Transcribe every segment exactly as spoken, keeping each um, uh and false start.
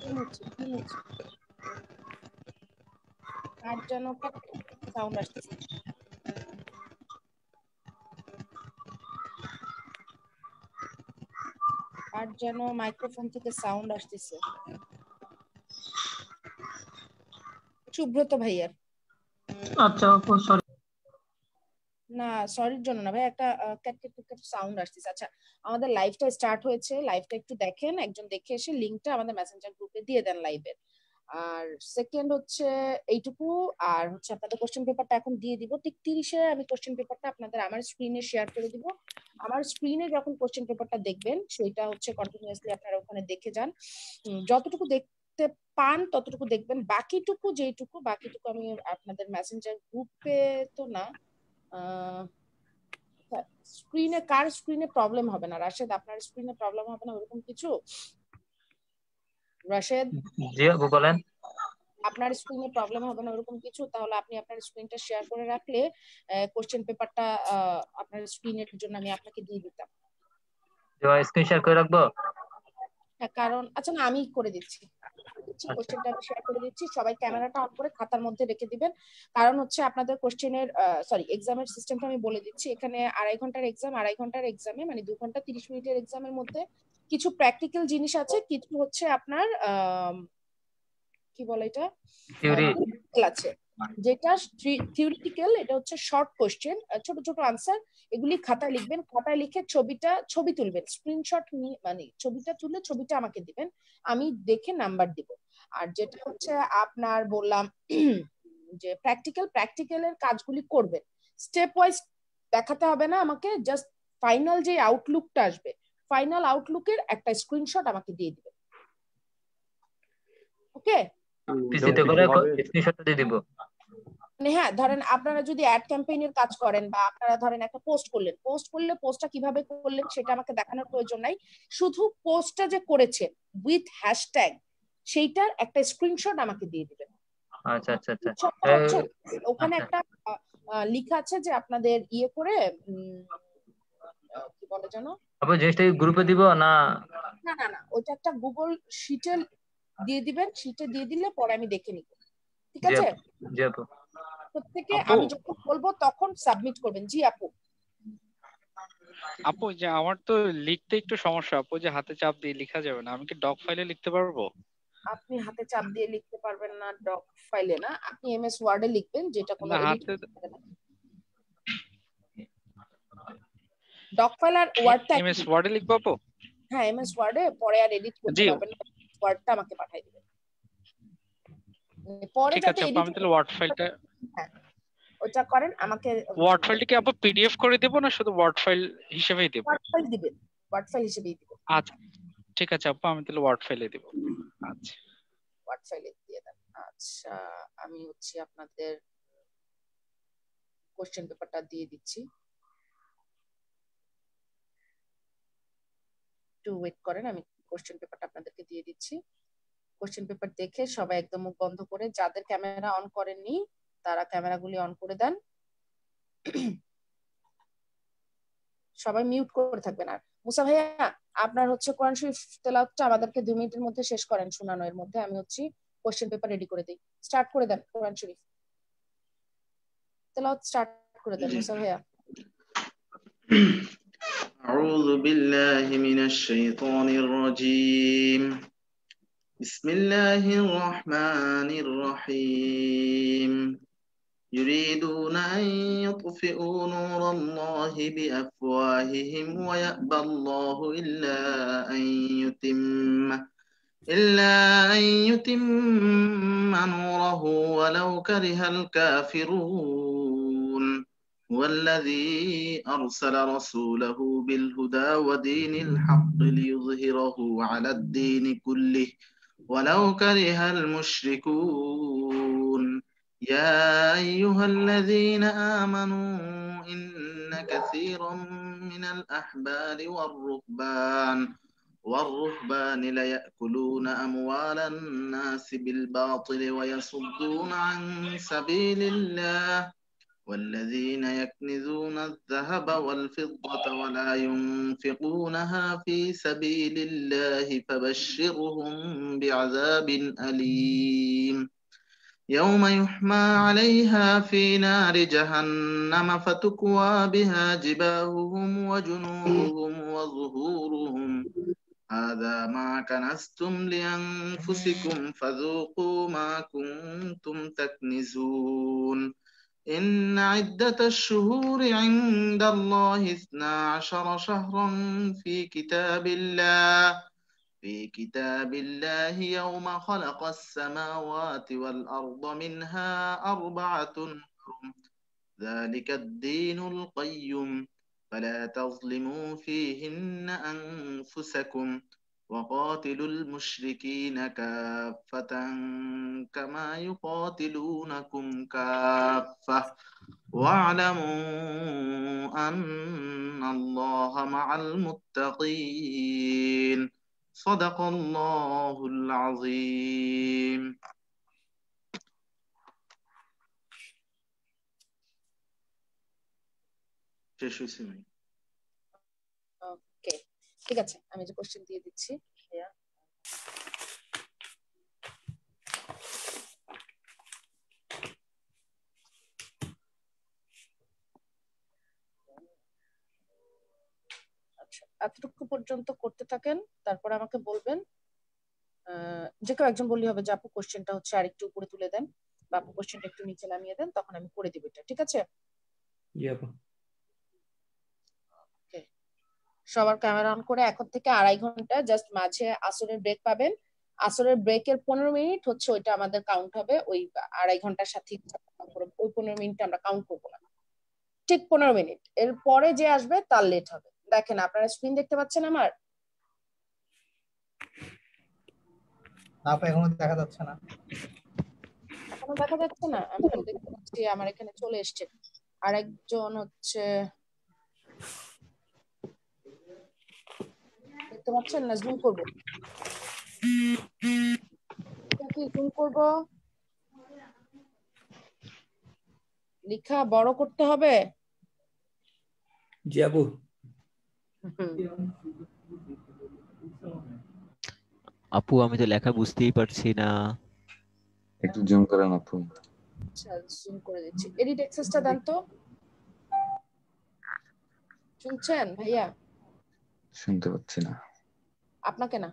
হচ্ছে কি হচ্ছে আর যেন সাউন্ড আসতেছে আর যেন মাইক্রোফোন থেকে সাউন্ড আসতেছে সুব্রত ভাইয়ার আচ্ছা আপু সরি না সরির জন্য না ভাই একটা ক্যাটকেট ক্যাটকেট সাউন্ড আসতেছে আচ্ছা আমাদের লাইভটা স্টার্ট হয়েছে লাইভটা একটু দেখেন একজন দেখে এসে লিংকটা আমাদের মেসেঞ্জার গ্রুপে দিয়ে দেন লাইভের আর সেকেন্ড হচ্ছে এইটুকু আর হচ্ছে আপনাদের কোশ্চেন পেপারটা এখন দিয়ে দিব ঠিক তিরিশে আমি কোশ্চেন পেপারটা আপনাদের আমার স্ক্রিনে শেয়ার করে দিব আমার স্ক্রিনে যখন কোশ্চেন পেপারটা দেখবেন সেটা হচ্ছে কন্টিনিউয়াসলি আপনারা ওখানে দেখে যান যতটুকু দেখতে পান ততটুকু দেখবেন বাকিটুকু যেটুকু বাকিটুকু আমি আপনাদের মেসেঞ্জার গ্রুপে তো না স্ক্রিনে কার স্ক্রিনে প্রবলেম হবে না রাশেদ আপনার স্ক্রিনে প্রবলেম হবে না ওরকম কিছু রাশেদ জি আপু বলেন আপনার স্ক্রিনে প্রবলেম হবে না ওরকম কিছু তাহলে আপনি আপনার স্ক্রিনটা শেয়ার করে রাখলে কোশ্চেন পেপারটা আপনার স্ক্রিনের জন্য আমি আপনাকে দিয়ে দিতাম স্ক্রিন শেয়ার করে রাখবো হ্যাঁ কারণ আচ্ছা না আমি করে দিচ্ছি কোশ্চেনটা আমি শেয়ার করে দিচ্ছি সবাই ক্যামেরাটা অন করে খাতার মধ্যে রেখে দিবেন কারণ হচ্ছে আপনাদের কোশ্চেনের সরি এক্সামের সিস্টেমটা আমি বলে দিচ্ছি এখানে আড়াই ঘন্টার এক্সাম আড়াই ঘন্টার এক্সামে মানে দু ঘন্টা তিরিশ মিনিটের এক্সামের মধ্যে কিছু প্র্যাকটিক্যাল জিনিস আছে কিছু হচ্ছে আপনার কি বলে এটা আছে যেটা থিওরিটিক্যাল এটা হচ্ছে শর্ট কোশ্চেন ছোট ছোট আনসার এগুলি খাতায় লিখবেন খাতায় লিখে ছবিটা ছবি তুলবেন স্ক্রিনশট নিয়ে মানে ছবিটা তুলে ছবিটা আমাকে দিবেন আমি দেখে নাম্বার দিব আর যেটা হচ্ছে আপনার বললাম যে প্র্যাকটিক্যাল প্র্যাকটিক্যালের কাজগুলি করবেন স্টেপ ওয়াইজ দেখাতে হবে না আমাকে জাস্ট ফাইনাল যে আউটলুকটা আসবে ফাইনাল আউটলুকের একটা স্ক্রিনশট আমাকে দিয়ে দিবেন ওকে পিসিতে করে স্ক্রিনশট দিয়ে দিব মানে হ্যাঁ ধরেন আপনারা যদি অ্যাড ক্যাম্পেইনের কাজ করেন বা আপনারা ধরেন একটা পোস্ট করলেন পোস্ট করলে পোস্টটা কিভাবে করলেন সেটা আমাকে দেখানোর প্রয়োজন নাই শুধু পোস্টটা যে করেছেন উইথ হ্যাশট্যাগ সেইটার একটা স্ক্রিনশট আমাকে দিয়ে দিবেন আচ্ছা আচ্ছা আচ্ছা ওখানে একটা লেখা আছে যে আপনাদের ইয়ে করে কি বলে জানো আপু জাস্ট এই গ্রুপে দিব না না না না ওটা একটা গুগল শিটে দিয়ে দিবেন শিটে দিয়ে দিলে পরে আমি দেখে নিব ঠিক আছে জি আপু প্রত্যেকে আমি যখন বলবো তখন সাবমিট করবেন জি আপু আপু যে আমার তো লিখতে একটু সমস্যা আপু যে হাতে চাপ দিয়ে লেখা যাবে না আমি কি ডক ফাইলে লিখতে পারবো আপনি হাতে চাপ দিয়ে লিখতে পারবেন না ডক ফাইলে না আপনি এমএস ওয়ার্ডে লিখবেন যেটা কোনো এডিট ডক ফাইল আর ওয়ার্ডটা এমএস ওয়ার্ডে লিখবো আপু হ্যাঁ এমএস ওয়ার্ডে পরে আর এডিট করতে পারবেন না ওয়ার্ডটা আমাকে পাঠিয়ে দিবেন পরে যাতে এডিট আমি তাহলে ওয়ার্ড ফাইলটা হ্যাঁ ওটা করেন আমাকে ওয়ার্ড ফাইলটা কি আপু পিডিএফ করে দেব না শুধু ওয়ার্ড ফাইল হিসেবেই দেব ওয়ার্ড ফাইল দিবেন ওয়ার্ড ফাইল হিসেবেই দিবেন আচ্ছা ঠিক আছে আপু আমি তাহলে ওয়ার্ড ফাইলে দেব আচ্ছা ওয়ার্ড ফাইলে দিয়ে দেন আচ্ছা আমি হচ্ছে আপনাদের কোশ্চেন পেপারটা দিয়ে দিচ্ছি একটু ওয়েট করেন আমি কোশ্চেন পেপারটা আপনাদেরকে দিয়ে দিচ্ছি কোশ্চেন পেপার দেখে সবাই একদম মুখ বন্ধ করে যাদের ক্যামেরা অন করেননি তারা ক্যামেরাগুলি অন করে দেন সবাই মিউট করে থাকবেন আর মুসা ভাইয়া আপনার হচ্ছে কোরআন শরীফ তেলাওয়াতটা আমাদেরকে দুই মিনিটের মধ্যে শেষ করেন শোনানো এর মধ্যে আমি হচ্ছে কোশ্চেন পেপার রেডি করে দেই স্টার্ট করে দেন কোরআন শরীফ তেলাওয়াত স্টার্ট করে দেন মুসা ভাইয়া أعوذ بالله من الشيطان الرجيم بسم الله الرحمن الرحيم يريدون أن يطفئوا نور الله بأفواههم ويأبى الله إلا أن يتم إلا أن يتم نوره ولو كره الكافرون هو الذي أرسل رسوله بالهدى ودين الحق ليظهره على الدين كله ولو كره المشركون يا أيها الذين آمنوا إن كثيرا من الأحبار والرهبان والرهبان ليأكلون أموال الناس بالباطل ويصدون عن سبيل الله والذين يكنزون الذهب والفضة ولا ينفقونها في سبيل الله فبشرهم بعذاب أليم يوم يحمى عليها في نار جهنم فتكوى بها جباههم وجنوبهم وظهورهم هذا ما كنزتم لأنفسكم فذوقوا ما كنتم تكنزون إن عدة الشهور عند الله اثنا عشر شهرا في كتاب الله في كتاب الله يوم خلق السماوات والأرض منها أربعة حرم ذلك الدين القيم فلا تظلموا فيهن أنفسكم وقاتلوا المشركين كافة كما يقاتلونكم كافة واعلموا أن الله مع المتقين صدق الله العظيم শেষ হয়েছে ভাই ওকে ঠিক আছে আমি যে কোশ্চেন দিয়ে দিচ্ছি ভাইয়া আচ্ছা এতটুকু পর্যন্ত করতে থাকেন তারপর আমাকে বলবেন যে কেউ একজন বললেই হবে যে আপু কোশ্চেনটা হচ্ছে আরেকটু উপরে তুলে দেন বা আপু কোশ্চেনটা একটু নিচে নামিয়ে দেন তখন আমি করে দিব এটা ঠিক আছে সবার ক্যামেরা অন করে এখন থেকে আড়াই ঘন্টা জাস্ট মাঝে আসরের ব্রেক পাবেন আসরের ব্রেকের পনেরো মিনিট হচ্ছে ওইটা আমাদের কাউন্ট হবে ওই আড়াই ঘন্টার সাথে ওই পনেরো মিনিট আমরা কাউন্ট করবো না ঠিক পনেরো মিনিট এর পরে যে আসবে তার লেট হবে দেখেন আপনারা স্ক্রিন দেখতে পাচ্ছেন আমার এখনো দেখা যাচ্ছে না এখনো দেখা যাচ্ছে না আমি দেখতে পাচ্ছি আমার এখানে চলে এসছে আরেকজন হচ্ছে দেখতে পাচ্ছেন না জুম করবো কি জুম করবো লেখা বড় করতে হবে জি আপু আপু আমি তো লেখা বুঝতেই পারছি না একটু জুম করেন আপু আচ্ছা জুম করে দিচ্ছি এডিট অ্যাক্সেসটা দেন তো শুনছেন ভাইয়া শুনতে পাচ্ছি না আপনাকে না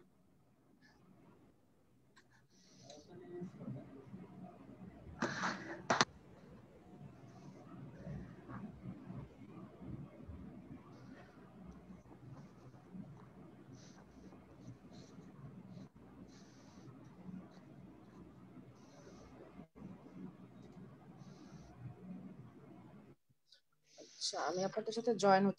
আচ্ছা আমি আপনাদের সাথে জয়েন হতে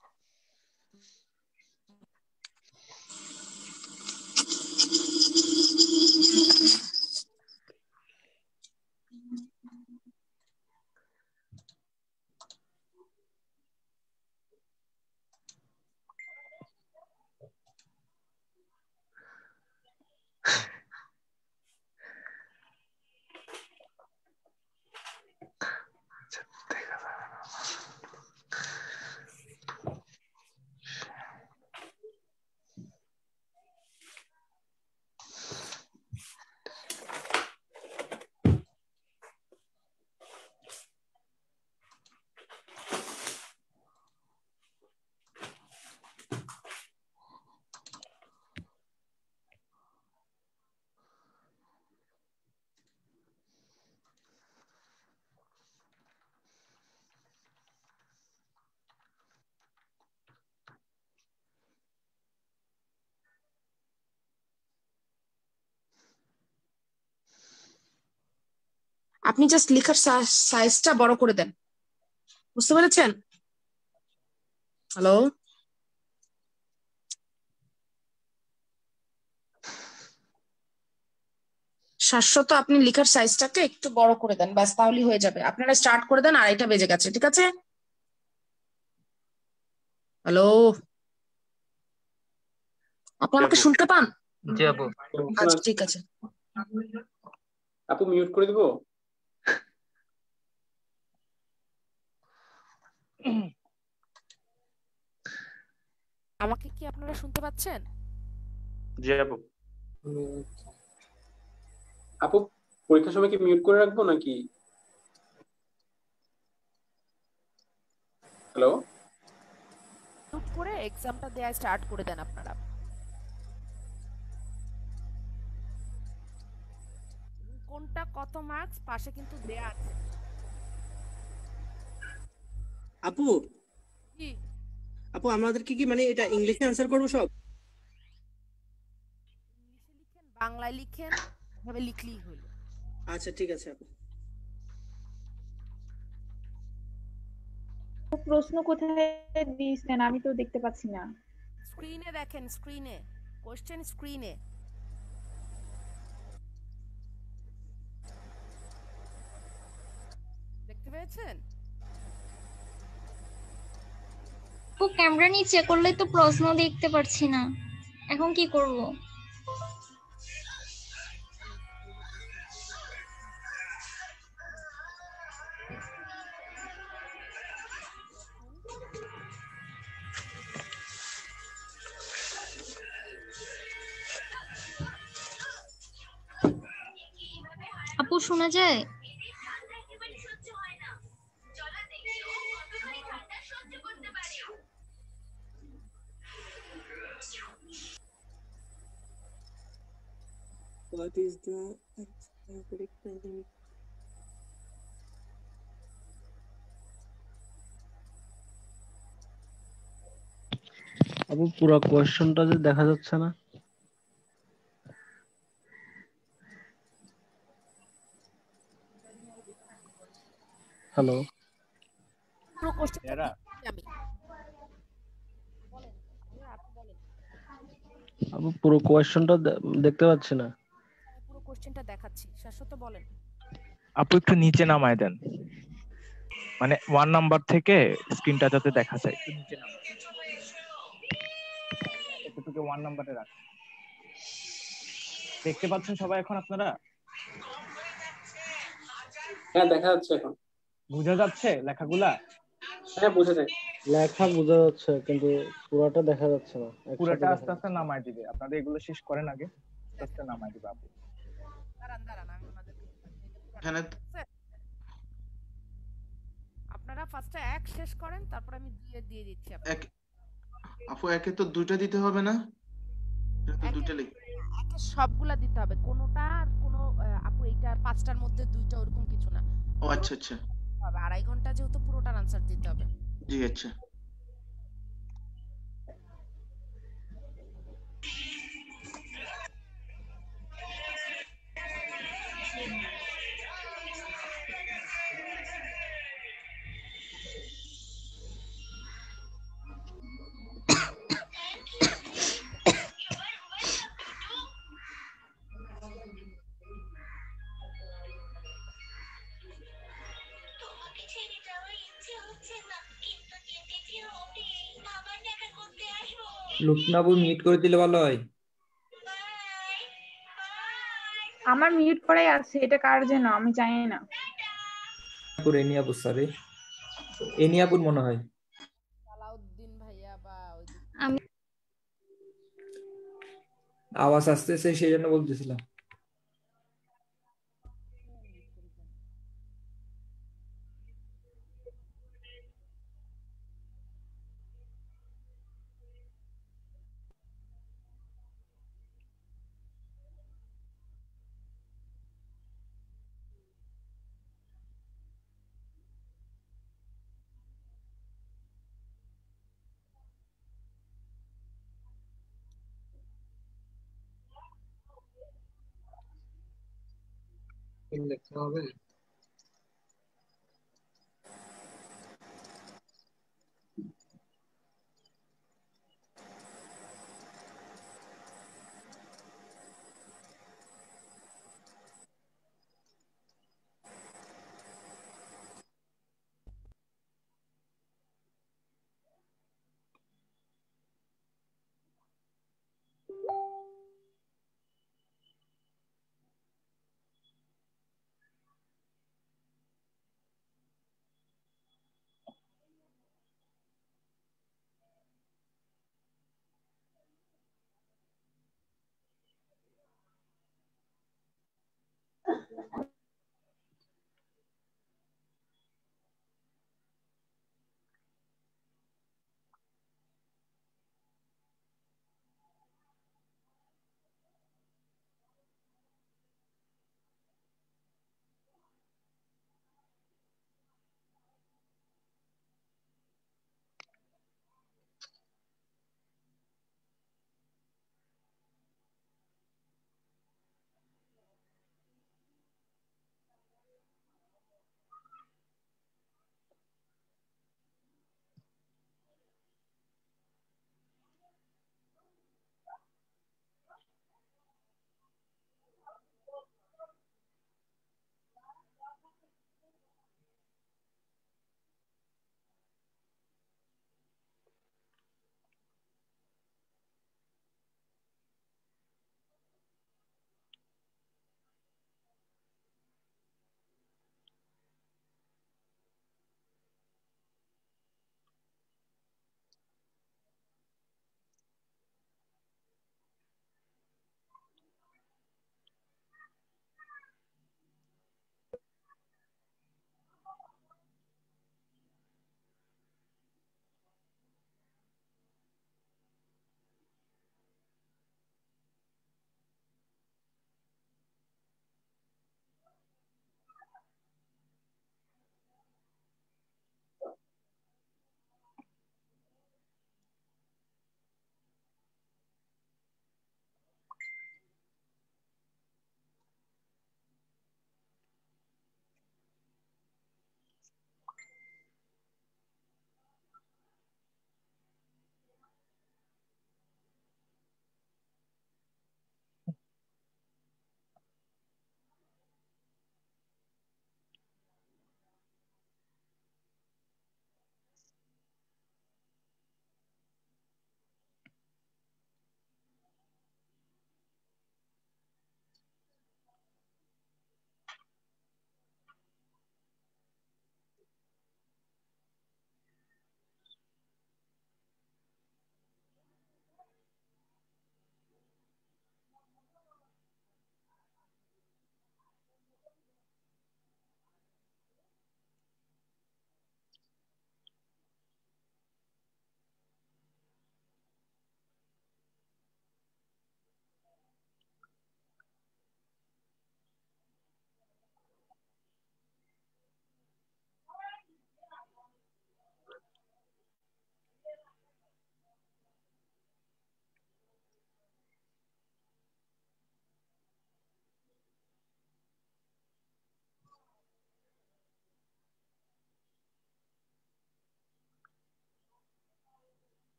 আপনি জাস্ট লেখার সাইজটা বড় করে দেন বুঝতে পেরেছেন হ্যালো শাশ্বত আপনি লেখার সাইজটাকে একটু বড় করে দেন ব্যাস তাহলেই হয়ে যাবে আপনারা স্টার্ট করে দেন আড়াইটা বেজে গেছে ঠিক আছে হ্যালো আপনি আমাকে শুনতে পান জি আপু আচ্ছা ঠিক আছে আপু মিউট করে দিব আমাকে কি আপনারা শুনতে পাচ্ছেন? জি আপু। আপু পরীক্ষার সময় কি মিউট করে রাখবো নাকি? হ্যালো, মিউট করে এক্সামটা দেয়া স্টার্ট করে দেন আপনারা। কোনটা কত মার্কস পাশে কিন্তু দেয়া আছে। আপু জি, আপু আমাদের কি কি মানে এটা ইংলিশে অ্যান্সার করবো সব? ইংলিশে লিখেন, বাংলায় লিখেন, এভাবে লিখলেই হলো। আচ্ছা ঠিক আছে আপু। প্রশ্ন কোথায় দিয়েছেন আমি তো দেখতে পাচ্ছি না। স্ক্রিনে দেখেন, স্ক্রিনে কোশ্চেন স্ক্রিনে। দেখতে পেয়েছেন? ও ক্যামেরা নিচে করলে তো প্রশ্ন দেখতে পারছি না, এখন কি করব? আপু শোনা যায়? What is the correct pandemic? আপু পুরো কোশ্চেনটা যে দেখা যাচ্ছে না। হ্যালো, পুরো কোশ্চেনটা আমি বলেন, আপনি বলেন। আপু পুরো কোশ্চেনটা দেখতে পাচ্ছি না। পুরো কোশ্চেনটা দেখাচ্ছি, শাশ্বত বলেন। আপু একটু নিচে নামায় দেন, মানে ওয়ান নাম্বার থেকে স্ক্রিনটা যাতে দেখা যায়, একটু নিচে নামায় এতটুকু ওয়ান নাম্বারে রাখ। দেখতে পাচ্ছেন সবাই এখন আপনারা? হ্যাঁ দেখা যাচ্ছে এখন। বোঝা যাচ্ছে লেখাগুলা? হ্যাঁ বোঝা যায়। লেখা বোঝা যাচ্ছে কিন্তু পুরোটা দেখা যাচ্ছে না। পুরোটা আস্তে আস্তে নামায় দিবে, আপনারা এগুলো শেষ করেন আগে, আস্তে আস্তে নামায় দিবে আপু। দাঁড়ান দাঁড়ান আমি ওনাদের এখানে আপনারা ফার্স্টে এক শেষ করেন, তারপর আমি দুইয়ে দিয়ে দিচ্ছি আপনাদের। এক আপু একে তো দুইটা দিতে হবে না? এটা তো একে- দুইটা লিখ। একে সবগুলা দিতে হবে, কোনোটা আর কোনো আহ, আপু এইটা পাঁচটার মধ্যে দুইটা ওরকম কিছু না। ও আচ্ছা আচ্ছা, হবে আড়াই ঘন্টা যেহেতু পুরোটার আনসার দিতে হবে। জি আচ্ছা। লুকনাবু মিউট করে দিলে ভালো হয়। আমার মিউট করাই আছে, এটা কার জন্য আমি জানি না। এনিয়াপুর স্যারে, এনিয়াপুর মনে হয়। সালাউদ্দিন ভাইয়া বা ওই যে আমি আওয়াজ আসতেছে সেই জন্য বলতেছিলাম। লিখতে হবে।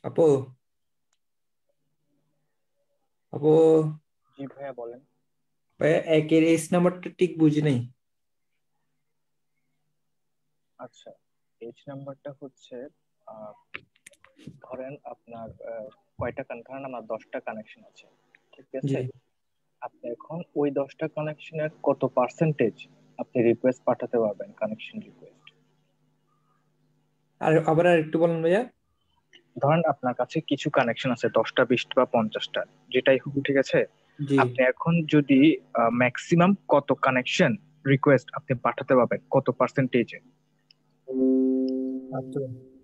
আপু আপু জি ভাইয়া বলেন। ভাইয়া একের এস নাম্বারটা ঠিক বুঝি নাই। আচ্ছা, এইচ নাম্বারটা হচ্ছে আহ, ধরেন আপনার আহ, কয়টা কান ধরেন আমার দশটা কানেকশন আছে, ঠিক জি আছে? আপনি এখন ওই দশটা কানেকশনের কত পার্সেন্টেজ আপনি রিকোয়েস্ট পাঠাতে পারবেন, কানেকশন রিকোয়েস্ট? আর আবার আর একটু বলেন ভাইয়া। ধরেন আপনার কাছে কিছু কানেকশন আছে, দশটা বিশটা বা পঞ্চাশটা, যেটাই হোক, ঠিক আছে? জি আপনি এখন যদি ম্যাক্সিমাম কত কানেকশন রিকোয়েস্ট আপনি পাঠাতে পারবেন, কত পার্সেন্টেজে? আচ্ছা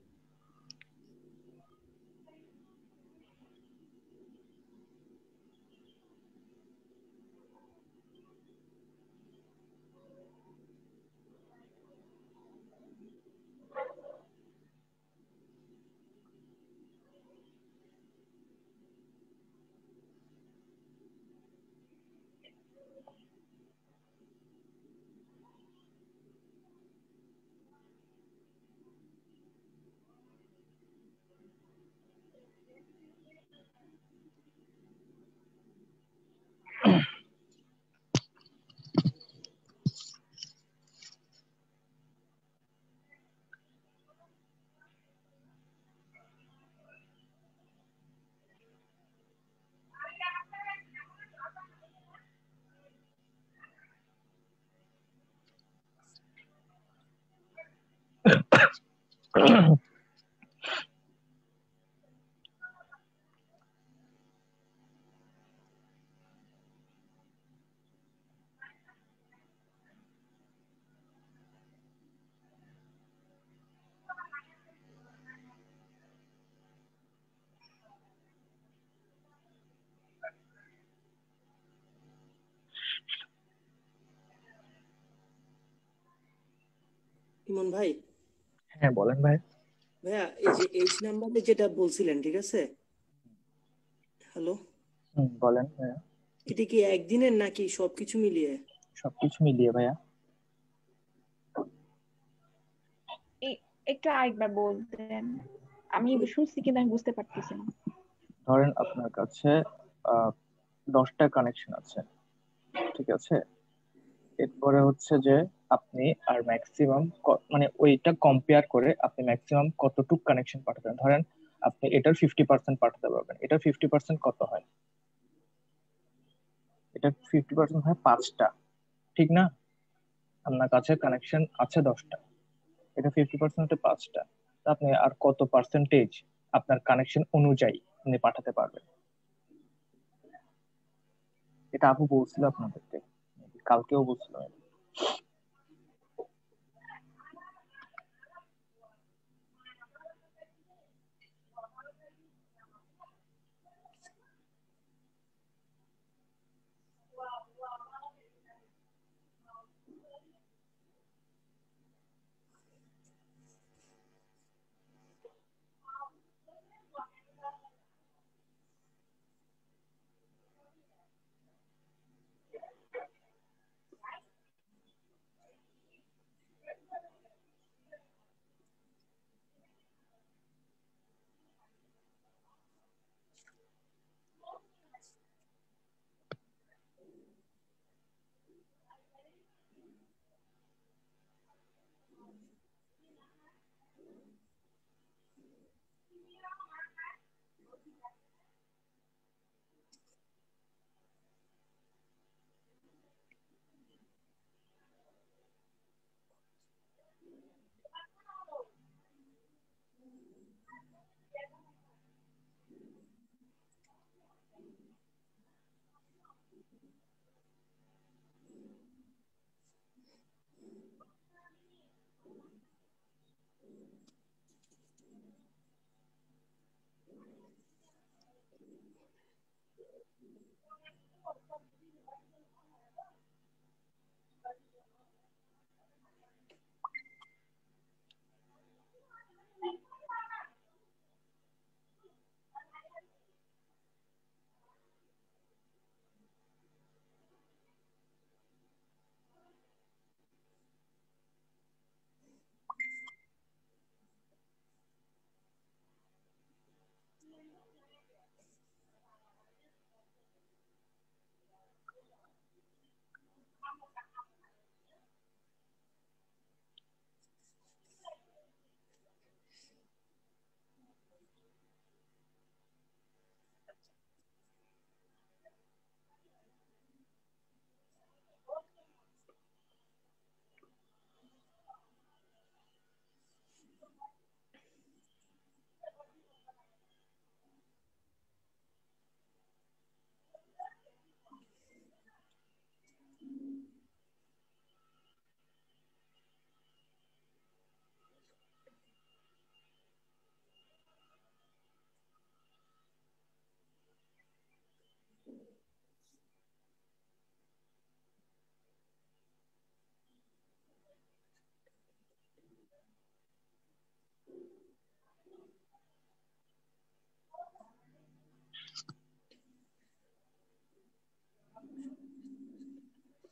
ইমন ভাই, হ্যাঁ বলেন ভাই। ভাইয়া এই যে এইচ নাম্বারে যেটা বলছিলেন, ঠিক আছে? হ্যালো, হুম, বলেন ভাইয়া। এটা কি একদিনের নাকি সবকিছু মিলিয়ে? সবকিছু মিলিয়ে ভাইয়া। এ- একটু আরেকবার বলতেন, আমি শুনছি কিন্তু আমি বুঝতে পারতেছি না। ধরেন আপনার কাছে আহ দশটা কানেকশন আছে, ঠিক আছে? এরপরে হচ্ছে যে আপনি আর ম্যাক্সিমাম মানে ওইটা কম্পেয়ার করে আপনি ম্যাক্সিমাম কতটুক কানেকশন পাঠাবেন। ধরেন আপনি এটার ফিফটি পার্সেন্ট পাঠাতে পারবেন, এটার ফিফটি পার্সেন্ট কত হয়? এটা ফিফটি পার্সেন্ট হয় পাঁচটা, ঠিক না? আপনার কাছে কানেকশন আছে দশটা, এটা ফিফটি পার্সেন্ট হচ্ছে পাঁচটা। তা আপনি আর কত পার্সেন্টেজ আপনার কানেকশন অনুযায়ী আপনি পাঠাতে পারবেন? এটা আপু বলছিল আপনাদেরকে, কালকেও বলছিল।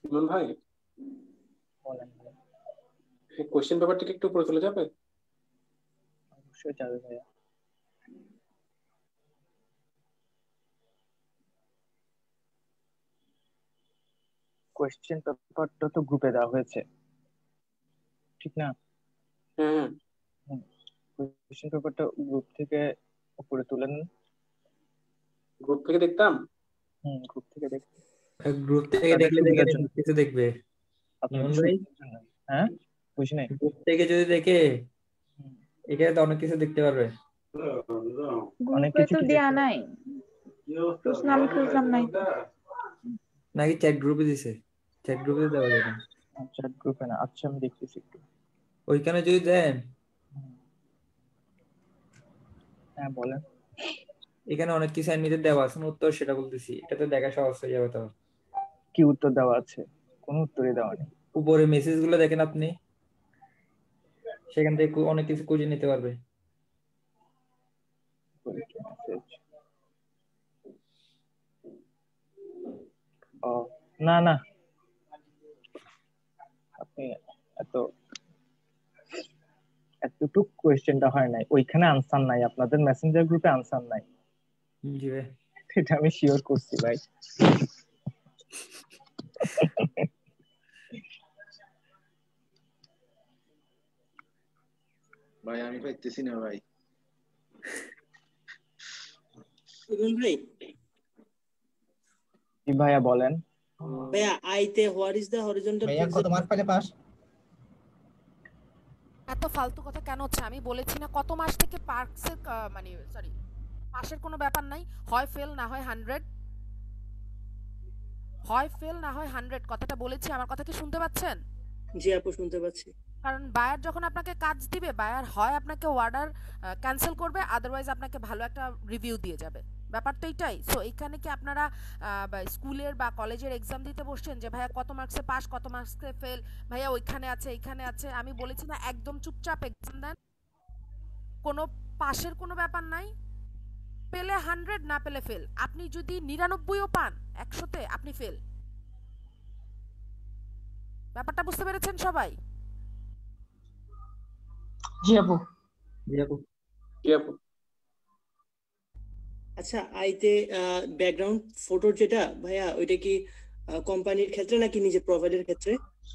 ইমন ভাই, বলেন ভাই। কোশ্চেন পেপারটিকে একটু উপরে তোলা যাবে? অবশ্যই যাবে ভাইয়া। কোয়েশ্চেন পেপারটা তো গ্রুপে দেওয়া হয়েছে, ঠিক না? হ্যাঁ হুম। কোয়েশ্চেন পেপারটা গ্রুপ থেকে উপরে তুলে নিন। গ্রুপ থেকে দেখতাম। হুম, গ্রুপ থেকে দেখতে গ্রুপ থেকে আপনাদের দেখলে সুবিধার দেখে জন্য, কিছু দেখবে আপনাদের ইমন ভাই। সুবিধার জন্য। হ্যাঁ, বুঝি নাই। গ্রুপ থেকে যদি দেখে এখানে তো অনেক কিছু দেখতে পারবে। অনেক গ্রুপে কিছু তো কি দেয়া দেখতে নাই, প্রশ্ন আমি খুঁজলাম নাই। নাকি চ্যাট গ্রুপে দিছে? চ্যাট গ্রুপে দেওয়া যাবে। চ্যাট গ্রুপে না? আচ্ছা, আমি দেখতেছি একটু। ওইখানে যদি দেন, হ্যাঁ বলেন। এখানে অনেক কিছু এমনিতে দেওয়া আছে, উত্তর সেটা বলতেছি, এটাতে দেখা সহজ হয়ে যাবে। তো কি উত্তর দেওয়া আছে? কোনো উত্তরই দেওয়া নেই। উপরে মেসেজ গুলো দেখেন আপনি, সেখান থেকে অনেক কিছু খুঁজে নিতে পারবে। মেসেজ, ও না না, আপনি এত এতটুক কোয়েশ্চেনটা হয় নাই, ওইখানে আনসার নাই, আপনাদের মেসেঞ্জার গ্রুপে আনসার নাই। জি ভাই, এটা আমি শিওর করছি ভাই। ভাই আমি পাইতেছি না ভাই। ইমন ভাই, কি ভাইয়া বলেন। ভাইয়া আইতে হোয়াট ইজ দ্য হরিজন্টাল ভাইয়া কত মার্ক পেলে পাস? এত ফালতু কথা কেন হচ্ছে? আমি বলেছি না কত মাস থেকে পার্কসের মানে সরি পাশের কোনো ব্যাপার নাই, হয় ফেল না হয় হান্ড্রেড, হয় ফেল না হয় হান্ড্রেড, কথাটা বলেছি। আমার কথা কি শুনতে পাচ্ছেন? জি আপু শুনতে পাচ্ছি। কারণ বায়ার যখন আপনাকে কাজ দিবে, বায়ার হয় আপনাকে অর্ডার ক্যান্সেল করবে, আদারওয়াইজ আপনাকে ভালো একটা রিভিউ দিয়ে যাবে। ব্যাপার তো এটাই। সো এখানে কি আপনারা স্কুলের বা কলেজের এক্সাম দিতে বসছেন যে ভাইয়া কত মার্কসে পাস কত মার্কসে ফেল, ভাইয়া ওইখানে আছে এইখানে আছে? আমি বলেছি না একদম চুপচাপ এক্সাম দেন, কোনো পাশের কোনো ব্যাপার নাই, পেলে হান্ড্রেড না পেলে ফেল। আপনি যদি নিরানব্বইও পান একশোতে, আপনি ফেল। ব্যাপারটা বুঝতে পেরেছেন সবাই? জি আপু। জি আপু। জি আপু। আচ্ছা, আইতে ব্যাকগ্রাউন্ড ফটোর যেটা ভাইয়া, ওইটা কি কোম্পানির ক্ষেত্রে নাকি নিজের প্রোফাইলের ক্ষেত্রে?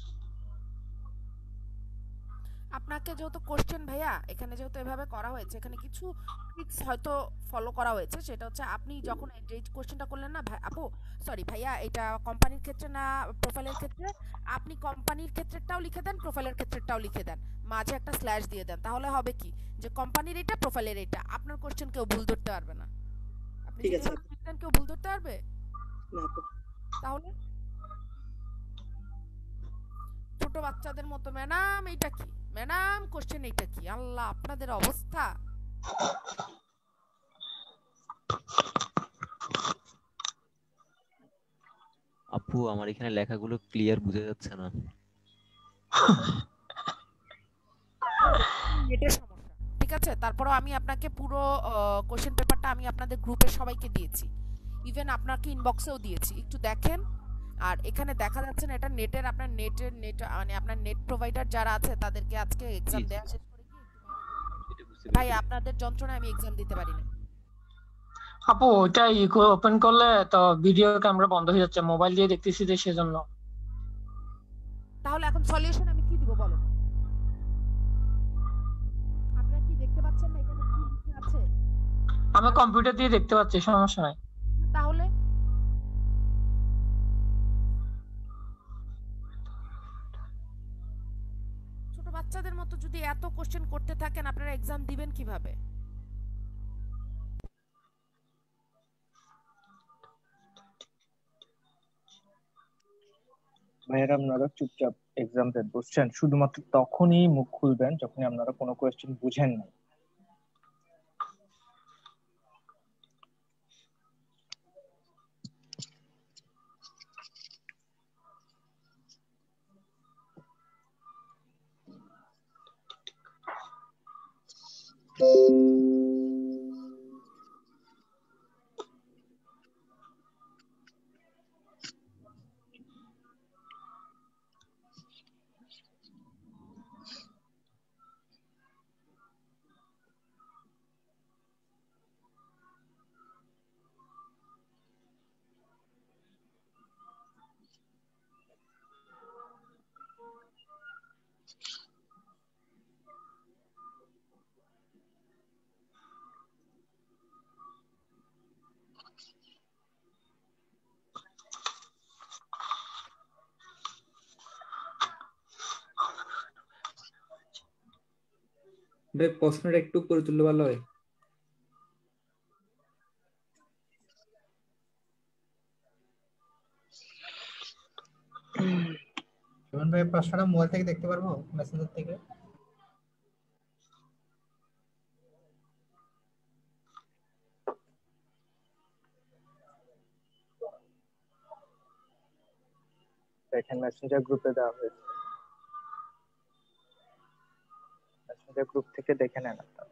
আপনাকে যেহেতু কোশ্চেন ভাইয়া এখানে যেহেতু এভাবে করা হয়েছে, এখানে কিছু ট্রিক্স হয়তো ফলো করা হয়েছে। সেটা হচ্ছে আপনি যখন এই কোশ্চেনটা করলেন না ভাই আপু, সরি ভাইয়া, এটা কোম্পানির ক্ষেত্রে না প্রোফাইলের ক্ষেত্রে, আপনি কোম্পানির ক্ষেত্রেরটাও লিখে দেন, প্রোফাইলের ক্ষেত্রেরটাও লিখে দেন, মাঝে একটা স্ল্যাশ দিয়ে দেন। তাহলে হবে কি যে কোম্পানির এটা প্রোফাইলের এটা, আপনার কোশ্চেন কেউ ভুল ধরতে পারবে না। আপনি ঠিক যদি আছে। এভাবে লিখেন কেউ ভুল ধরতে পারবে? না আপু। তাহলে ছোট বাচ্চাদের মতো ম্যাডাম এইটা কি, ম্যাডাম কোশ্চেন এইটা কি, আল্লাহ আপনাদের অবস্থা। আপু আমার এখানে লেখাগুলো ক্লিয়ার বোঝা যাচ্ছে না। নেটের সমস্যা, ঠিক আছে। তারপরও আমি আপনাকে পুরো কোশ্চেন পেপারটা আমি আপনাদের গ্রুপে সবাইকে দিয়েছি, ইভেন আপনাকে ইনবক্সেও দিয়েছি, একটু দেখেন। আর এখানে দেখা যাচ্ছে না এটা নেটের, আপনার নেটের নেট মানে আপনার নেট প্রোভাইডার যারা আছে তাদেরকে আজকে এক্সাম দেওয়া শেষ করে কি ভাই আপনাদের যন্ত্রণায় আমি এক্সাম দিতে পারি না। আপু ওটা ইকো ওপেন করলে তো ভিডিও ক্যামেরা বন্ধ হয়ে যাচ্ছে, মোবাইল দিয়ে দেখতেছি যে সেজন্য। তাহলে এখন সলিউশন আমি কি দিব বলো? আপনারা কি দেখতে পাচ্ছেন না এখানে কি লিখে আছে? আমি কম্পিউটার দিয়ে দেখতে পাচ্ছি, সমস্যা নাই। তাহলে ছোট বাচ্চাদের মতো যদি এত কোশ্চেন করতে থাকেন, আপনারা এক্সাম দিবেন কিভাবে? ভাইয়েরা আপনারা চুপচাপ এক্সাম দেন, বুঝছেন? শুধুমাত্র তখনই মুখ খুলবেন যখনই আপনারা কোনো কোয়েশ্চেন বুঝেন না। ভাই প্রশ্নটা একটু করে তুললে ভালো হয়। সুমন ভাই প্রশ্নটা মোবাইল থেকে দেখতে পারবো মেসেঞ্জার থেকে? দেখেন মেসেঞ্জার গ্রুপে দেওয়া হয়েছে, মেসেঞ্জার গ্রুপ থেকে দেখে নেন আপনারা।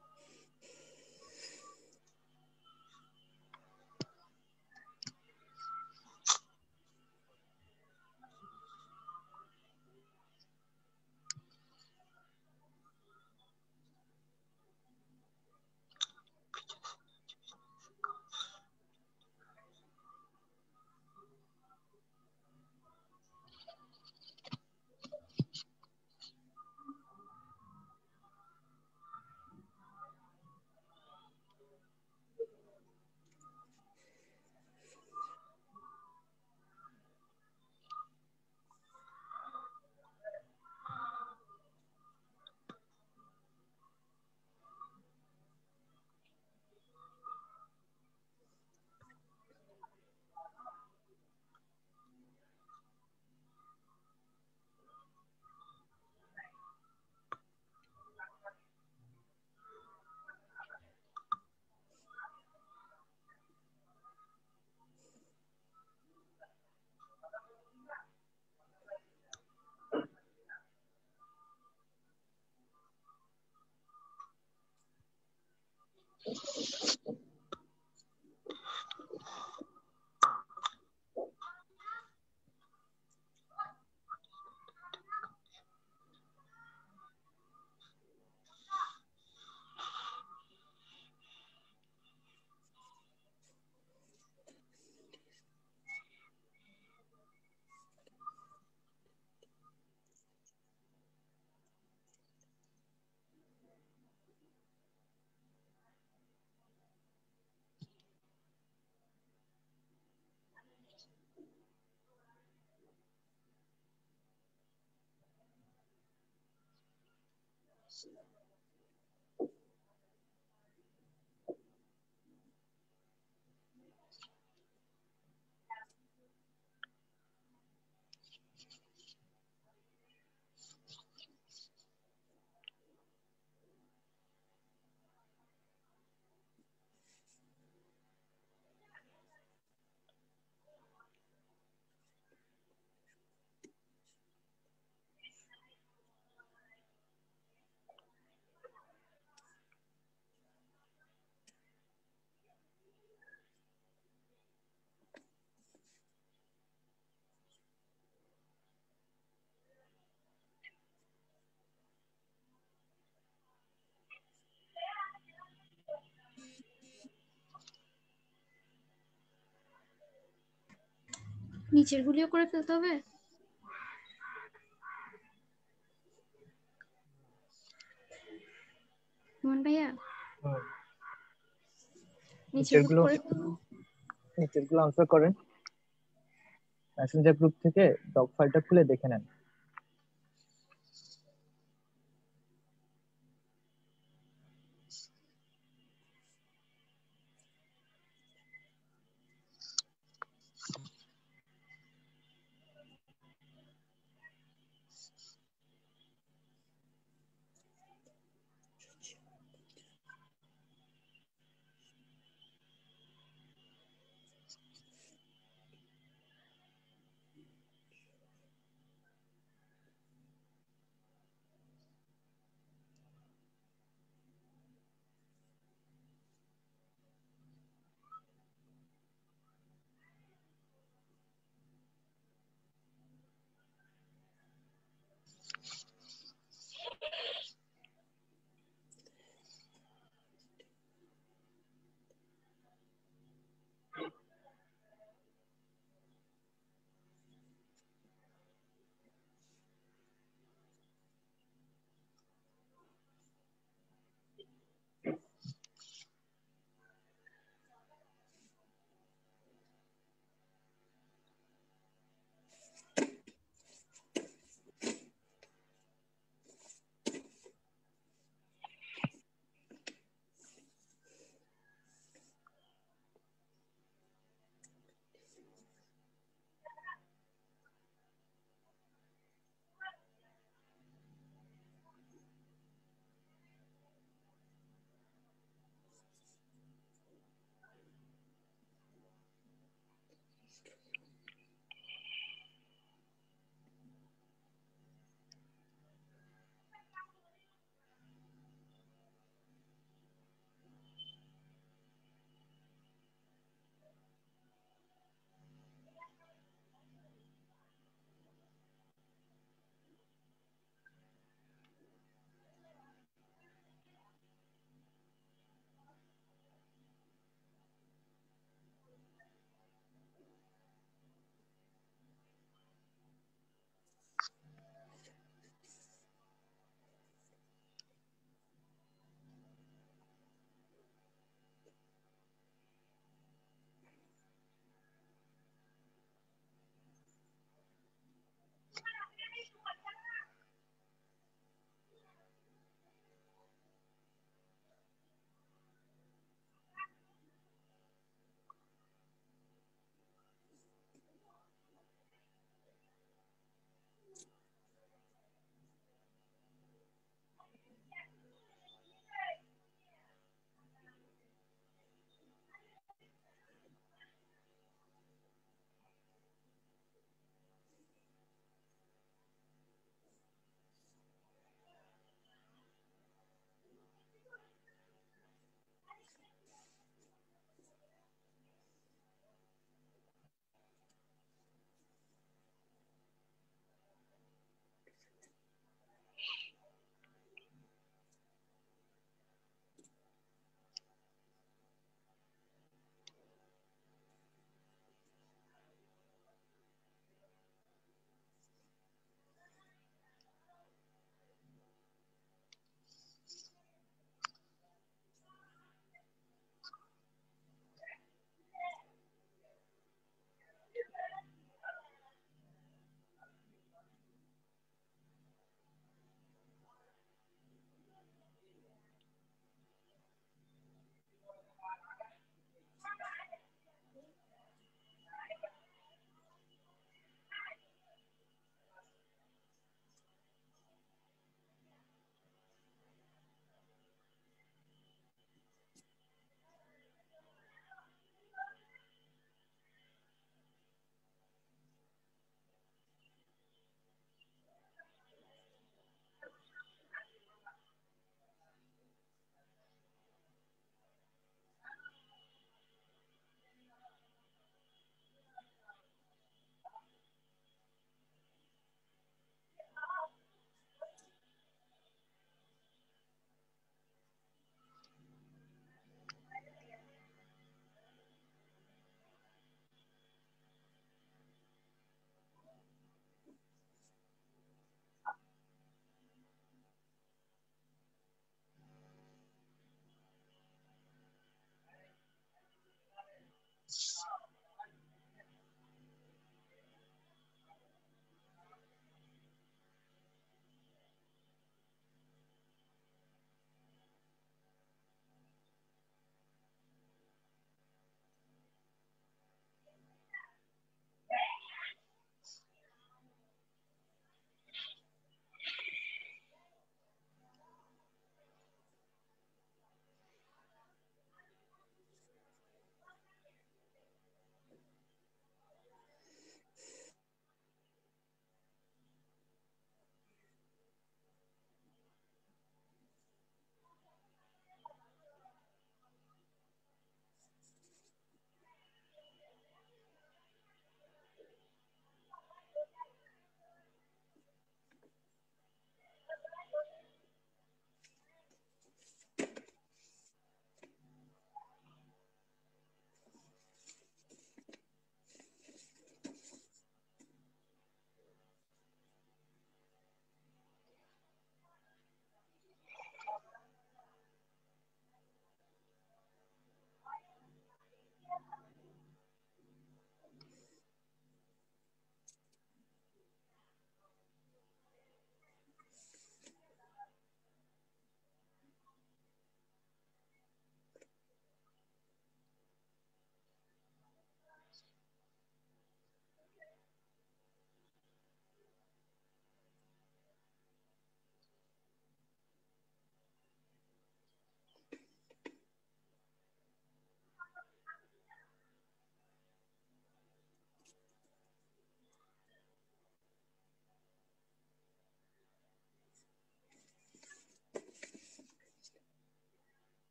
নিচের গুলিও করে ফেলতে হবে? সুমন ভাইয়া হুম, নিচের গুলো নিচেরগুলো করে ফেলবো? নিচেরগুলো আনসার করেন। মেসেঞ্জার গ্রুপ থেকে ডক ফাইলটা খুলে দেখে নেন।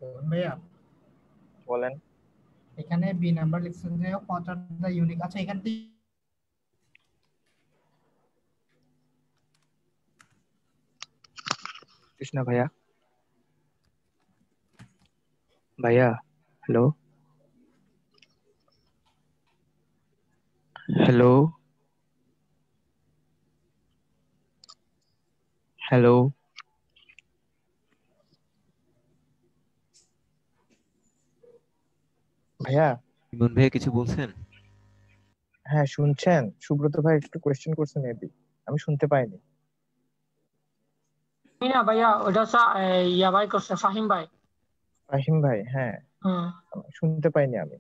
ভাইয়া বলেন। এখানে বি নাম্বার লিখছেন যে হোয়াট আর দ্য ইউনিক, আচ্ছা এখান থেকে কৃষ্ণা ভাইয়া ভাইয়া হ্যালো হ্যালো হ্যালো ভাইয়া ইমন ভাইয়া কিছু বলছেন? হ্যাঁ শুনছেন? সুব্রত ভাই একটু কোয়েশ্চেন করছেন মেবি, আমি শুনতে পাইনি। না ভাইয়া ওটা হচ্ছে আহ, ইয়া ভাই করছে, ফাহিম ভাই। ফাহিম ভাই, হ্যাঁ হুম। শুনতে পাইনি আমি,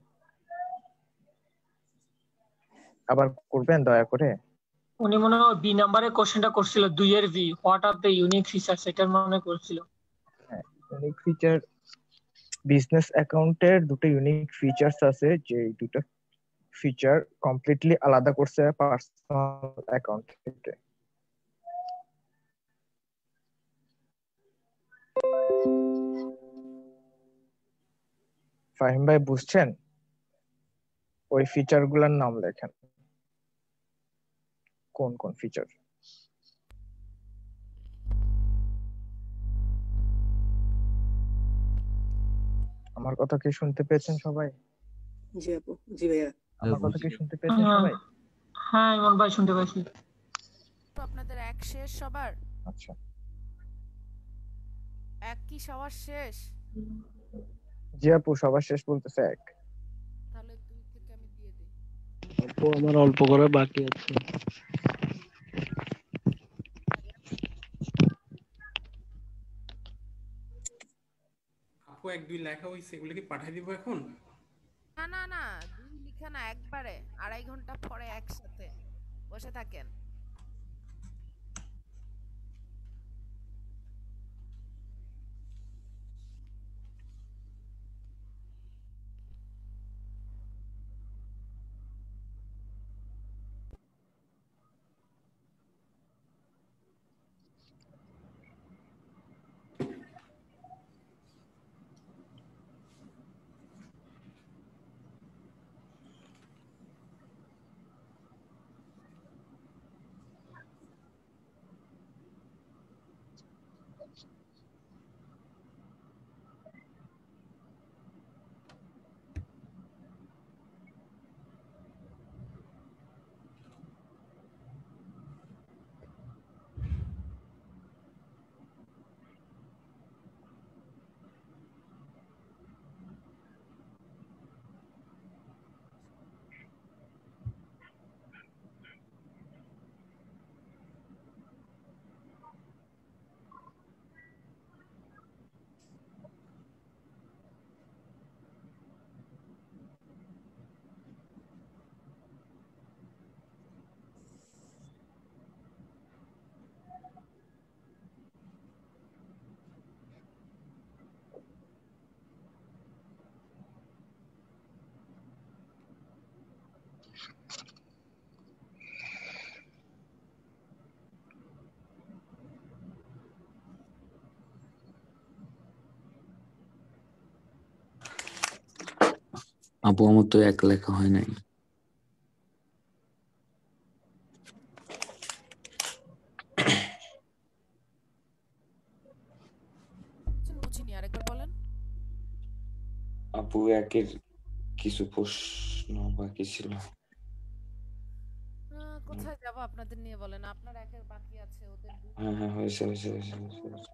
আবার করবেন দয়া করে। উনি মনে হয় বি নাম্বারের কোশ্চেনটা করছিল, দুইয়ের V, what are the unique feature, সেটার মনে করছিল। হ্যাঁ ইউনিক ফিচার, বিজনেস অ্যাকাউন্টের দুটো ইউনিক ফিচার্স আছে, যে দুটো ফিচার কমপ্লিটলি আলাদা করছে পার্সোনাল অ্যাকাউন্ট থেকে। ফাহিম ভাই বুঝছেন? ওই ফিচার গুলার নাম লেখেন, কোন কোন ফিচার। আমার কথা কি শুনতে পেয়েছেন সবাই? জি আপু, জি ভাইয়া। আমার কথা কি শুনতে পেয়েছেন হ্যাঁ সবাই? হ্যাঁ ইমন ভাই শুনতে পাইছি। তো আপনাদের এক শেষ সবার? আচ্ছা এক কি সবার শেষ? জি আপু সবার শেষ বলতেছে এক। তাহলে দুই থেকে আমি দিয়ে দিই। আপু আমার অল্প করে বাকি আছে। আপু এক দুই লেখা হইছে, এগুলো কি পাঠিয়ে দিব এখন? না না না, দুই লিখা না, একবারে আড়াই ঘন্টা পরে একসাথে বসে থাকেন। আপু আমার তো এক লেখা হয় নাই। বুঝিনি, আরেকবার বলেন। আপু একের কিছু প্রশ্ন বাকি ছিল। আহ, কোথায় যাব আপনাদের নিয়ে বলেন, আপনার একের বাকি আছে, ওদের দুই। হ্যাঁ হ্যাঁ হয়েছে হয়েছে হয়েছে হয়েছে, হয়েছে।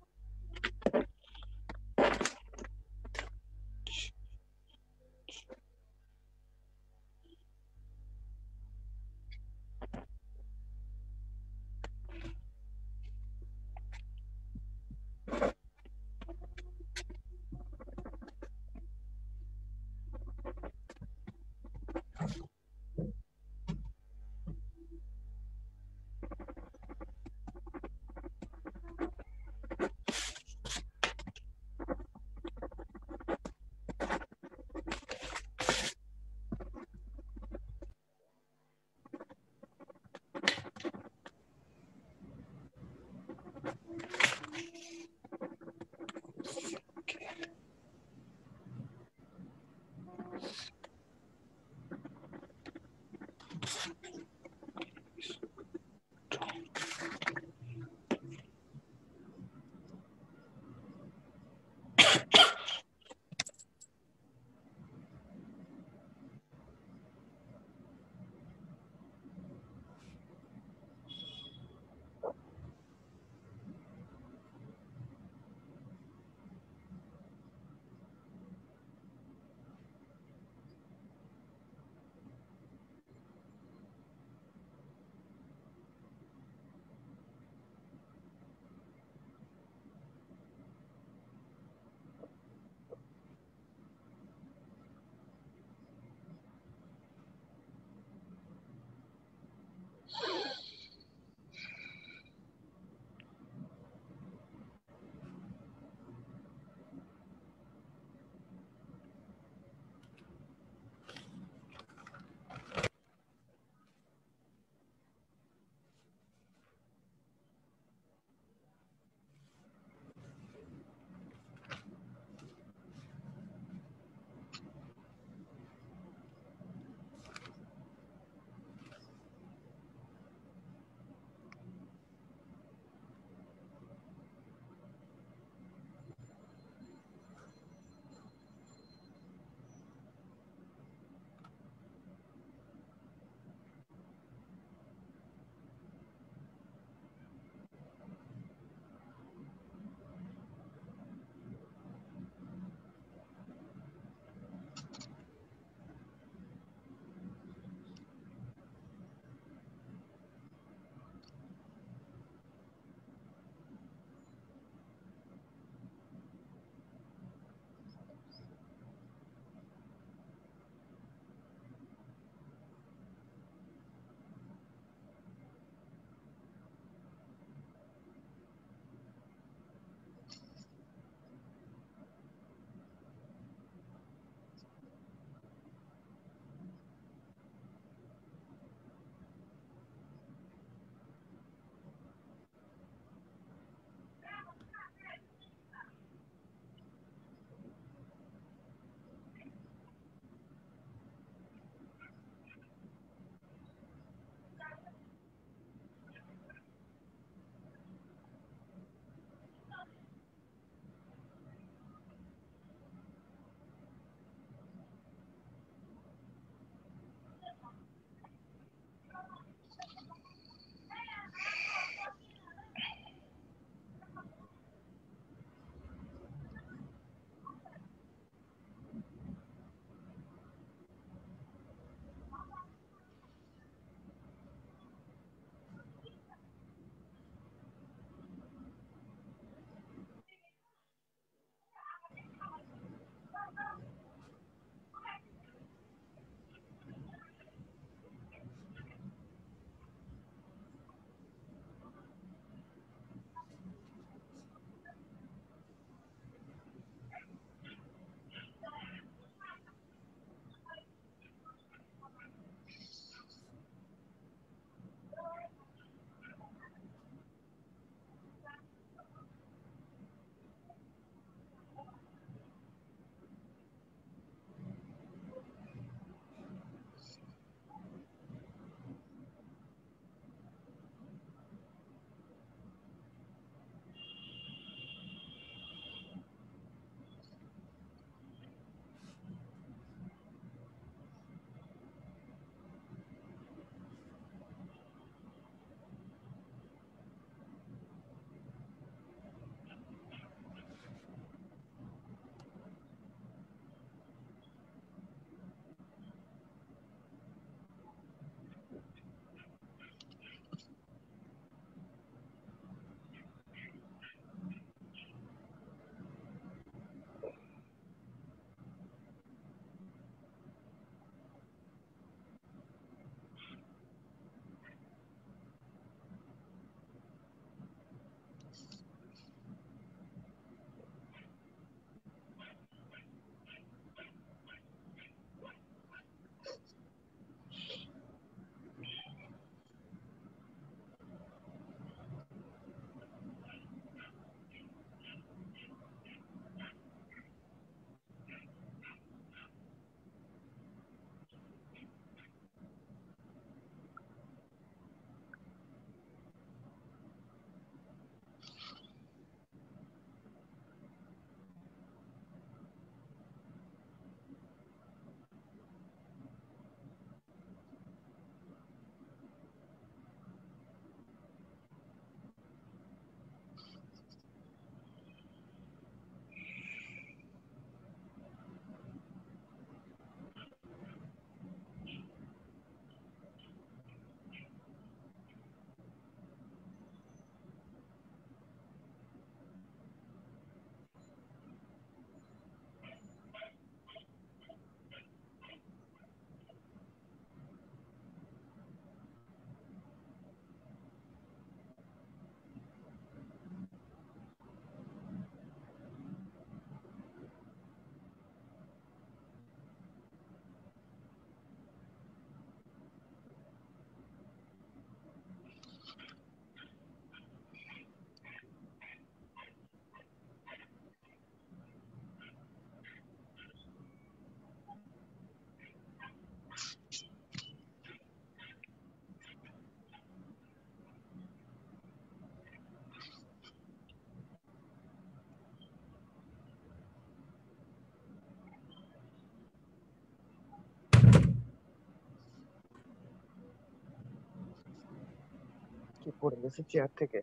কি পড়ে গেছে চেয়ার থেকে?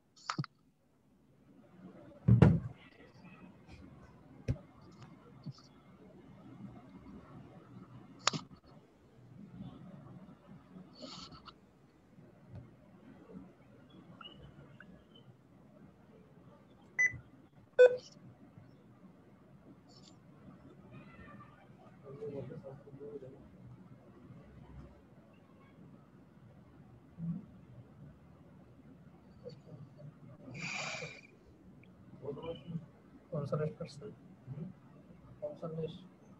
পঞ্চল্লিশ পার্সেন্ট পঞ্চল্লিশ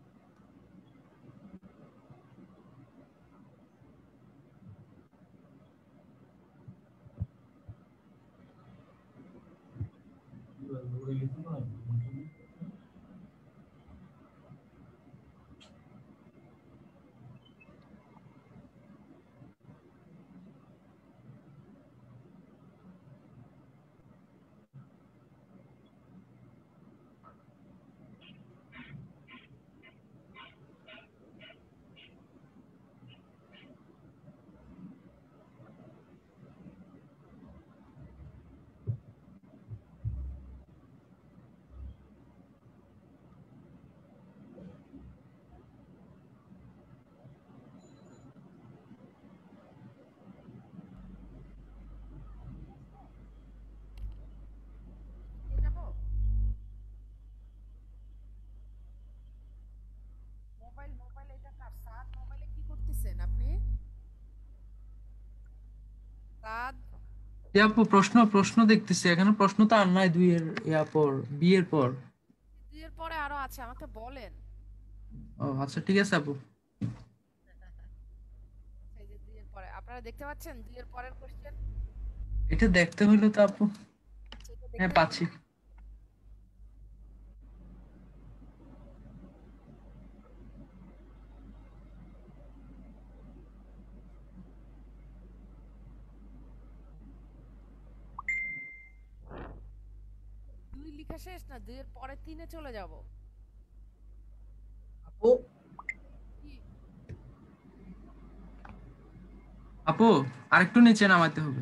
মোবাইল মোবাইল এটা কার? সাদ মোবাইলে কি করতেছেন আপনি? সাদ জি আপু প্রশ্ন প্রশ্ন দেখতেছি, এখানে প্রশ্ন তো আর নাই দুই এর ইয়া পর বি এর পর। দুই এর পরে আরো আছে, আমাকে বলেন। ও আচ্ছা ঠিক আছে আপু। এই যে দুই এর পরে আপনারা দেখতে পাচ্ছেন দুই এর পরের কোশ্চেন? এটা দেখতে হইলো তো আপু। হ্যাঁ পাচ্ছি। দুই লেখা শেষ না, দুই এর পরে তিনে চলে যাব। আপু আপু আরেকটু নিচে নামাতে হবে।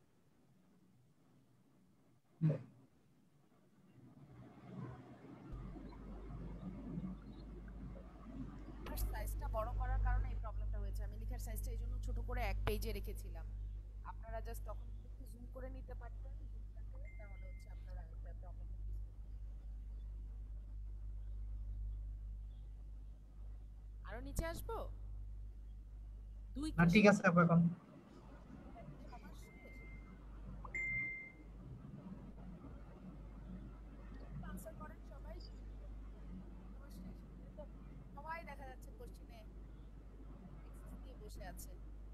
সাইজটা বড় করার কারণে এই প্রবলেমটা হয়েছে। আমি লেখার সাইজটা এইজন্য ছোট করে এক পেজে রেখেছিলাম। আপনারা জাস্ট তখন একটু জুম করে নিতে পারতেন, তাহলে হচ্ছে আপনারা একটা প্রবলেম। আরো নিচে আসবো? দুই না ঠিক আছে আপু এখন আনসার করেন সবাই। সবাই দেখা যাচ্ছে কোশ্চেনে এক্সেস দিয়ে বসে আছে।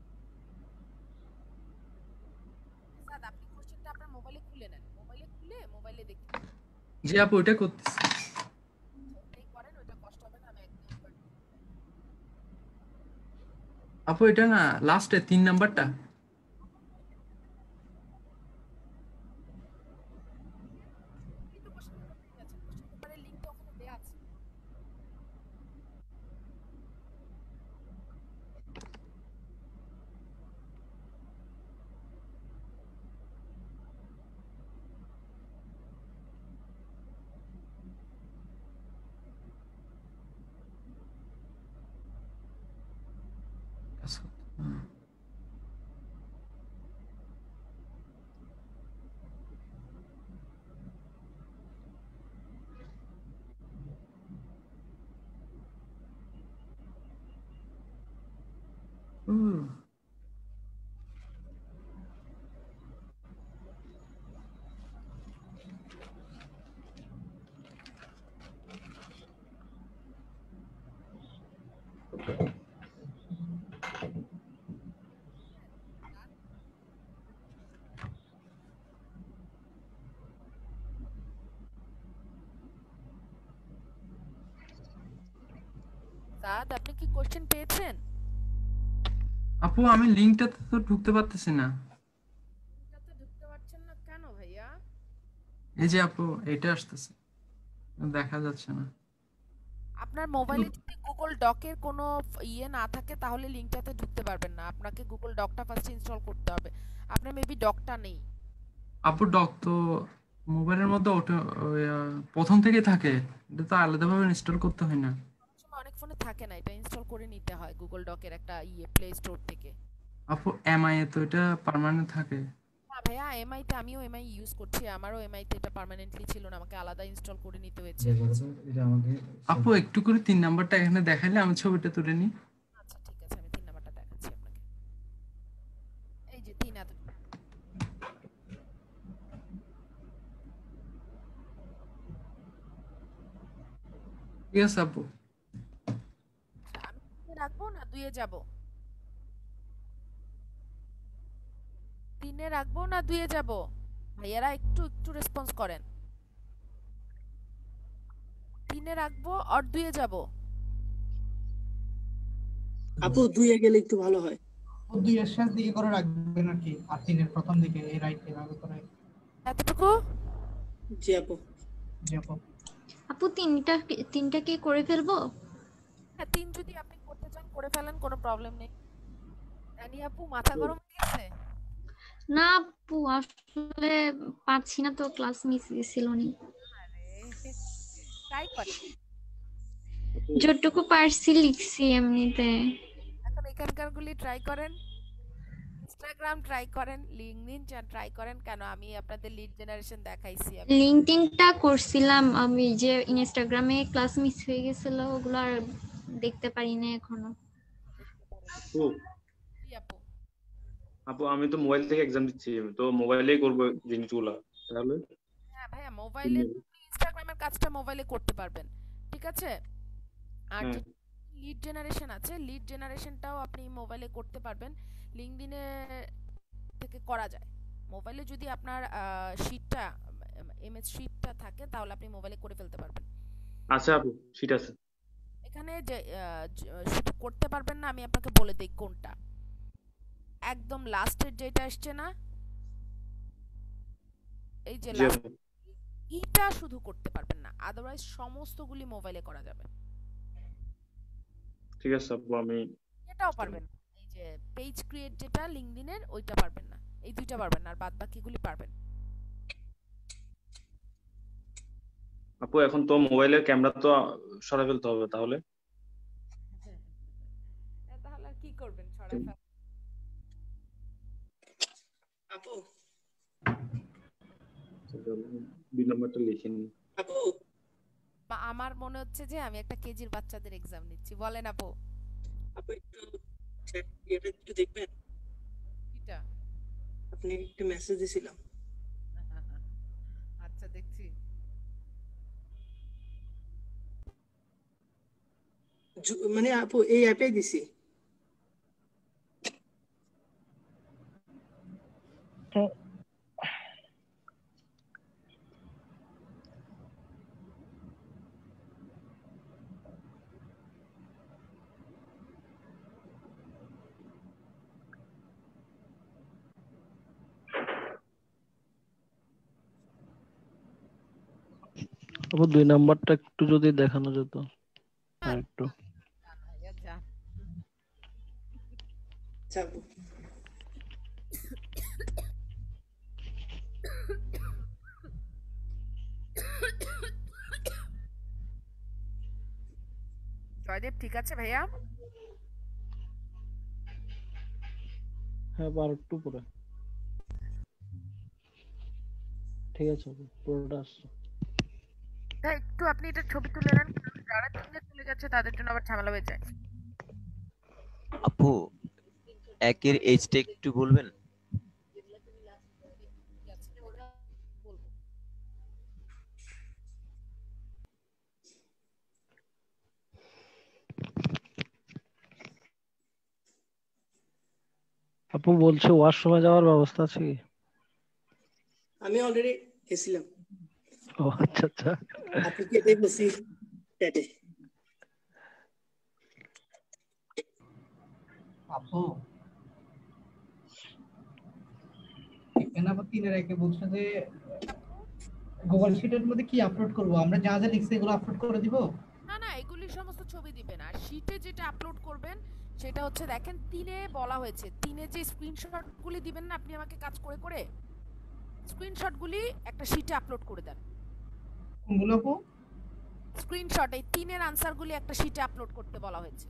সাদ আপনি কোশ্চেনটা আপনার মোবাইলে খুলে নেন, মোবাইলে খুলে মোবাইলে দেখতে। জি আপু ওটা করতেছি। এই করেন, ওটা কষ্ট হবে না। আমি একদম করে আপু এটা না লাস্টে তিন নাম্বারটা। কিন্তু কোশ্চেন পেপার ঠিক আছে, কোশ্চেন পেপারের লিংকটা ওখানে দেয়া আছে। হুম সাদ আপনি কি কোশ্চেন পেয়েছেন? আপু আমি লিংকটাতে তো ঢুকতে পারতেছি না। এটাতে ঢুকতে পারছেন না কেন ভাইয়া? এই যে আপু এটা আসতেছে, দেখা যাচ্ছে না। আপনার মোবাইলে যদি গুগল ডকের কোনো ফ- ইয়ে না থাকে তাহলে লিংকটাতে ঢুকতে পারবেন না, আপনাকে গুগল ডকটা ফার্স্ট ইনস্টল করতে হবে। আপনার মেবি ডকটা নেই। আপু ডক তো মোবাইলের মধ্যে অটো ওই, আহ, প্রথম থেকে থাকে, এটা তো আলাদাভাবে ইনস্টল করতে হয় না। অনেক সময় অনেক ফোনে থাকে না, এটা ইনস্টল করে নিতে হয় গুগল ডকের একটা ইয়ে প্লে স্টোর থেকে। আপু এমআই এ তো এটা পার্মানেন্ট থাকে। না ভাইয়া, এমআই তে আমিও এমআই ইউজ করছি, আমারও এমআই তে এটা পার্মানেন্টলি ছিল না, আমাকে আলাদা ইনস্টল করে নিতে হয়েছে। আপু একটু করে তিন নাম্বারটা এখানে দেখাইলে আমি ছবিটা তুলে নিই। আচ্ছা ঠিক আছে, আমি তিন নাম্বারটা দেখাচ্ছি আপনাকে। এই যে তিন এত ঠিক আছে আপু। আমি তিনে রাখবো না দুইয়ে যাব? তিনে রাখবো না দুইয়ে যাব? ভাইয়ারা একটু একটু রেসপন্স করেন। তিনে রাখবো আর দুইয়ে যাব? আপু দুইয়ে গেলে একটু ভালো হয়। ও দুই এর শেষ দিকে করে রাখবেন আর কি, আর তিনের প্রথম দিকে এই রাইট এভাবে করে। এতটুকু? জি আপু। জি আপু। আপু তিনটা কি- তিনটা কি করে ফেলবো? হ্যাঁ, তিন যদি আপনি করতে চান করে ফেলেন, কোনো প্রবলেম নেই। রানী আপু মাথা গরম হয়ে গেছে? না আপু আসলে পারছি না তো, ক্লাস মিস গেছিল নি। ট্রাই করেন। যতটুকু পারছি লিখছি এমনিতে। এখন এখানকার গুলি ট্রাই করেন, ইনস্টাগ্রাম ট্রাই করেন, লিঙ্কডইন ট্রাই করেন। কেন আমি আপনাদের লিড জেনারেশন দেখাইছি আমি। লিঙ্কডইনটা করছিলাম আমি, যে ইনস্টাগ্রামে ক্লাস মিস হয়ে গেছিল ওগুলো আর দেখতে পারি না এখনো। আপু জি আপু। আপু আমি তো মোবাইল থেকে এক্সাম দিচ্ছি, আমি তো মোবাইলেই করবো জিনিসগুলা, তাহলে হ্যাঁ ভাইয়া, মোবাইলে ইনস্টাগ্রামের কাজটা মোবাইলে করতে পারবেন, ঠিক আছে? আর হ্যাঁ। যে লিড জেনারেশন আছে, লিড জেনারেশনটাও আপনি মোবাইলে করতে পারবেন, লিঙ্কডইনে থেকে করা যায়। মোবাইলে যদি আপনার শিটটা এমএস শিটটা থাকে তাহলে আপনি মোবাইলে করে ফেলতে পারবেন। আচ্ছা আপু ঠিক আছে। এখানে যে আহ, জ- শুধু করতে পারবেন না, আমি আপনাকে বলে দেই কোনটা। একদম লাস্টের যেটা আসছে না, এই যে জি লাস্ট, আপু এটা শুধু করতে পারবেন না, আদারওয়াইজ সমস্তগুলি মোবাইলে করা যাবে। ঠিক আছে আপু, আমি এটাও পারবেন না, এই যে পেজ ক্রিয়েট যেটা লিঙ্কডইনের ওইটা পারবেন না, এই দুইটা পারবেন না, আর বাদ বাকিগুলি পারবেন। আপু এখন তো মোবাইলের ক্যামেরা তো সরাই ফেলতে হবে তাহলে। তাহলে আর কি করবেন, ছড়াই ফেল। আপু দুই নাম্বারটা লিখে নিন। আপু বা আমার মনে হচ্ছে যে আমি একটা কেজির বাচ্চাদের এক্সাম নিচ্ছি। বলেন আপু। আপু একটু chat ইয়েটা একটু দেখবেন, কিটা? আপনি একটু মেসেজ দিছিলাম। আচ্ছা দেখছি। জু- মানে আপু এই অ্যাপে দিছি। আপু দুই নাম্বারটা একটু যদি দেখানো যেত আর একটু। আচ্ছা আচ্ছা আপু জয়দেব ঠিক আছে ভাইয়া? হ্যাঁ আর একটু পরে। ঠিক আছে আপু, পুরোটা আসছে। হ্যাঁ, একটু আপনি এটা ছবি তুলে নেন, কারণ যারা তিনে চলে যাচ্ছে তাদের জন্য আবার ঝামেলা হয়ে যায়। আপু একের এইচটা একটু বলবেন? আপু বলছে ওয়াশরুমে যাওয়ার ব্যবস্থা আছে কি? আমি অলরেডি গেছিলাম। ও আচ্ছা আচ্ছা। আপনি কি এটাই বলছি চ্যাটে? আপু এখানে আবার তিনের একে বলছে যে গুগল শিটের মধ্যে কি আপলোড করব, আমরা যা যা লিখছি এগুলো আপলোড করে দিব? না না, এগুলি ছবি দিবেন। আর শীটে যেটা আপলোড করবেন সেটা হচ্ছে দেখেন তিনে বলা হয়েছে, তিনে যে স্ক্রিনশটগুলি দিবেন না আপনি আমাকে কাজ করে করে, স্ক্রিনশটগুলি একটা শীটে আপলোড করে দেন। কোনগুলো আপু? স্ক্রিনশট এই তিনের আনসারগুলি একটা শীটে আপলোড করতে বলা হয়েছে।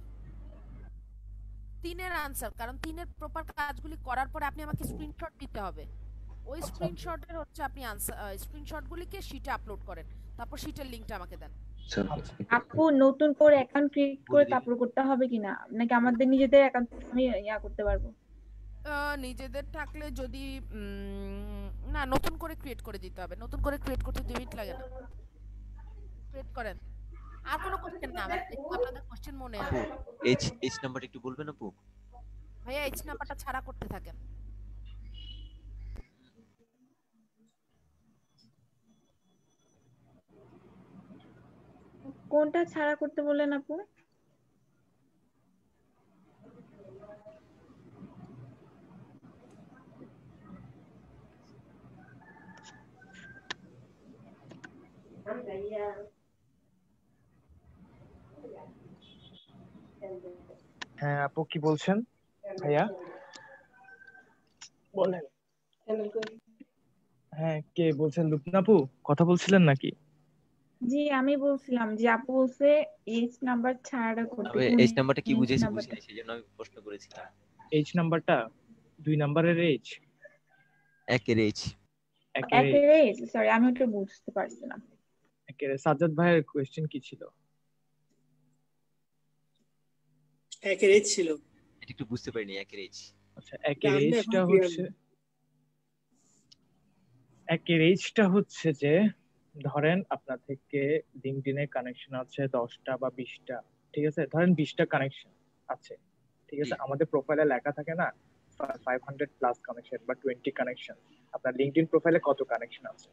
তিনের আনসার, কারণ তিনের প্রপার কাজগুলি করার পরে আপনি আমাকে স্ক্রিনশট দিতে হবে। ওই স্ক্রিনশটের হচ্ছে আপনি আনসার স্ক্রিনশটগুলিকে শীটে আপলোড করেন, তারপর শীটের লিংকটা আমাকে দেন। আপু নতুন করে অ্যাকাউন্ট ক্রিয়েট করে তারপর করতে হবে কিনা, নাকি আমাদের নিজেদের অ্যাকাউন্ট আমি ইয়া করতে পারবো? আহ, নিজেদের থাকলে যদি উম, না নতুন করে ক্রিয়েট করে দিতে হবে। নতুন করে ক্রিয়েট করতে দুই মিনিট লাগে না, ক্রিয়েট করেন। আর কোনো কোশ্চেন না, আমার একটু আপনাদের কোশ্চেন মনে আপু আছে এইচ এইচ নাম্বার একটু বলবেন আপু? ভাইয়া? এইচ নাম্বারটা ছাড়া করতে থাকেন। কোনটা ছাড়া করতে বললেন আপু? হ্যাঁ আপু কি বলছেন ভাইয়া? বলেন। হ্যাঁ কে বলছেন? লুপনা আপু কথা বলছিলেন নাকি? জি আমি বলছিলাম যে আপু বলছে এইচ নাম্বার ছাড়া করতে। তবে কোন এইচ নাম্বারটা কি এইচ বুঝাইছে নাম্বারটা? বুঝিনি, সেজন্য আমি প্রশ্ন করেছিলাম। এইচ নাম্বারটা দুই নাম্বারের এইচ, একের এইচ। একের একের এইচ, এইচ, সরি আমি একটু বুঝতে পারছি না। একের। সাজ্জাদ ভাইয়ের কোশ্চেন কি ছিল? একের এইচ ছিল। এটা একটু বুঝতে পারিনি, একের এইচ। আচ্ছা একের আমি এখন এইচটা clear হচ্ছে, একের এইচটা হচ্ছে যে ধরেন আপনার থেকে লিঙ্কডইনে কানেকশন আছে দশটা বা বিশটা, ঠিক আছে? ধরেন বিশটা কানেকশন আছে, ঠিক আছে? আমাদের প্রোফাইলে লেখা থাকে না ফাইভ হান্ড্রেড প্লাস কানেকশন বা টোয়েন্টি কানেকশন। আপনার লিঙ্কডইন প্রোফাইলে কত কানেকশন আছে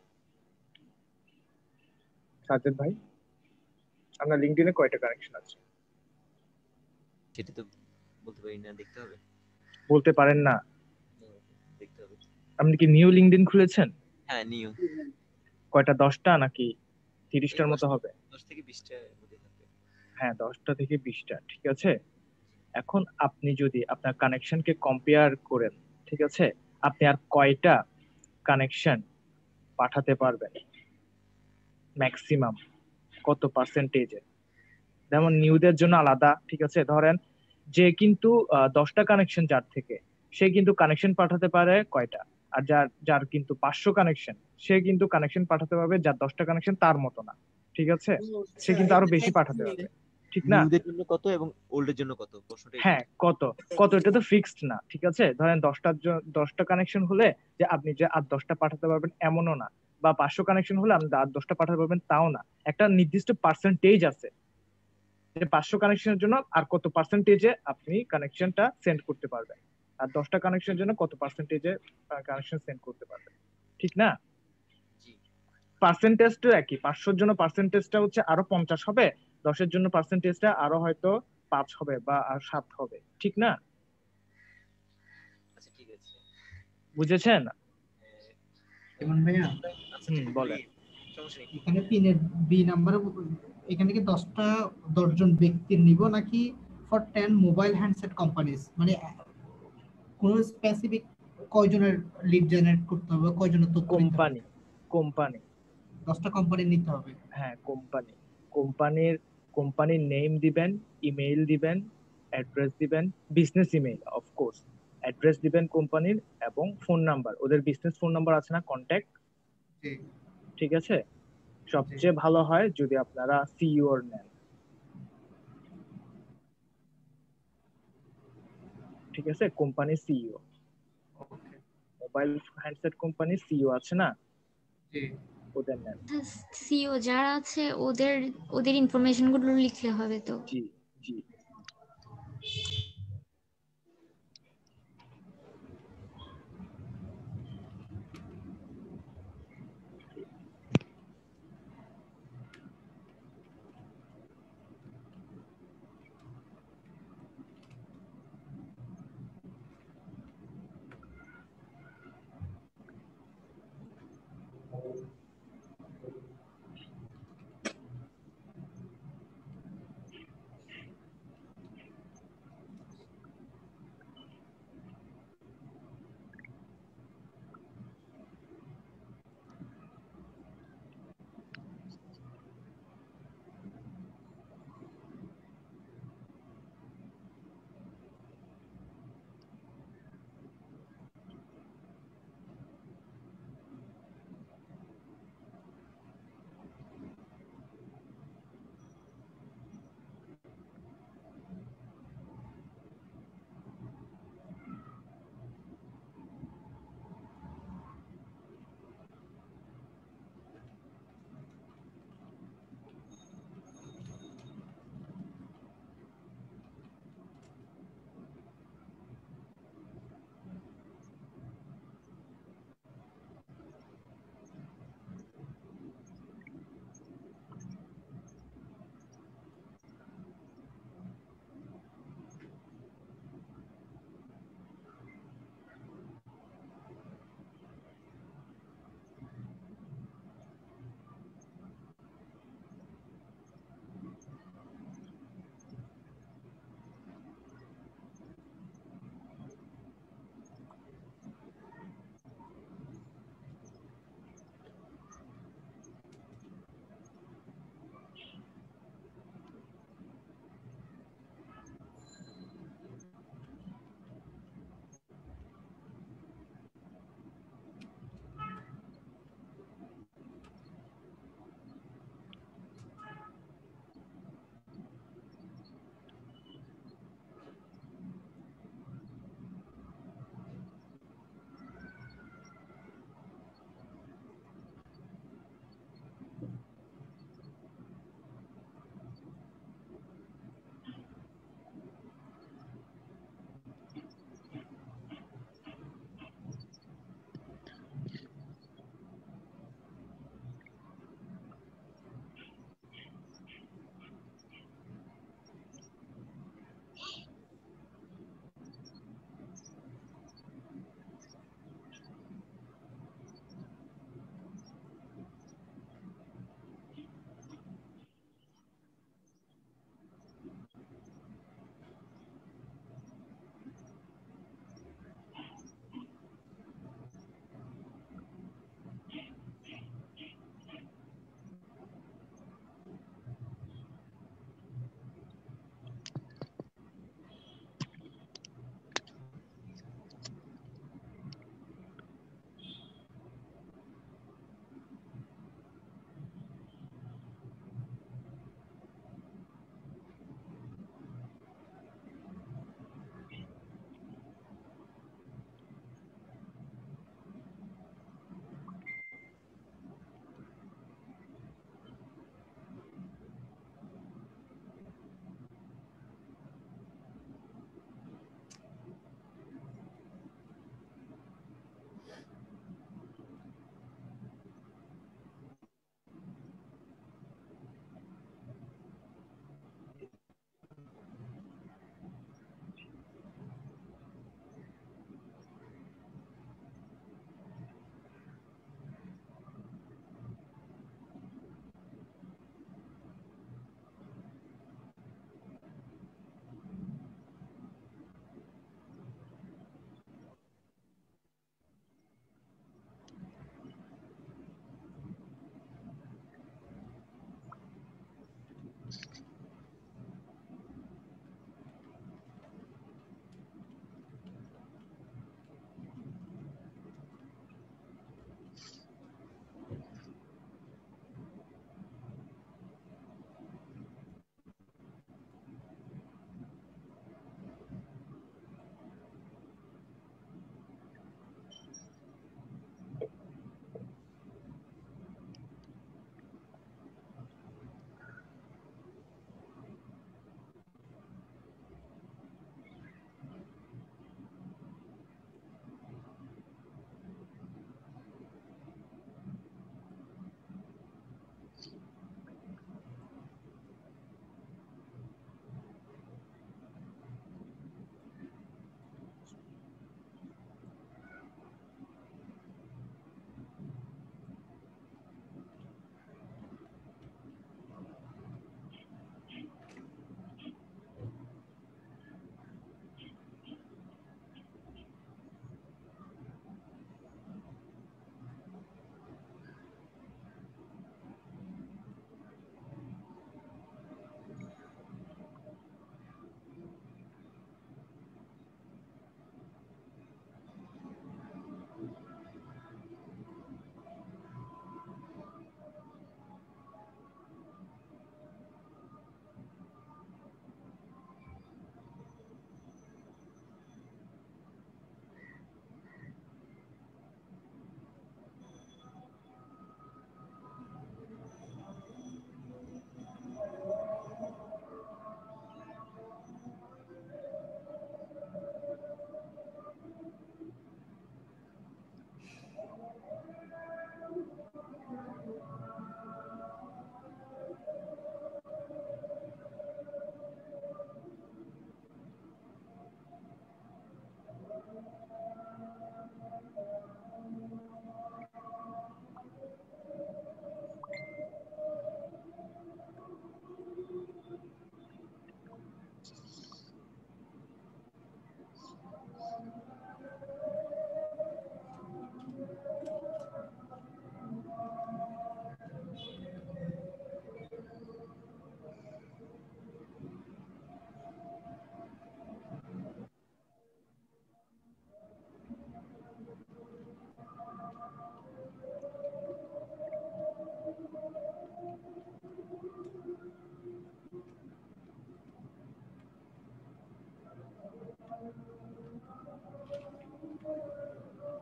সাজ্জাদ ভাই? আপনার লিঙ্কডইনে কয়টা কানেকশন আছে? সেটা তো বলতে পারি না, দেখতে হবে। বলতে পারেন না? দেখতে হবে। আপনি কি নিউ লিঙ্কডইন খুলেছেন? হ্যাঁ নিউ। কয়টা, দশটা নাকি তিরিশটার মতো হবে? দশ থেকে বিশটা মধ্যে থাকবে। হ্যাঁ দশটা থেকে বিশটা, ঠিক আছে? এখন আপনি যদি আপনার কানেকশনকে কম্পেয়ার করেন, ঠিক আছে, আপনি আর কয়টা কানেকশন পাঠাতে পারবেন ম্যাক্সিমাম, কত পার্সেন্টেজে? যেমন নিউদের জন্য আলাদা, ঠিক আছে? ধরেন যে কিন্তু আহ, দশটা কানেকশন যার থেকে, সে কিন্তু কানেকশন পাঠাতে পারে কয়টা? আর যার যার কিন্তু পাঁচশো কানেকশন, সে কিন্তু কানেকশন পাঠাতে পারবে যার দশটা কানেকশন তার মতো না, ঠিক আছে? সে কিন্তু আরো বেশি পাঠাতে পারবে, ঠিক না? নিউদের জন্য কত এবং ওল্ডের জন্য কত, প্রশ্নটা হ্যাঁ কত কত এটা তো ফিক্সড না, ঠিক আছে? ধরেন দশটা দশটা কানেকশন হলে যে আপনি যে আর দশটা পাঠাতে পারবেন এমনও না, বা পাঁচশো কানেকশন হলে আপনি আর দশটা পাঠাতে পারবেন তাও না। একটা নির্দিষ্ট পার্সেন্টেজ আছে যে পাঁচশো কানেকশনের জন্য আর কত পার্সেন্টেজে আপনি কানেকশনটা সেন্ড করতে পারবেন, আর দশটা কানেকশনের জন্য কত পার্সেন্টেজে কানেকশন সেন্ড করতে পারবেন, ঠিক না? পার্সেন্টেজটা একই, পাঁচশোর জন্য পার্সেন্টেজটা হচ্ছে আরো পঞ্চাশ হবে, দশের জন্য পার্সেন্টেজটা আরো হয়তো পাঁচ হবে বা আর সাত হবে, ঠিক না? আচ্ছা ঠিক আছে, বুঝেছেন? যেমন ভাইয়া হুম বলেন। সমস্যা নেই। এখানে তিনের বি নাম্বারে এখানে কি দশটা দশজন ব্যক্তির নিব নাকি for ten mobile handset companies, মানে কোন স্পেসিফিক কয়জনের লিড জেনারেট করতে হবে, কয়জনের তথ্য কোম্পানি, কোম্পানি দশটা কোম্পানি নিতে হবে? হ্যাঁ কোম্পানি, কোম্পানির কোম্পানির নেম দিবেন, ইমেইল দিবেন, অ্যাড্রেস দিবেন, বিজনেস ইমেইল অফকোর্স, অ্যাড্রেস দিবেন কোম্পানির, এবং ফোন নাম্বার, ওদের বিজনেস ফোন নাম্বার আছে না, কন্ট্যাক্ট, ঠিক আছে? সবচেয়ে ভালো হয় যদি আপনারা সিইওর নেন, ঠিক আছে? কোম্পানির সিইও, মোবাইল হ্যান্ডসেট কোম্পানির সিইও আছে না, ওদের নেন। সিও যারা আছে ওদের ওদের ইনফরমেশন গুলো লিখলে হবে তো? জি জি।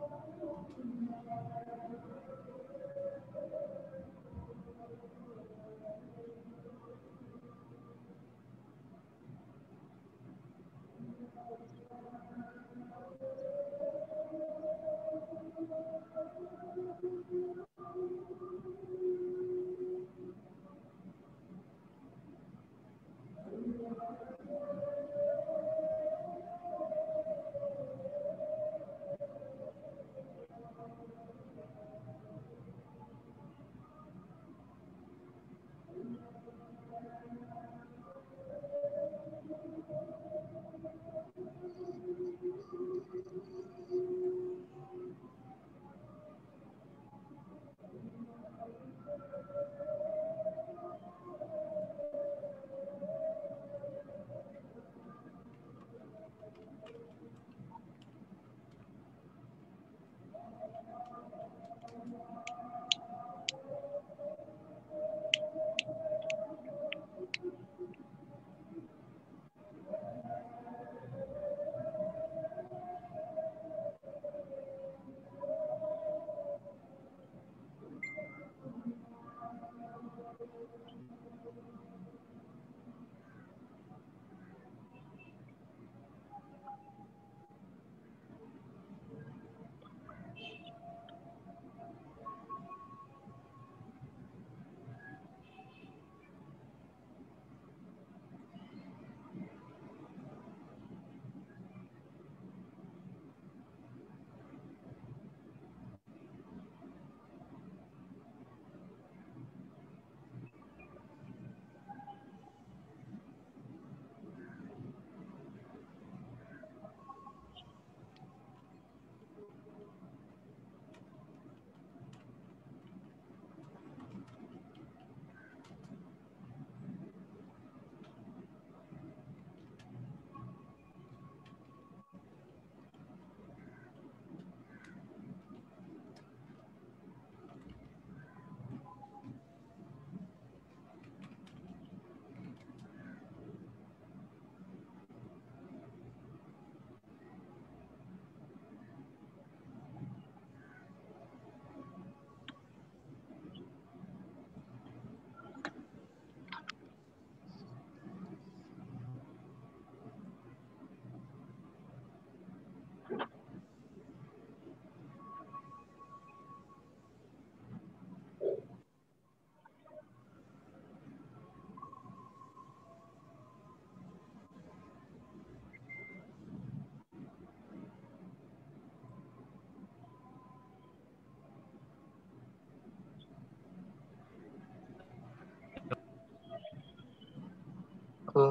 Cool.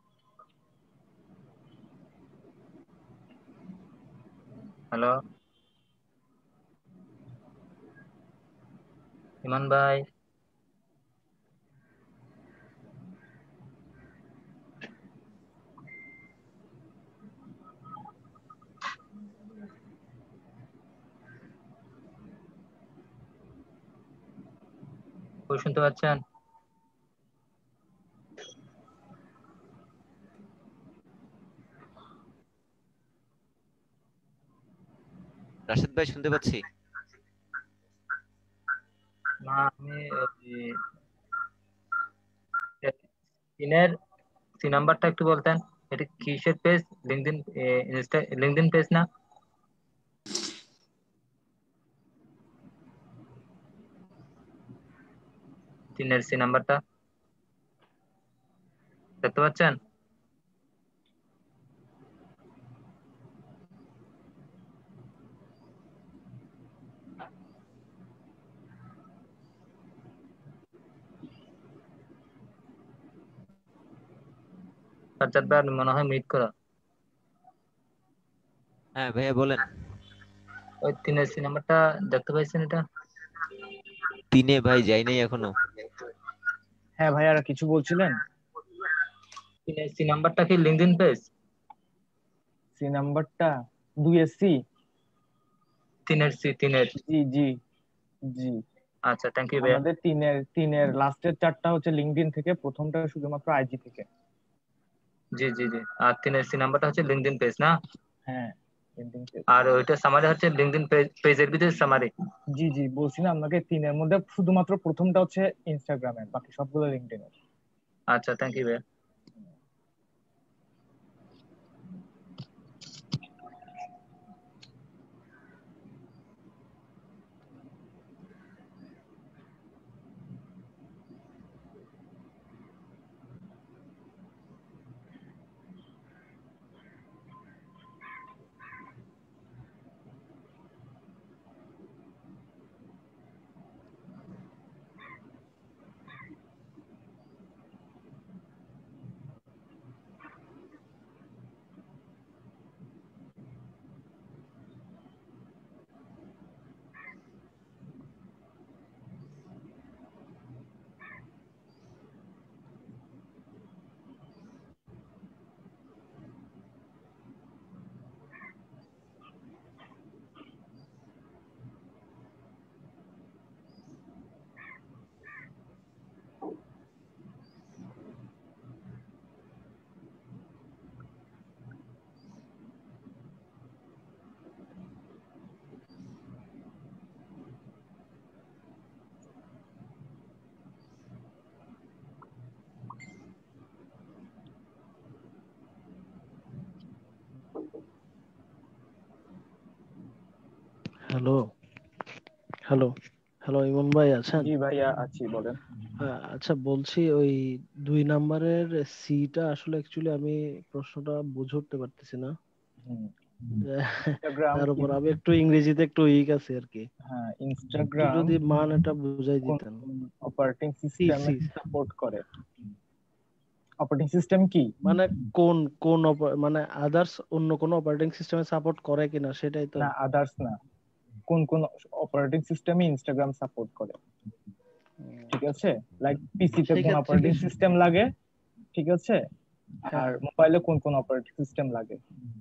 হ্যালো ইমান ভাই, কই শুনতে পাচ্ছেন? রাশেদ ভাই শুনতে পাচ্ছি। না, আমি তিনের সি নাম্বারটা একটু বলতেন। এটা কিসের page? LinkedIn insta LinkedIn page না? তিনের সি নাম্বারটা দেখতে পাচ্ছেন? সাজ্জাদ ভাই মনে হয় মিট করা। হ্যাঁ ভাইয়া বলেন। ওই তিনের সি নাম্বারটা দেখতে পাইছেন? এটা তিনে ভাই যাই নাই এখনো। হ্যাঁ ভাই, আর কিছু বলছিলেন? তিনের সি নাম্বারটা কি লিঙ্কডইন পেজ? সি নাম্বারটা দুই এস সি তিনের সি তিনের জি জি জি আচ্ছা, থ্যাংক ইউ ভাইয়া। আমাদের তিনের তিনের লাস্টের চারটা হচ্ছে লিঙ্কডইন থেকে, প্রথমটা শুধুমাত্র আইজি থেকে। জি জি জি আর তিনের সি নাম্বারটা হচ্ছে লিঙ্কডইন পেজ না? হ্যাঁ লিঙ্কডইন পেজ। আর ওইটা সামারি হচ্ছে লিঙ্কডইন পেজের ভিতরে সামারি। জি জি বলছি না আপনাকে, তিনের মধ্যে শুধুমাত্র প্রথমটা হচ্ছে ইনস্টাগ্রামের, বাকি সবগুলো লিঙ্কডইনের। আচ্ছা, থ্যাংক ইউ ভাই। হ্যালো হ্যালো হ্যালো ইমন ভাই আছেন? জি ভাইয়া আছি, বলেন। হ্যাঁ, আচ্ছা বলছি ওই দুই নাম্বারের সিটা আসলে অ্যাকচুয়ালি আমি প্রশ্নটা বুঝে উঠতে পারতেছি না। হুম, যে ইনস্টাগ্রাম তার উপর আমি একটু ইংরেজিতে একটু উইক আছি আর কি। হ্যাঁ একটু ইনস্টাগ্রাম যদি মানেটা বুঝাই কোন দিতেন। অপারেটিং সি সিস্টেমে সি সাপোর্ট করে? অপারেটিং সিস্টেম কি? মানে কোন কোন অপা- মানে আদার্স অন্য কোন অপারেটিং সিস্টেমে সাপোর্ট করে কিনা সেটাই তো। না আদার্স না, কোন কোন অপারেটিং সিস্টেমে ইনস্টাগ্রাম সাপোর্ট করে, ঠিক আছে? লাইক পিসিতে কোন সেক্ষেত্রে কি অপারেটিং সিস্টেম লাগে, ঠিক আছে, হ্যাঁ আর মোবাইলে কোন কোন অপারেটিং সিস্টেম লাগে।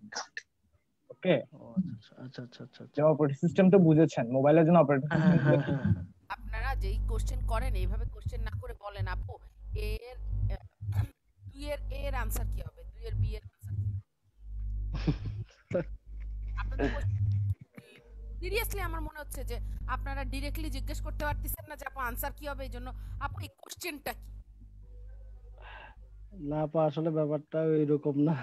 ওকে, ও আচ্ছা আচ্ছা আচ্ছা আচ্ছা আচ্ছা যে অপারেটিং সিস্টেম তো বুঝেছেন, মোবাইলের জন্য অপারেটিং হ্যাঁ সিস্টেম হ্যাঁ গুলো কি? হ্যাঁ হ্যাঁ আপনারা যেই কোশ্চেন করেন এইভাবে কোশ্চেন না করে বলেন আপু এর আহ, দুই এর এ এর আনসার কি হবে, দুই এর বি এর আনসার কি হবে? আপনাদের সিরিয়াসলি আমার মনে হচ্ছে যে আপনারা ডিরেক্টলি জিজ্ঞেস করতে পারতেছেন না যে আপু আনসার কি হবে, এই জন্য আপু এই কোশ্চেনটা কি? না পা আসলে ব্যাপারটা ওইরকম না।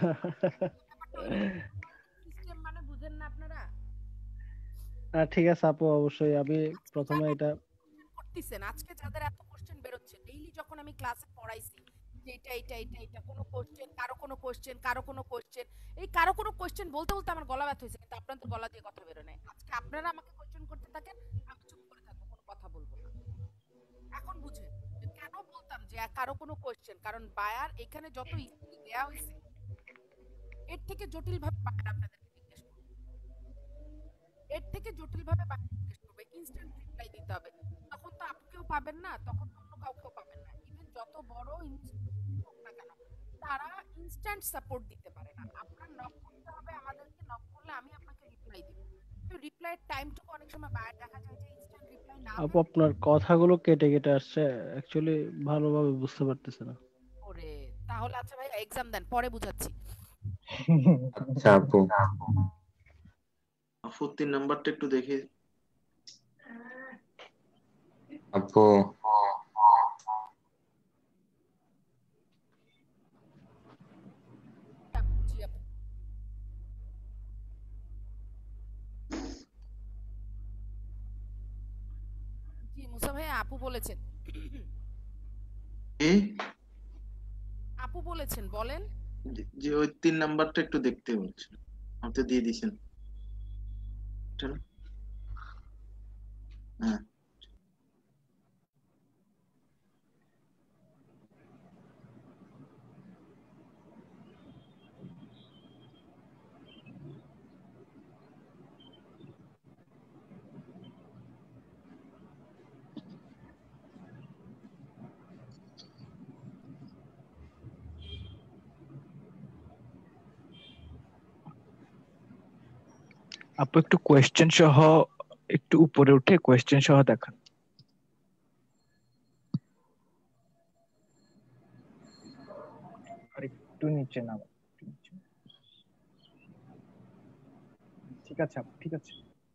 সিস্টেম মানে বুঝেন না আপনারা? না ঠিক আছে আপু, অবশ্যই আমি প্রথমে এটা করতেছেন আজকে যাদের এত কোশ্চেন বেরোচ্ছে ডেইলি যখন আমি ক্লাসে পড়াইছি যে এটা এটা এটা এটা কোনো কোশ্চেন কারো কোনো কোশ্চেন কারো কোনো কোশ্চেন, এই কারো কোনো কোশ্চেন বলতে বলতে আমার গলা ব্যথা হয়েছে, কিন্তু আপনাদের গলা দিয়ে কথা বেরো নাই। আজকে আপনারা আমাকে কোশ্চেন করতে থাকেন, আমি চুপ করে থাকবো, কোনো কথা বলবো না। এখন বুঝেন যে কেন বলতাম যে কারো কোনো কোশ্চেন, কারণ বায়ার এখানে যত ইজি দেয়া হয়েছে এর থেকে জটিল ভাবে বায়ার আপনাদেরকে জিজ্ঞেস করবে, এর থেকে জটিল ভাবে বায়ার জিজ্ঞেস করবে, ইনস্ট্যান্ট রিপ্লাই দিতে হবে। তখন তো আপনিও পাবেন না, তখন তো অন্য কাউকেও পাবেন না। ইভেন যত বড় ইনস্টিটিউট হোক না কেন তারা ইনস্ট্যান্ট সাপোর্ট দিতে পারে না। আপনার নক করতে হবে, আমাদেরকে নক করলে আমি আপনাকে রিপ্লাই দিব। তো রিপ্লাইয়ের টাইমটুকু অনেক সময় বায়ার দেখা যায় যে ইনস্ট্যান্ট রিপ্লাই না আপু দেয়। আপনার কথাগুলো কেটে কেটে আসছে, অ্যাকচুয়ালি ভালোভাবে বুঝতে পারতেছি না। ওরে তাহলে আচ্ছা ভাই এক্সাম দেন, পরে বুঝাচ্ছি। আচ্ছা আপু, আপু তিন নাম্বারটা একটু দেখি। আপু জি আপু। জি মুসা ভাই আপু বলেছেন। এ আপু বলেছেন বলেন। যে যে ওই তিন নাম্বারটা একটু দেখতে বলছিল, আপনি তো দিয়ে দিছেন। এটা না? হ্যাঁ আপু একটু কোয়েশ্চেন সহ, একটু উপরে উঠে কোয়েশ্চেন সহ দেখান। আর একটু নিচে নামো, একটু নিচে। আছে আপু, ঠিক আছে।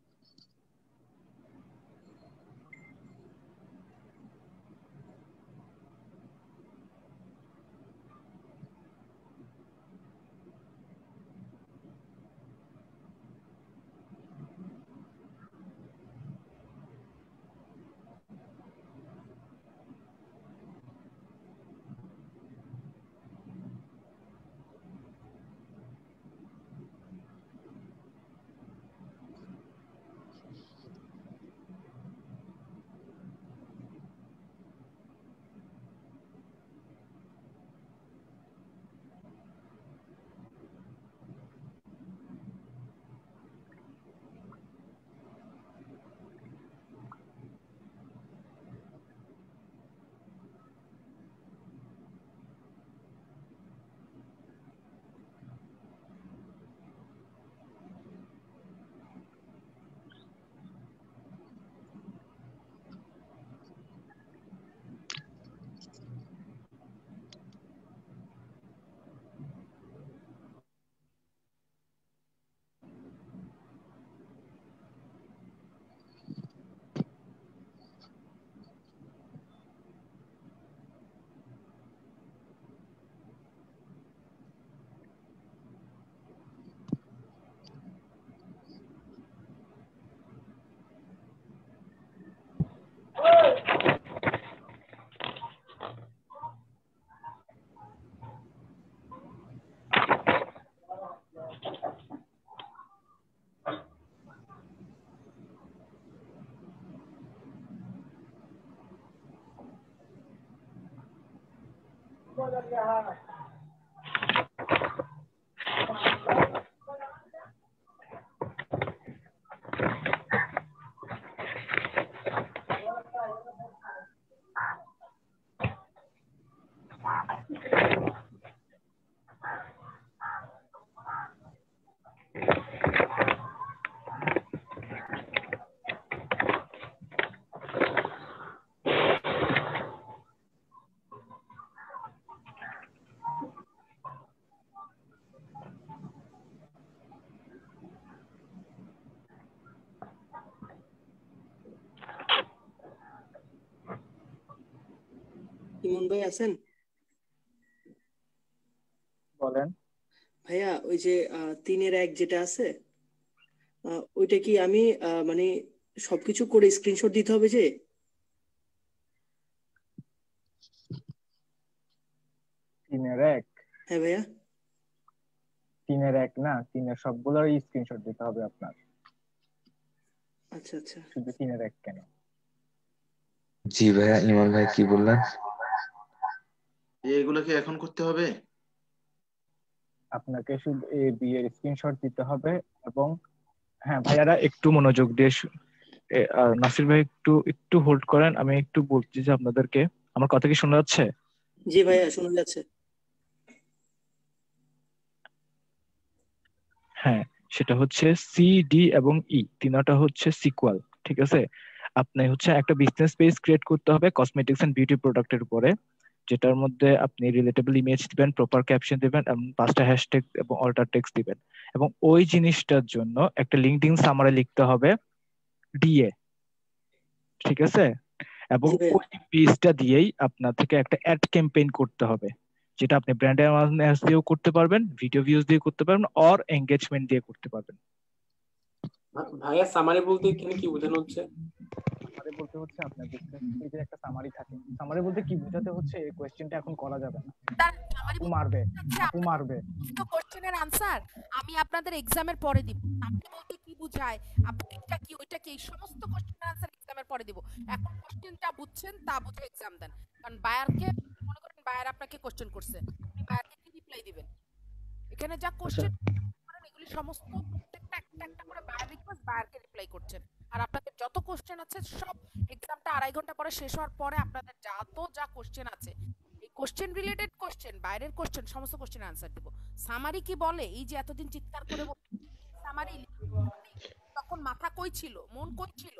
ইমন ভাই আছেন? বলেন ভাইয়া, ওই যে আহ, তিনের এক যেটা আছে, আহ, ওইটা কি আমি আহ, মানে সবকিছু করে স্ক্রিনশট দিতে হবে যে? তিনের এক? হ্যাঁ ভাইয়া। তিনের এক না, তিনের সবগুলোর স্ক্রিনশট দিতে হবে আপনার। আচ্ছা আচ্ছা। শুধু তিনের এক কেন? জি ভাইয়া, ইমন ভাই কি বললেন? এগুলো কি এখন করতে হবে? আপনাকে শুধু এ বি এর স্ক্রিনশট দিতে হবে এবং হ্যাঁ ভাইয়ারা একটু মনোযোগ দিয়ে শু- এ, আর নাসির ভাই একটু একটু হোল্ড করেন, আমি একটু বলছি যে আপনাদেরকে। আমার কথা কি শোনা যাচ্ছে? জি ভাইয়া, শোনা যাচ্ছে। হ্যাঁ, সেটা হচ্ছে সি ডি এবং ই, তিনটা হচ্ছে সিকুয়াল। ঠিক আছে, আপনি হচ্ছে একটা বিজনেস পেজ ক্রিয়েট করতে হবে কসমেটিক্স এন্ড বিউটি প্রোডাক্টের উপরে, যেটার মধ্যে আপনি রিলেটেবল ইমেজ দিবেন, প্রপার ক্যাপশন দিবেন এবং পাঁচটা হ্যাশট্যাগ এবং অল্টার টেক্সট দিবেন। এবং ওই জিনিসটার জন্য একটা লিঙ্কডইন সামারি লিখতে হবে ডিএ। ঠিক আছে, এবং ওই পেজটা দিয়েই আপনার থেকে একটা অ্যাড ক্যাম্পেইন করতে হবে, যেটা আপনি ব্র্যান্ড অ্যাওয়ারনেস দিয়েও করতে পারবেন, ভিডিও ভিউজ দিয়ে করতে পারবেন, অর এঙ্গেজমেন্ট দিয়ে করতে পারবেন। ভাইয়া সামারি বলতে এখানে কি বোঝানো হচ্ছে? সামারি বলতে হচ্ছে আপনার বিজনেস পেজের একটা সামারি থাকে। সামারি বলতে কি বোঝাতে হচ্ছে এই কোশ্চেনটা এখন করা যাবে না, আপু মারবে, আপু মারবে। তো কোশ্চেনের আনসার আমি আপনাদের এক্সামের পরে দিব। সামনে বলতে কি বুঝায়, আপনি এটা কি ওইটা কি, এই সমস্ত কোশ্চেনের আনসার এক্সামের পরে দিব। এখন কোশ্চেনটা বুঝছেন তা বুঝে এক্সাম দেন। কারণ বায়ারকে মনে করেন বায়ার আপনাকে কোশ্চেন করছে, আপনি বায়ারকে কি রিপ্লাই দিবেন? এখানে যা কোশ্চেন করেন এগুলি সমস্ত প্রত্যেকটা একটা একটা করে বায়ার রিকোয়েস্ট বায়ারকে রিপ্লাই করছেন। আর আপনাদের যত কোশ্চেন আছে সব এক্সামটা আড়াই ঘন্টা পরে শেষ হওয়ার পরে আপনাদের যত যা কোশ্চেন আছে এই কোশ্চেন রিলেটেড কোশ্চেন, বাইরের কোশ্চেন, সমস্ত কোশ্চেনের আনসার দেব। সামারি কি বলে, এই যে এতদিন চিৎকার করে সামারি, তখন মাথা কই ছিল, মন কই ছিল?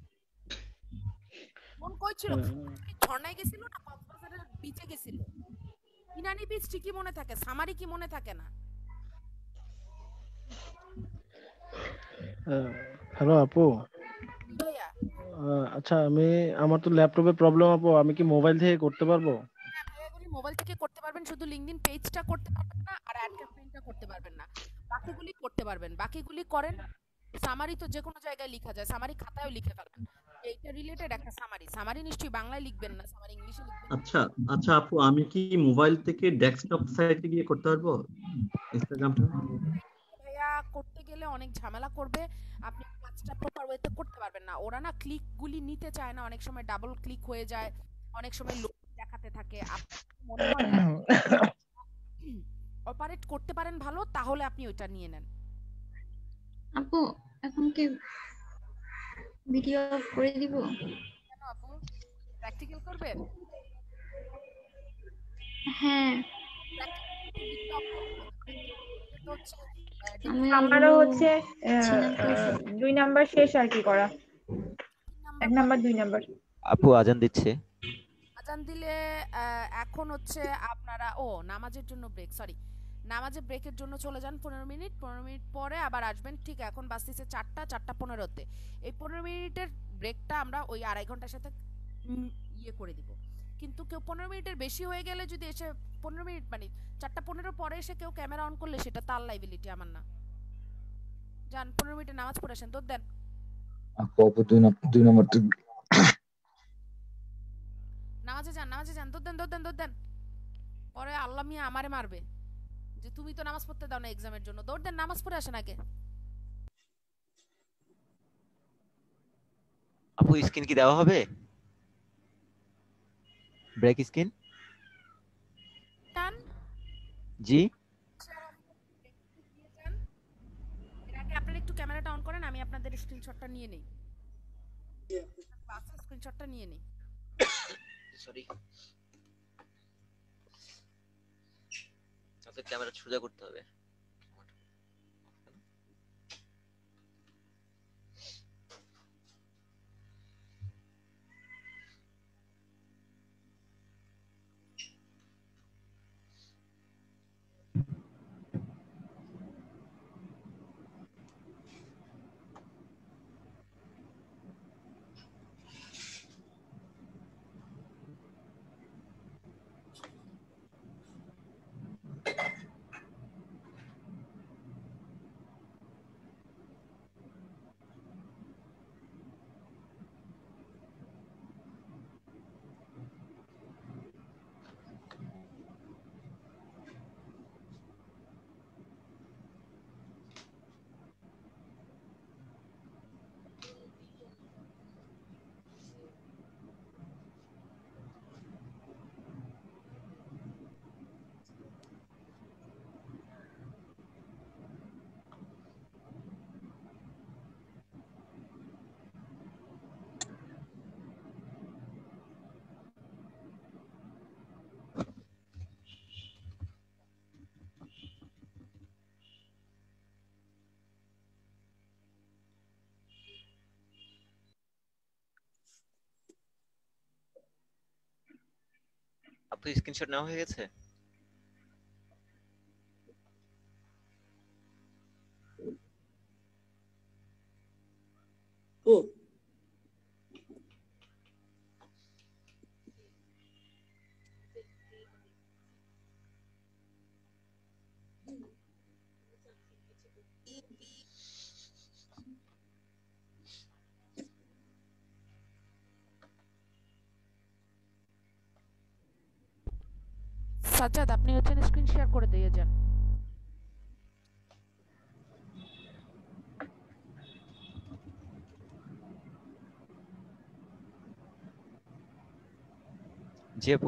মন কই ছিল? ঝর্ণায় গেছিল না কক্সবাজারের বিচে গেছিল? ইনানি বিচ ঠিকই মনে থাকে, সামারি কি মনে থাকে না? হ্যালো আপু। ভাইয়া আহ, আচ্ছা আমি আমার তো ল্যাপটপে প্রবলেম আপু, আমি কি মোবাইল থেকে করতে পারবো? হ্যাঁ ভাইয়া এগুলি মোবাইল থেকে করতে পারবেন, শুধু লিঙ্কডইন পেজটা করতে পারবেন না আর অ্যাড ক্যাম্পেইনটা করতে পারবেন না, বাকিগুলি করতে পারবেন। বাকিগুলি করেন। সামারি তো যে কোনো জায়গায় লেখা যায়, সামারি খাতায়ও লিখে ফেলবেন। এইটা রিলেটেড একটা সামারি, সামারি নিশ্চয়ই বাংলায় লিখবেন না, সামারি ইংলিশে লিখবেন। আচ্ছা আচ্ছা আপু, আমি কি মোবাইল থেকে ডেস্কটপ সাইটে গিয়ে করতে পারবো ইনস্টাগ্রামটা? ভাইয়া করতে গেলে অনেক ঝামেলা করবে, আপনি কাজটা প্রপার ওয়েতে করতে পারবেন না। ওরা না ক্লিকগুলি নিতে চায় না, অনেক সময় ডাবল ক্লিক হয়ে যায়, অনেক সময় লোড দেখাতে থাকে। আপনি মনে হয় অপারেট করতে পারেন ভালো, তাহলে আপনি ওইটা নিয়ে নেন। আপু এখন কি ভিডিও করে দিব? কেন আপু, প্র্যাকটিক্যাল করবেন? হ্যাঁ আমারও হচ্ছে আহ, দুই নাম্বার শেষ আর কি করা, এক নাম্বার দুই নাম্বার। আপু আজান দিচ্ছে। আজান দিলে আহ, এখন হচ্ছে আপনারা ও নামাজের জন্য ব্রেক, সরি নামাজের ব্রেকের জন্য চলে যান পনেরো মিনিট, পনেরো মিনিট পরে আবার আসবেন। ঠিক এখন বাজতেছে চারটা, চারটা পনেরোতে। এই পনেরো মিনিটের ব্রেকটা আমরা ওই আড়াই ঘন্টার সাথে উম, ইয়ে করে দিব। কিন্তু কেউ পনেরো মিনিটের বেশি হয়ে গেলে যদি এসে পনেরো মিনিট মানে চারটা পনেরো পরে এসে কেউ ক্যামেরা অন করলে সেটা তার লাইবিলিটি, আমার না। যান পনেরো মিনিটে নামাজ পড়ে আসেন, দৌড় দেন। আপু আপু দুই নাম- দুই নম্বর তো নামাজে যান, নামাজে যান, দৌড় দেন, দৌড় দেন, দৌড় দেন। পরে আল্লাহ মিয়া আমারে মারবে যে তুমি তো নামাজ পড়তে দাও না এক্সামের জন্য। দৌড় দেন, নামাজ পড়ে আসেন আগে। আপু স্ক্রিন কি দেওয়া হবে? Break screen? টান জি এর আগে আপনারা একটু ক্যামেরাটা অন করেন, আমি আপনাদের স্ক্রিনশটটা নিয়ে নেই, ক্লাসের স্ক্রিনশটটা নিয়ে নেই। সরি, আচ্ছা ক্যামেরা সোজা করতে হবে। আপু স্ক্রিনশট নেওয়া হয়ে গেছে? ও সাজ্জাদ আপনি হচ্ছেন স্ক্রিন শেয়ার করে দিয়ে যান। জি আপু।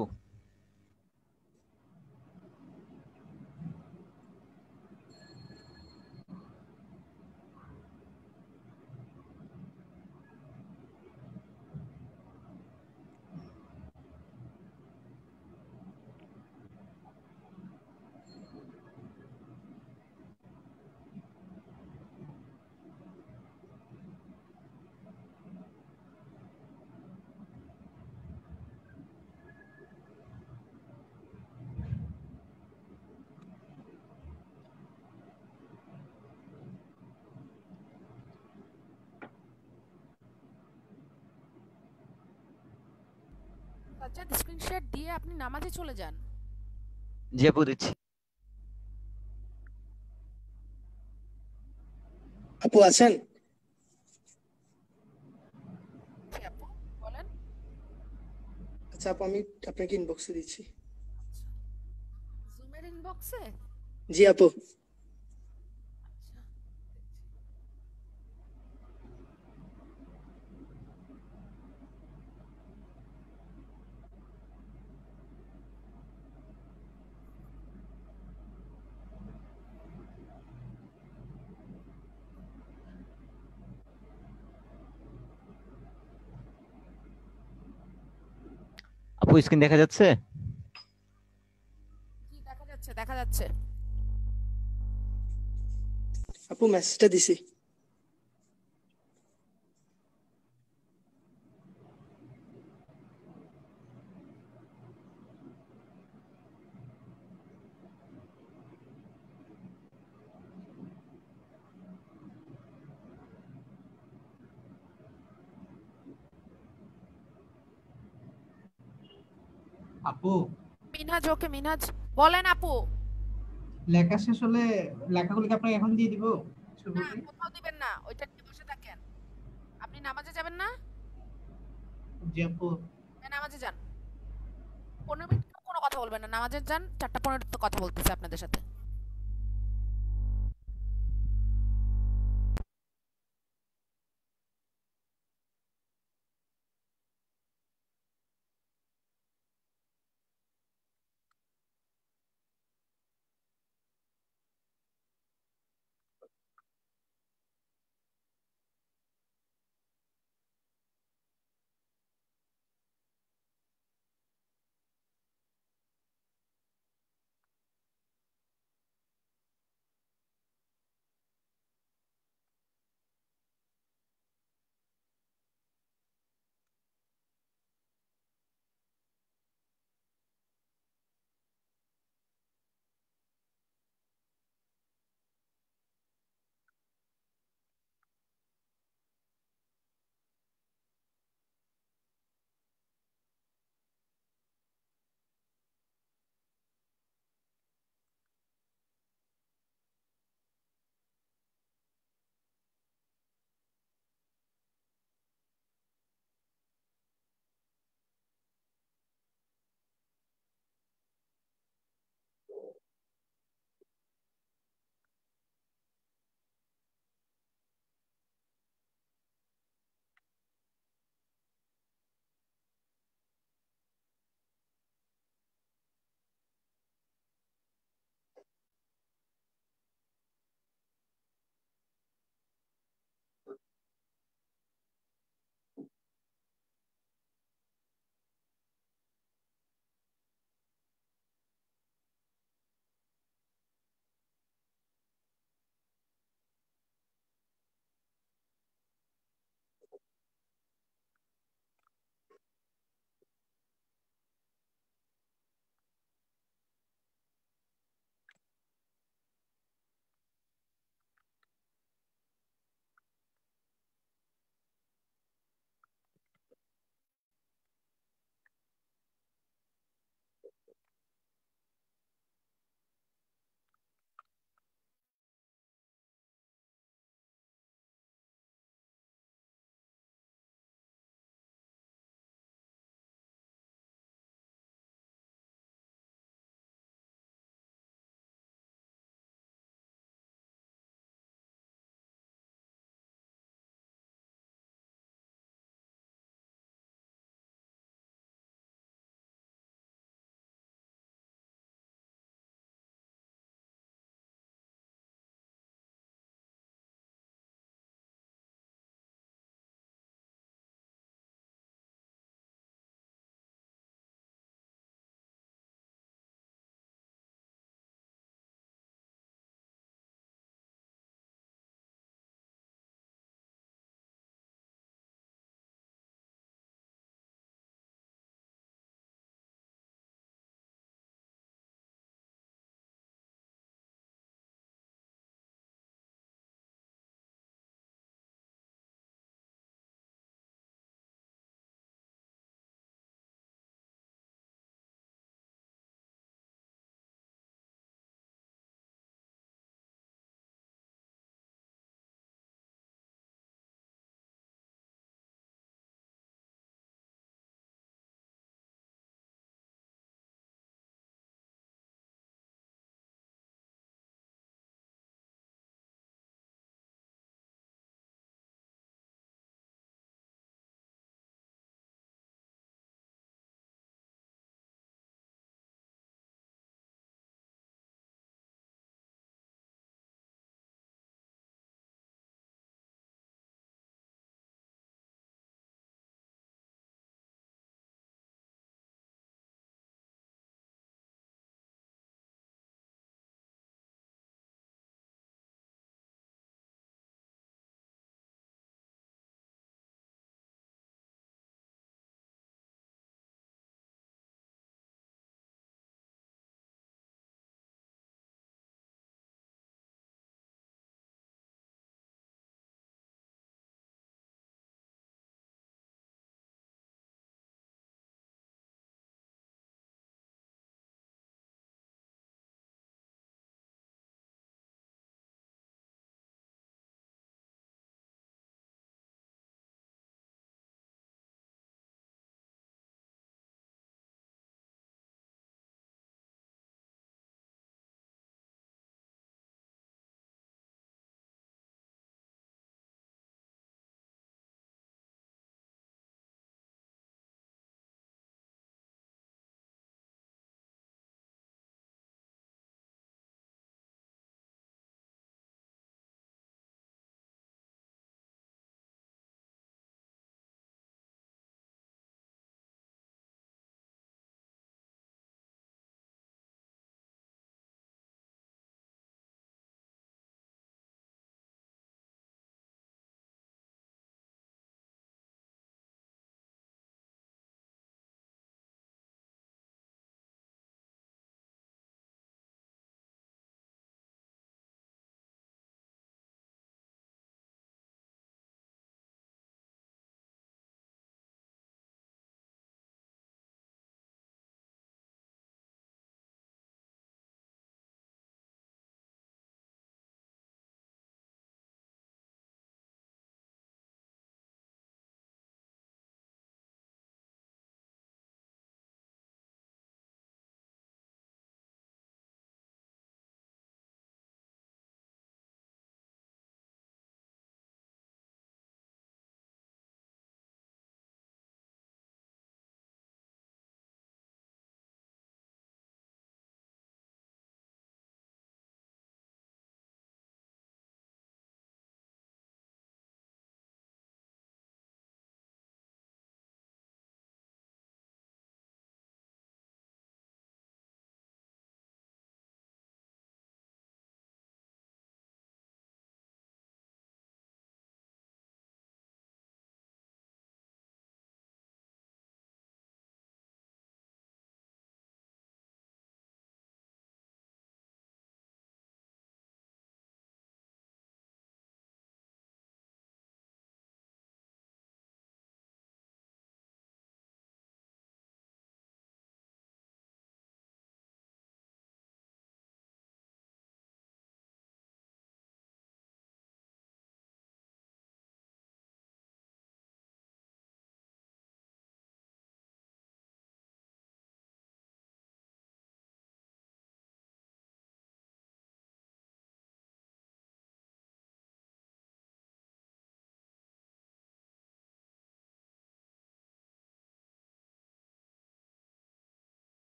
সাজ্জাদ স্ক্রিনশট দিয়ে আপনি নামাজে চলে যান। জি আপু দিচ্ছি। আপু আছেন? জি আপু বলেন। আচ্ছা আপু আমি আপনাকে ইনবক্সে দিচ্ছি। জুমের ইনবক্সে? জি আপু। আপু স্ক্রিন দেখা যাচ্ছে? জি দেখা যাচ্ছে দেখা যাচ্ছে। আপু মেসেজটা দিছি। আপু মিনহাজ ওকে মিনহাজ বলেন আপু। লেখা শেষ হলে লেখাগুলো কি আপনাকে এখন দিয়ে দিব? না কোথাও দিবেন না, ওইটা নিয়ে বসে থাকেন। আপনি নামাজে যাবেন না? জি আপু। হ্যাঁ নামাজে যান। পনেরো মিনিট কোনো কথা বলবেন না, নামাজে যান। চারটা পনেরো তো কথা বলতেছে আপনাদের সাথে।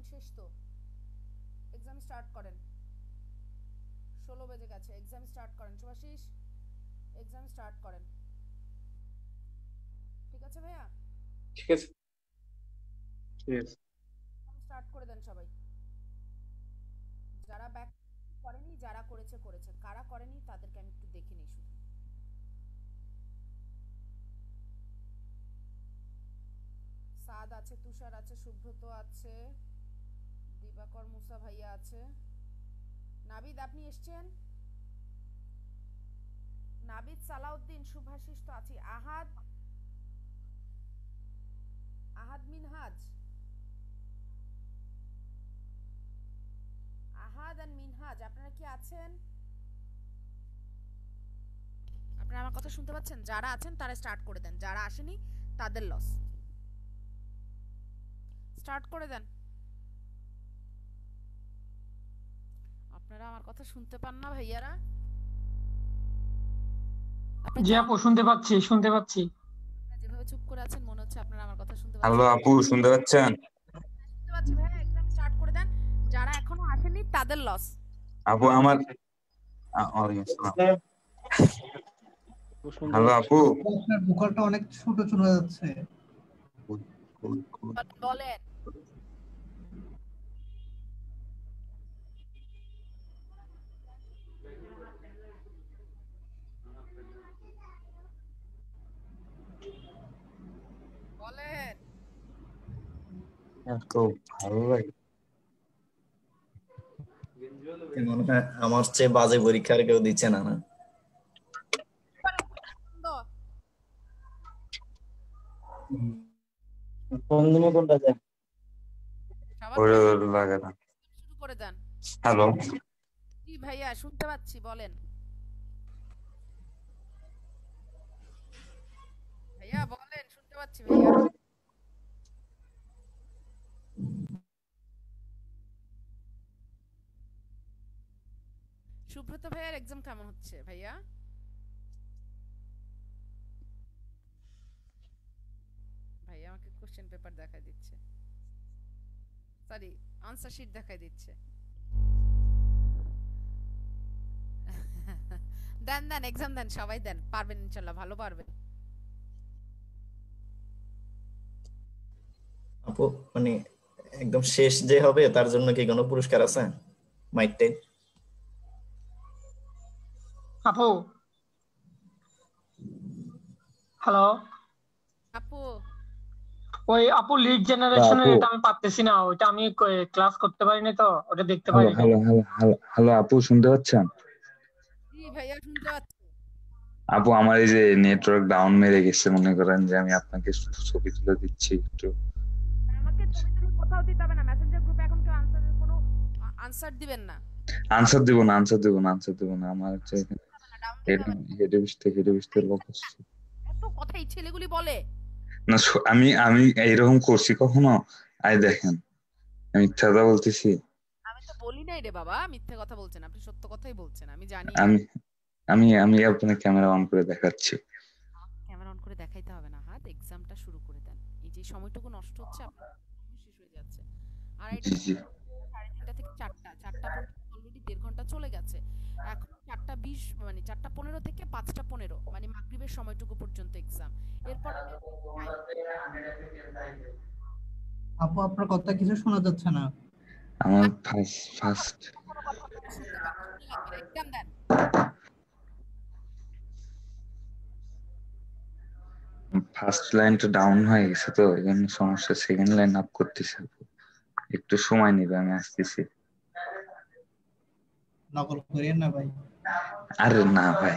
শেষ তো, এক্সাম স্টার্ট করেন। ষোলো বেজে গেছে, এক্সাম স্টার্ট করেন। শুভাশিস এক্সাম স্টার্ট করেন। ঠিক আছে ভাইয়া? ঠিক আছে ঠিক আছে স্টার্ট করে দেন সবাই। যারা ব্যাক করেনি, যারা করেছে করেছে, কারা করেনি তাদেরকে আমি একটু দেখে নিই শুধু। সাদ আছে, তুষার আছে, সুব্রত আছে, দিবাকর মুসা ভাইয়া আছে, নাবিদ আপনি এসছেন? নাবিদ, সালাউদ্দিন, শুভাশিস তো আছে, আহাদ, আহাদ মিনহাজ, আহাদ আর মিনহাজ আপনারা কি আছেন? আপনারা আমার কথা শুনতে পাচ্ছেন? যারা আছেন তারা স্টার্ট করে দেন, যারা আসেনি তাদের লস। স্টার্ট করে দেন। আপনারা আমার কথা শুনতে পান না ভাইয়ারা? জি আপু শুনতে পাচ্ছি শুনতে পাচ্ছি। যেভাবে চুপ করে আছেন মনে হচ্ছে আপনারা আমার কথা শুনতে হ্যালো পাচ্ছেন। আপু, শুনতে পাচ্ছেন? শুনতে পাচ্ছি ভাইয়া, এক্সাম স্টার্ট করে দেন। যারা এখনো আসেনি তাদের লস। আপু আমার আ- ওয়ালাইকুম আসসালাম। হ্যালো আপু, আপনার ভোকালটা অনেক ছোট শোনা যাচ্ছে। বলেন। বলেন। এত ভালো লাগে। মনে হয় আমার চেয়ে বাজে পরীক্ষার কেউ দিচ্ছে না না বন্ধু কোনটা যায়? ওরে ওরে লাগে না। শুরু করে দেন। হ্যালো জি ভাইয়া শুনতে পাচ্ছি, বলেন। ভাইয়া বলেন, শুনতে পাচ্ছি ভাইয়া। সুব্রত ভাইয়ার এক্সাম কেমন হচ্ছে ভাইয়া? ভাইয়া আমাকে কোশ্চেন পেপার দেখাই দিচ্ছে, সরি আনসার শিট দেখাই দিচ্ছে। দেন দেন এক্সাম দেন, সবাই দেন, পারবেন ইনশাআল্লাহ, ভালো পারবেন। আপু মানে একদম শেষ যে হবে তার জন্য কি কোনো পুরস্কার আছে মাইকটে? আপু হ্যালো আপু, ওই আপু লিড জেনারেশনের আপু এটা আমি পারতেছি না, ওইটা আমি ক্লাস করতে পারিনি তো, ওটা দেখতে হ্যালো পারিনি। হ্যালো হ্যালো হ্যালো হ্যালো আপু, শুনতে পাচ্ছেন? জি ভাইয়া শুনতে পাচ্ছি। আপু আমার এই যে নেটওয়ার্ক ডাউন মেরে গেছে, মনে করেন যে আমি আপনাকে শুধু ছবি তুলে দিচ্ছি একটু। আমাকে ছবি তুলে কোথাও দিতে হবে না, মেসেঞ্জার গ্রুপে এখন কেউ আনসারের কোনো আনসার দিবেন না। আনসার দিব না আনসার দিব না আনসার দিব না আমার হচ্ছে হেডে বসতে হেডে বসতে বলছি এত কথা এই ছেলেগুলি বলে না। শ- আমি আমি এইরকম করছি কখনো? আই দেখেন আমি মিথ্যা কথা বলতেছি? আমি তো বলি নাই রে বাবা, মিথ্যে কথা বলছেন আপনি, সত্য কথাই বলছেন, আমি জানি। আমি আমি আমি আপনার ক্যামেরা অন করে দেখাচ্ছি। ক্যামেরা অন করে দেখাইতে হবে না, হাত এক্সামটা শুরু করে দেন। এই যে সময়টুকু নষ্ট হচ্ছে আপনার সময় শেষ হয়ে যাচ্ছে। আর এটা জি জি সাড়ে তিনটা থেকে চারটা চারটা পর্যন্ত অলরেডি দেড় ঘন্টা চলে গেছে। এখন চারটা বিশ মানে চারটা পনেরো থেকে পাঁচটা পনেরো মানে মাগরিবের সময়টুকু পর্যন্ত এক্সাম। এরপর আপু আপনার কথা কিছু শোনা যাচ্ছে না। আমার ফার্স্ট ফার্স্ট এক্সাম দেন। ফার্স্ট লাইনটা ডাউন হয়ে গেছে তো এই জন্য সমস্যা। সেকেন্ড লাইন আপ করতেছে, একটু সময় নেবে, আমি আসতেছি। নকল করিয়েন না ভাই। আরে না ভাই।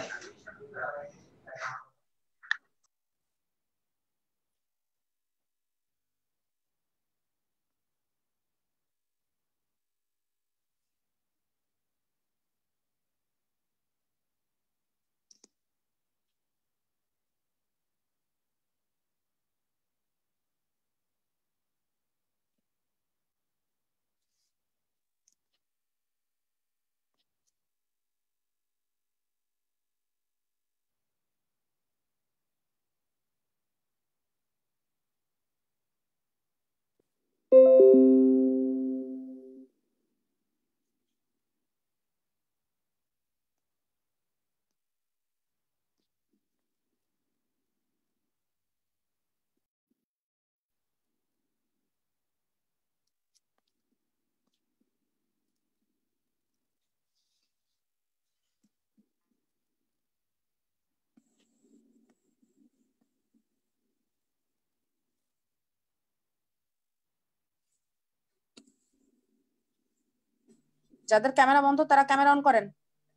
যাদের ক্যামেরা বন্ধ তারা ক্যামেরা অন করেন।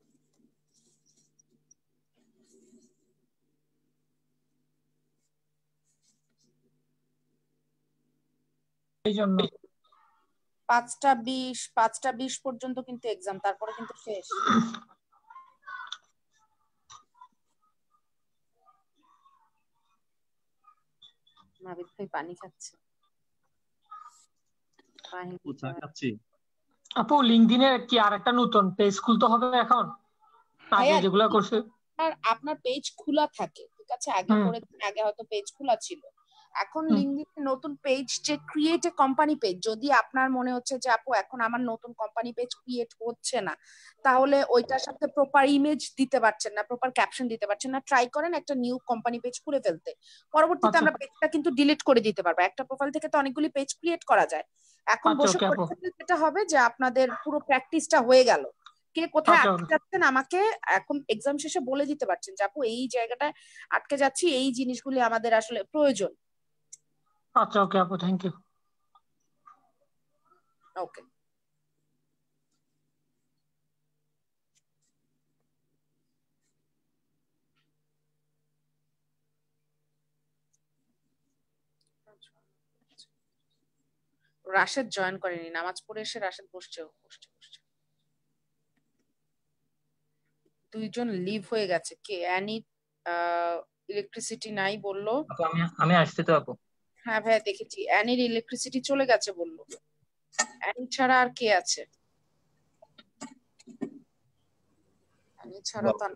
এই জন্য পাঁচটা বিশ পাঁচটা বিশ পর্যন্ত কিন্তু এক্সাম, তারপরে কিন্তু শেষ। নাবিদ ভাই পানি খাচ্ছে। আপু লিঙ্কডইনে কি আরেকটা নতুন পেজ খুলতে হবে এখন? আগে ভাইয়া যেগুলো করছে আর আপনার পেজ খোলা থাকে, ঠিক আছে? আগে হুম করে আগে হয়তো পেজ খোলা ছিল, এখন হুম লিঙ্কডইনে নতুন পেজ যে ক্রিয়েট এ কোম্পানি পেজ, যদি আপনার মনে হচ্ছে যে আপু এখন আমার নতুন কোম্পানি পেজ ক্রিয়েট হচ্ছে না, তাহলে ওইটার সাথে প্রপার ইমেজ দিতে পারছেন না, প্রপার ক্যাপশন দিতে পারছেন না, ট্রাই করেন একটা নিউ কোম্পানি পেজ খুলে ফেলতে। পরবর্তীতে আচ্ছা আমরা পেজটা কিন্তু ডিলিট করে দিতে পারবো। একটা প্রোফাইল থেকে তো অনেকগুলি পেজ ক্রিয়েট করা যায়। এখন আচ্ছা বসে ওকে আপু পড়তে যেটা হবে যে আপনাদের পুরো প্র্যাকটিসটা হয়ে গেল, কে কোথায় আচ্ছা আটকে যাচ্ছেন আমাকে এখন এক্সাম শেষে বলে দিতে পারছেন যে আপু এই জায়গাটায় আটকে যাচ্ছি, এই জিনিসগুলি আমাদের আসলে প্রয়োজন। আচ্ছা ওকে আপু, thank you. Okay, Rashed join করেনি, নামাজ পড়ে এসে রাশেদ বসছে বসছে বসছে দুইজন লিভ হয়ে গেছে। কে? অ্যানি ইলেকট্রিসিটি নাই বললো। আপু আমি আমি আসছি তো আপু। হ্যাঁ ভাইয়া দেখেছি, অ্যানির ইলেকট্রিসিটি চলে গেছে বললো। অ্যানি ছাড়া আর কে আছে? অ্যানি ছাড়া তো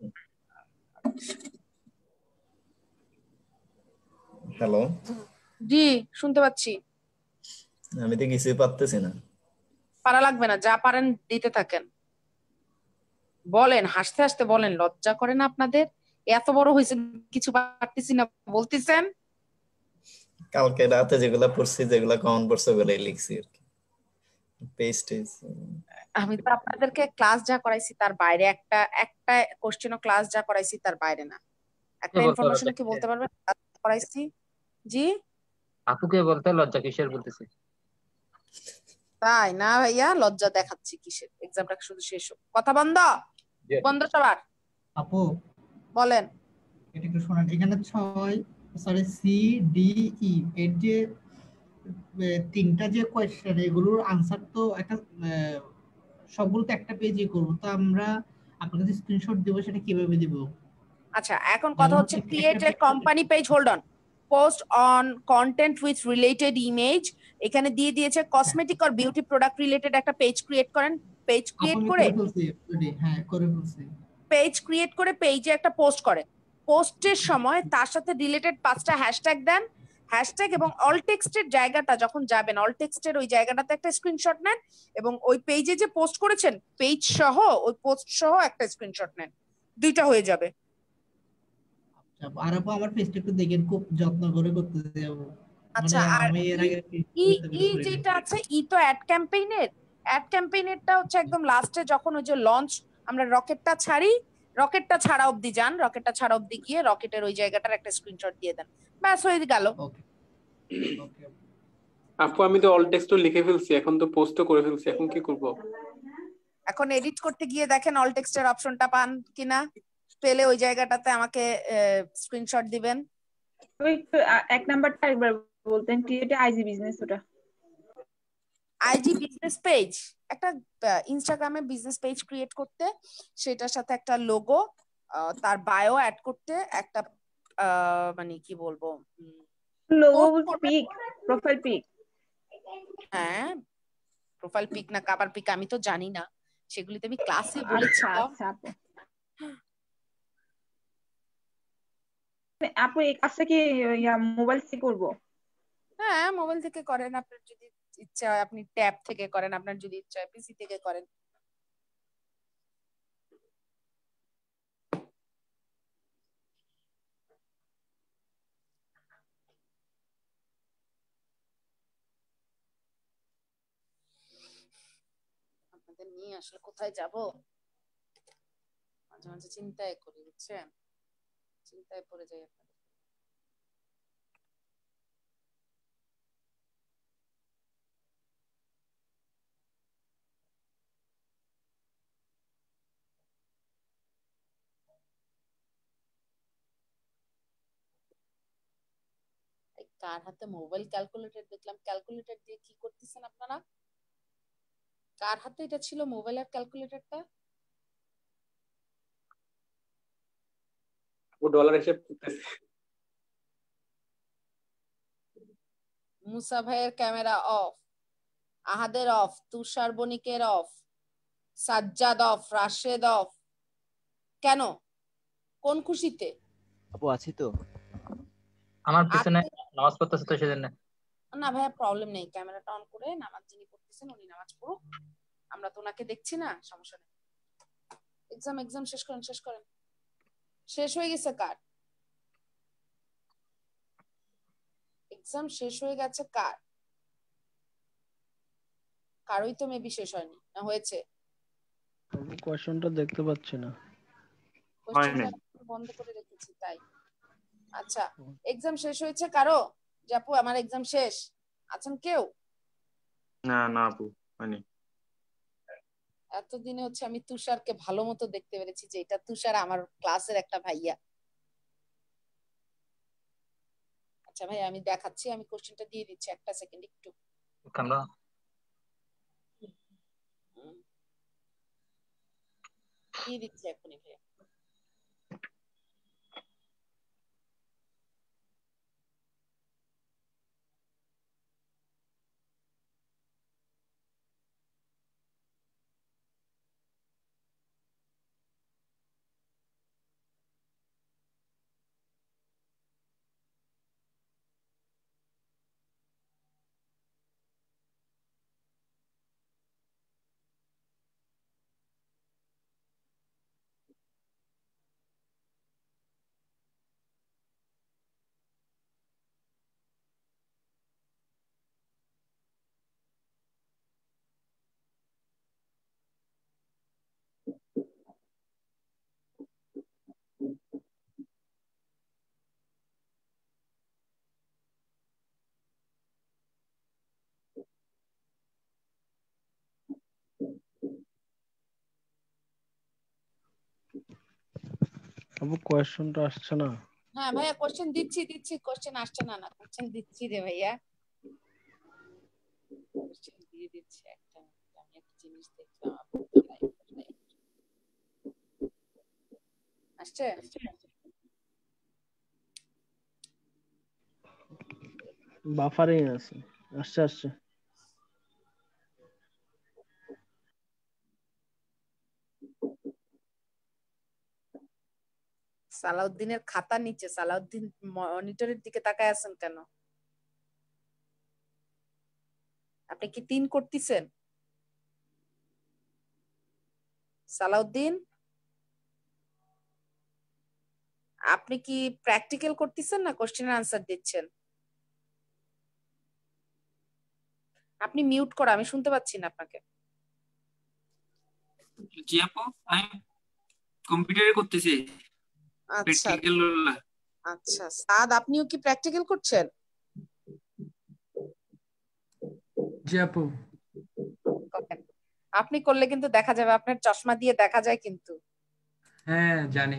হ্যালো, জি শুনতে পাচ্ছি। আমি তো কিছুই পারতেছি না। পারা লাগবে না, যা পারেন দিতে থাকেন। বলেন, হাসতে হাসতে বলেন, লজ্জা করে না আপনাদের? এত বড় হয়েছে কিছু পারতেছি না বলতেছেন। কালকে রাতে যেগুলা পড়ছি, যেগুলা কমন পড়ছে ওগুলাই লিখছি আর কি। পেস্ট আমি তো আপনাদেরকে ক্লাস যা করাইছি তার বাইরে একটা একটা কোশ্চেনও ক্লাস যা করাইছি তার বাইরে না। একটা কে বলতে ইনফরমেশন লজ্জা কি বলতে কিসের? পারবেন ক্লাস করাইছি? জি আপুকে বলতে লজ্জা কিসের বলতেছি। তাই না ভাইয়া, লজ্জা দেখাচ্ছি কিসের? এক্সামটা শুধু শেষ হোক। কথা বন্ধ বন্ধ সবার। আপু বলেন। এটা একটু শোনেন, এখানে ছয় সরি সি ডি ই এর যে এ, তিনটা যে কোয়েশ্চেন, এগুলোর আনসার তো একটা আহ, সবগুলো তো একটা পেজে করব, তো আমরা আপনাকে যে স্ক্রিনশট দেব সেটা কিভাবে দিব? আচ্ছা এখন কথা যেমন হচ্ছে একটা create a page- company page, hold on, post on content with related image. এখানে দিয়ে দিয়েছে কসমেটিক আর বিউটি প্রোডাক্ট রিলেটেড একটা পেজ ক্রিয়েট করেন। পেজ ক্রিয়েট আমি করে করে ফেলছি already, হ্যাঁ করে ফেলছি। পেজ ক্রিয়েট করে পেজে একটা পোস্ট করেন। পোস্টের সময় তার সাথে রিলেটেড পাঁচটা হ্যাশট্যাগ দেন। হ্যাশট্যাগ এবং অল টেক্সটের জায়গাটা যখন যাবেন, অল টেক্সটের ওই জায়গাটাতে একটা স্ক্রিনশট নেন এবং ওই পেজে যে পোস্ট করেছেন পেজ সহ ওই পোস্ট সহ একটা স্ক্রিনশট নেন, দুইটা হয়ে যাবে। আচ্ছা, আর আপু আমার পেজটা একটু দেখেন, খুব যত্ন করে করতে যাব। আচ্ছা মানে আর আমি এর আগে ই ই যেটা আছে ই তো অ্যাড ক্যাম্পেইনের, অ্যাড ক্যাম্পেইনেরটা হচ্ছে একদম লাস্টে যখন ওই যে লঞ্চ আমরা রকেটটা ছাড়ি, রকেটটা ছাড়া অবধি যান, রকেটটা ছাড়া অবধি গিয়ে রকেটের ওই জায়গাটার একটা স্ক্রিনশট দিয়ে দেন, ব্যাস হয়ে গেল। আপু আমি তো অল টেক্সট লিখে ফেলছি, এখন তো পোস্টও করে ফেলছি, এখন কি করব? এখন এডিট করতে গিয়ে দেখেন অল টেক্সটের অপশনটা পান কিনা, পেলে ওই জায়গাটাতে আমাকে স্ক্রিনশট দিবেন। ওই তো, আ- এক নাম্বারটা একবার বলতেন, ক্রিয়েট আইজি বিজনেস, ওটা আইজি বিজনেস পেজ, একটা ইনস্টাগ্রামে বিজনেস পেজ ক্রিয়েট করতে, সেটার সাথে একটা লোগো, তার বায়ো অ্যাড করতে, একটা আহ, মানে কি বলবো, লোগো পিক, প্রোফাইল পিক। হ্যাঁ প্রোফাইল পিক না কাভার পিক আমি তো জানি না, সেগুলিতে আমি ক্লাসে আচ্ছা বলেছিলাম। আচ্ছা আপু, আপু এই কাজটা কি ইয়া মোবাইল থেকে করবো? হ্যাঁ মোবাইল থেকে করেন, আপনার যদি ইচ্ছা হয় আপনি ট্যাব থেকে করেন, আপনার যদি ইচ্ছা হয় পিসি থেকে করেন। আপনাদের নিয়ে আসলে কোথায় যাব মাঝে মাঝে চিন্তায় করি, বুঝছেন, চিন্তায় পড়ে যাই আপনাদের। কার হাতে মোবাইল ক্যালকুলেটর দেখলাম? ক্যালকুলেটর দিয়ে কি করতেছেন আপনারা? কার হাতে এটা ছিল মোবাইল আর ক্যালকুলেটরটা? ও ডলার হিসেব করতেছে। মুসা ভাইয়ের ক্যামেরা অফ, আহাদের অফ, তুষার বণিকের off, Sajjad off, Rashed off. কেন? কোন খুশিতে? আপু আছি তো। আমার পিছনে আপনি নামাজ পড়তেছে তো সেজন্য। না ভাইয়া প্রবলেম নেই, ক্যামেরাটা অন করে নামাজ যিনি পড়তেছেন উনি নামাজ পড়ুক, আমরা তো ওনাকে দেখছি না, সমস্যা নেই। এক্সাম এক্সাম শেষ করেন, শেষ করেন। শেষ হয়ে গেছে কার? এক্সাম শেষ হয়ে গেছে কার? কারোই তো মেবি শেষ হয়নি, না হয়েছে? কোয়েশ্চনটা দেখতে পাচ্ছি না। কোশ্চেনটা বন্ধ করে রেখেছি তাই। আচ্ছা, এক্সাম শেষ হয়েছে কারো? যে আপু আমার এক্সাম শেষ, আছেন কেউ? না না আপু হয়নি। এতদিনে হচ্ছে আমি তুষারকে ভালো মতো দেখতে পেরেছি যে এটা তুষার আমার ক্লাসের একটা ভাইয়া। আচ্ছা ভাই আমি দেখাচ্ছি, আমি কোশ্চেনটা দিয়ে দিচ্ছি, একটা সেকেন্ড একটু। ক্যামেরা দিয়ে দিচ্ছি এখনই ভাই। আপু কোয়েশ্চনটা আসছে না। হ্যাঁ ভাইয়া কোশ্চেন দিচ্ছি দিচ্ছি, কোশ্চেন আসছে না না, কোশ্চেন দিচ্ছি রে ভাইয়া, কোশ্চেন দিয়ে দিচ্ছি। একটা আমি একটা জিনিস দেখলাম আপনাদের লাইভে। আসছে? বাফারিং আছে। আসছে আসছে। সালাউদ্দিনের খাতা নিচে, সালাউদ্দিন মনিটরের দিকে তাকায় আছেন কেন? আপনি কি তিন করতেছেন সালাউদ্দিন? আপনি কি প্র্যাকটিক্যাল করতেছেন না কোশ্চেনের আনসার দিচ্ছেন? আপনি মিউট করা, আমি শুনতে পাচ্ছি না আপনাকে। জি আপু আমি কম্পিউটারে করতেছি আচ্ছা প্র্যাকটিক্যাল। আচ্ছা সাদ আপনিও কি প্র্যাকটিক্যাল করছেন? জি আপু। আপনি করলে কিন্তু দেখা যাবে, আপনার চশমা দিয়ে দেখা যায় কিন্তু। হ্যাঁ জানি।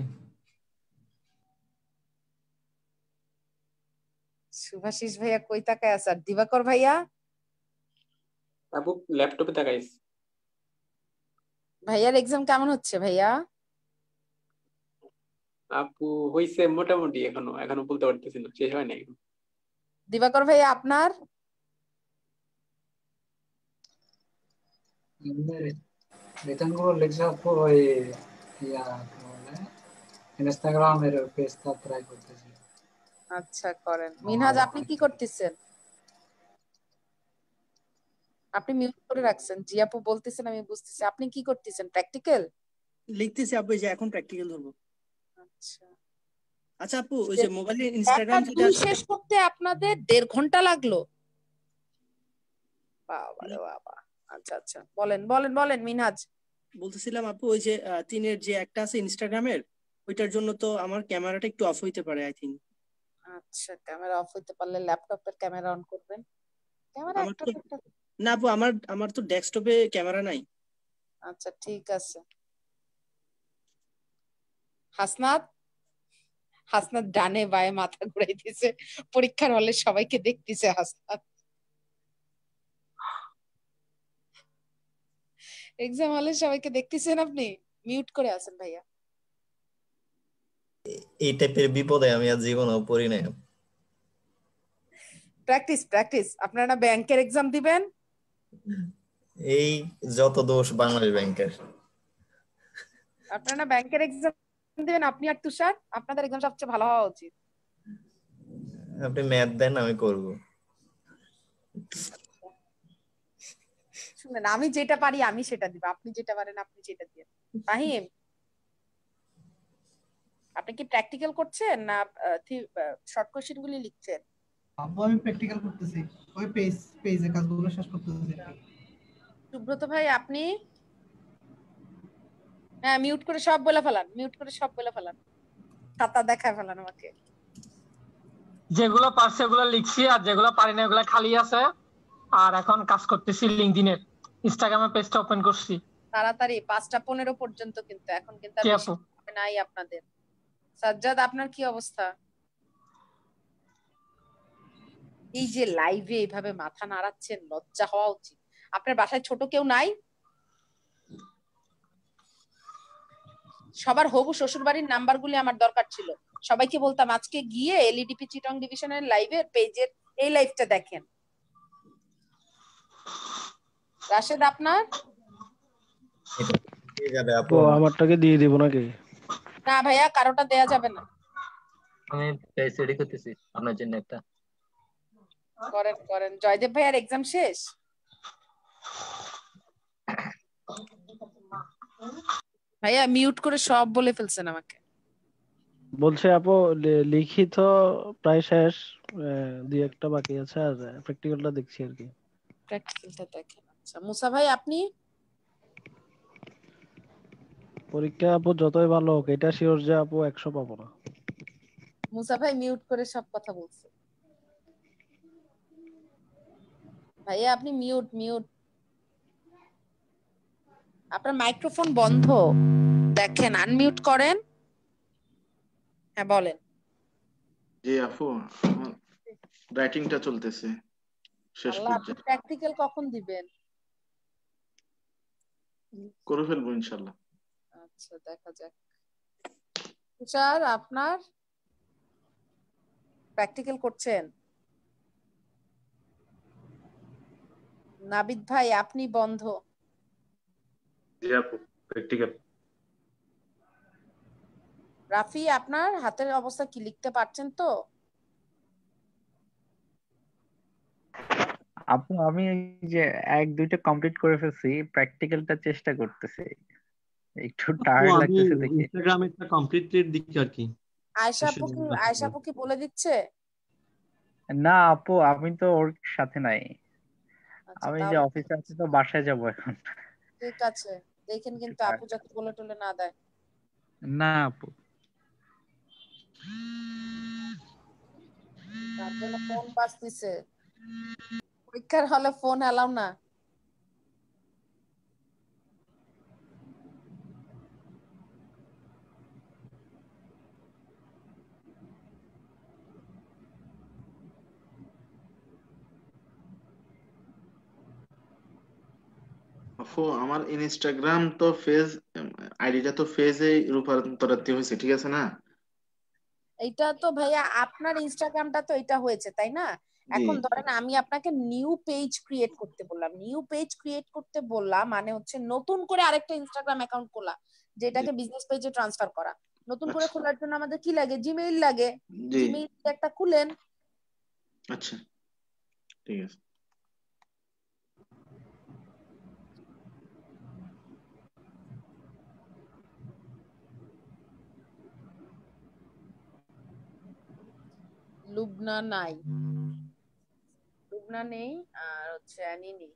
শুভাশিস ভাইয়া কই তাকায় আছে? আর দিবাকর ভাইয়া? আপু ল্যাপটপে তাকাইছি। ভাইয়ার এক্সাম কেমন হচ্ছে ভাইয়া? আপু হইছে মোটামুটি, এখনো এখনো বলতে পারতেছি না, শেষ হয় নাই। দিবাকর ভাইয়া আপনার? বেতনগুলো লিখছে আপু ওই ইয়া কি বলে ইনস্টাগ্রামের পেজটা ট্রাই করতেছি। আচ্ছা করেন। মিনহাজ আপনি কি করতেছেন? আপনি মিউট করে রাখছেন। জি আপু বলতেছেন আমি বুঝতেছি। আপনি কি করতেছেন? প্র্যাকটিক্যাল লিখতেছি আপু, এই যে এখন প্র্যাকটিক্যাল ধরবো। আচ্ছা আচ্ছা আপু ওই যে মোবাইলে ইনস্টাগ্রাম একটা যেটা দুই আছে শেষ করতে আপনাদের দেড় ঘন্টা লাগলো? বাবা রে বাবা। আচ্ছা আচ্ছা বলেন বলেন বলেন মিনহাজ। বলতেছিলাম আপু ওই যে আহ, তিনের যে একটা আছে ইনস্টাগ্রামের, ওইটার জন্য তো আমার ক্যামেরাটা একটু অফ হইতে পারে আই থিঙ্ক। আচ্ছা ক্যামেরা অফ হইতে পারলে ল্যাপটপের ক্যামেরা অন করবেন। ক্যামেরা আমার একটা তো একটা না আপু, আমার আমার তো ডেস্কটপে ক্যামেরা নাই। আচ্ছা ঠিক আছে। হাসনাত হাসনাত ডানে বায়ে মাথা ঘুরাইতেছে, পরীক্ষার হলে সবাইকে দেখতেছে হাসনাত। এক্সাম হলে সবাইকে দেখতেছেন আপনি? মিউট করে আছেন ভাইয়া। এই টাইপের বিপদে আমি আর জীবনেও পড়ি নাই। Practice practice. আপনারা না ব্যাংকের এক্সাম দিবেন? এই যত দোষ বাংলাদেশ ব্যাংকের। আপনারা না ব্যাংকের এক্সাম দিবেন, আপনি আর তুষার? আপনাদের এক্সাম সবচেয়ে ভালো হওয়া উচিত। আপনি ম্যাথ দেন, আমি করব। শুনেন, আমি যেটা পারি আমি সেটা দিব, আপনি যেটা পারেন আপনি সেটা দিবেন। ফাহিম, আপনি কি প্র্যাকটিক্যাল করছেন না শর্ট কোশ্চেন গুলি লিখছেন? আব্বু আমি প্র্যাকটিক্যাল করতেছি, ওই পেজ পেজের কাজগুলো শেষ করতেছি। সুব্রত ভাই আপনি? হ্যাঁ, মিউট করে সব বলে ফেলান, মিউট করে সব বলে ফেলান, খাতা দেখায় ফেলান আমাকে। যেগুলো পারছে ওগুলো লিখছি, আর যেগুলো পারি না ওগুলো খালি আছে। আর এখন কাজ করতেছি লিংকডইনের, ইনস্টাগ্রামে পেজটা ওপেন করছি। তাড়াতাড়ি, পাঁচটা পনেরো পর্যন্ত কিন্তু, এখন কিন্তু আর বেশি নাই আপনাদের। সাজ্জাদ আপনার কি অবস্থা? এই যে লাইভে এইভাবে মাথা নাড়াচ্ছেন, লজ্জা হওয়া উচিত। আপনার বাসায় ছোট কেউ নাই? সবার হবু শ্বশুর বাড়ির নাম্বার গুলি আমার দরকার ছিল, সবাইকে বলতাম আজকে গিয়ে এলইডিপি চিটং ডিভিশনের লাইভের পেজের এই লাইভটা দেখেন। রাশেদ আপনার? আপু আমারটাকে দিয়ে দিব নাকি? না ভাইয়া, কারোটা দেয়া যাবে না। আমি পেজ রেডি করতেছি আপনার জন্য একটা। করেন করেন। জয়দেব ভাইয়ার এক্সাম শেষ? ভাইয়া মিউট করে সব বলে ফেলছেন আমাকে। বলছে আপু লিখিত প্রায় শেষ, দুই একটা বাকি আছে, আর প্র্যাকটিক্যালটা দেখছি আর কি। প্র্যাকটিক্যালটা দেখেন। আচ্ছা মুসা ভাই আপনি? পরীক্ষা আপু যতই ভালো হোক, এটা শিওর যে আপু একশো পাবো না। মুসা ভাই মিউট করে সব কথা বলছে। ভাইয়া আপনি মিউট মিউট, আপনার মাইক্রোফোন বন্ধ দেখেন, আনমিউট করেন। হ্যাঁ বলেন। জি আপু, রাইটিংটা চলতেছে শেষ আল্লাহ, আপনি পর্যায়ে। প্র্যাকটিক্যাল কখন দিবেন? করে ফেলবো ইনশাআল্লাহ। আচ্ছা দেখা যাক। তুষার আপনার প্র্যাকটিক্যাল করছেন? নাবিদ ভাই আপনি বন্ধ। জি আপু প্র্যাকটিক্যাল। রাফি আপনার হাতের অবস্থা কি, লিখতে পারছেন তো? আপু আমি এই যে এক দুইটা কমপ্লিট করে ফেলছি, প্র্যাকটিক্যালটা চেষ্টা করতেছি, একটু টায়ার্ড লাগতেছে দেখে। ইনস্টাগ্রামে একটা কমপ্লিটেড দিচ্ছি আর কি। আয়েশা আপু কি আয়েশা আপু কি বলে দিচ্ছে? না আপু আমি তো ওর সাথে নাই, আমি যে অফিসে আছি তো, বাসায় যাব এখন। ঠিক আছে, দেখেন কিন্তু আপু যাতে বলে টলে না দেয়। না আপু তারপরে ফোন বাজতেছে, পরীক্ষার হলে ফোন এলাও না। আপু আমার ইনস্টাগ্রাম তো ফেজ আইডিটা তো ফেজে রূপান্তরিত হয়েছে, ঠিক আছে না? এইটা তো ভাইয়া আপনার ইনস্টাগ্রামটা তো এটা হয়েছে তাই না? এখন ধরেন আমি আপনাকে নিউ পেজ ক্রিয়েট করতে বললাম, নিউ পেজ ক্রিয়েট করতে বললাম মানে হচ্ছে নতুন করে আরেকটা ইনস্টাগ্রাম অ্যাকাউন্ট খোলা, যেটাকে বিজনেস পেজে ট্রান্সফার করা। নতুন করে খোলার জন্য আমাদের কি লাগে? জিমেইল লাগে। জিমেইল একটা খুলেন। আচ্ছা ঠিক আছে। লুবনা নাই, লুবনা নেই, আর হচ্ছে অ্যানি নেই।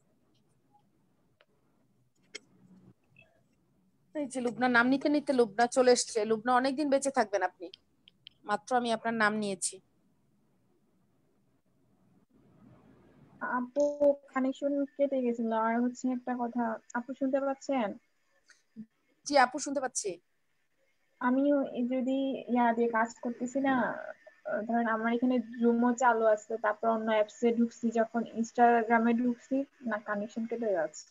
এই যে লুবনা নাম নিতে নিতে লুবনা চলে এসছে। লুবনা অনেকদিন বেঁচে থাকবেন আপনি, মাত্র আমি আপনার নাম নিয়েছি। আপু কানেকশন কেটে গেছিল, আর হচ্ছে একটা কথা, আপু শুনতে পাচ্ছেন? জি আপু শুনতে পাচ্ছি। আমিও এই যদি ইয়া দিয়ে কাজ করতেছি না, আহ, ধরেন আমার এখানে জুমও চালু আছে, তারপর অন্য অ্যাপসে ঢুকছি, যখন ইনস্টাগ্রামে ঢুকছি না কানেকশন কেটে যাচ্ছে।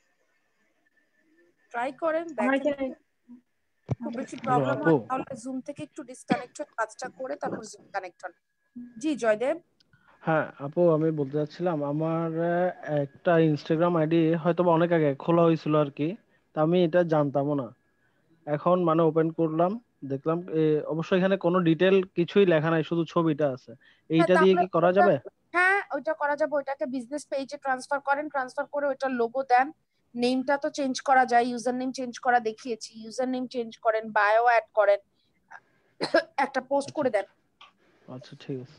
ট্রাই করেন, আমার দেখেন এখানে খুব বেশি হ্যালো প্রবলেম আপু। হয় তাহলে জুম থেকে একটু ডিসকানেক্ট হয়ে কাজটা করে তারপর জুম কানেক্ট হন। জি জয়দেব। হ্যাঁ আপু, আমি বলতে চাচ্ছিলাম আমার আহ, একটা ইনস্টাগ্রাম আইডি হয়তো বা অনেক আগে খোলা হয়েছিল আর কি, তা আমি এটা জানতামও না। এখন মানে ওপেন করলাম, দেখলাম এ, অবশ্য এখানে কোনো ডিটেল কিছুই লেখা নাই, শুধু ছবিটা আছে। হ্যাঁ এইটা দিয়ে তাহলে কি করা ওটা, যাবে? হ্যাঁ ওইটা করা যাবে। ওইটাকে বিজনেস পেজে ট্রান্সফার করেন, ট্রান্সফার করে ওইটার লোগো দেন। নেমটা তো চেঞ্জ করা যায়, ইউজার নেম চেঞ্জ করা দেখিয়েছি, ইউজার নেম চেঞ্জ করেন, বায়ো অ্যাড করেন, একটা পোস্ট করে দেন। আচ্ছা ঠিক আছে।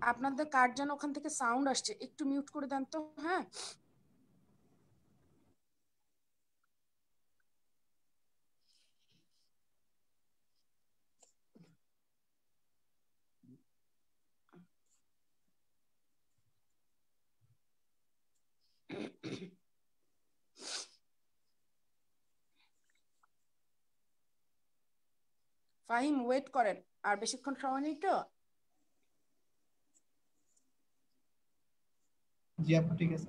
আপনাদের কার যেন ওখান থেকে সাউন্ড আসছে, একটু মিউট করে দেন তো। হ্যাঁ, ফাহিম ওয়েট করেন, আর বেশিক্ষণ সময় নেই তো। জি আপু ঠিক আছে।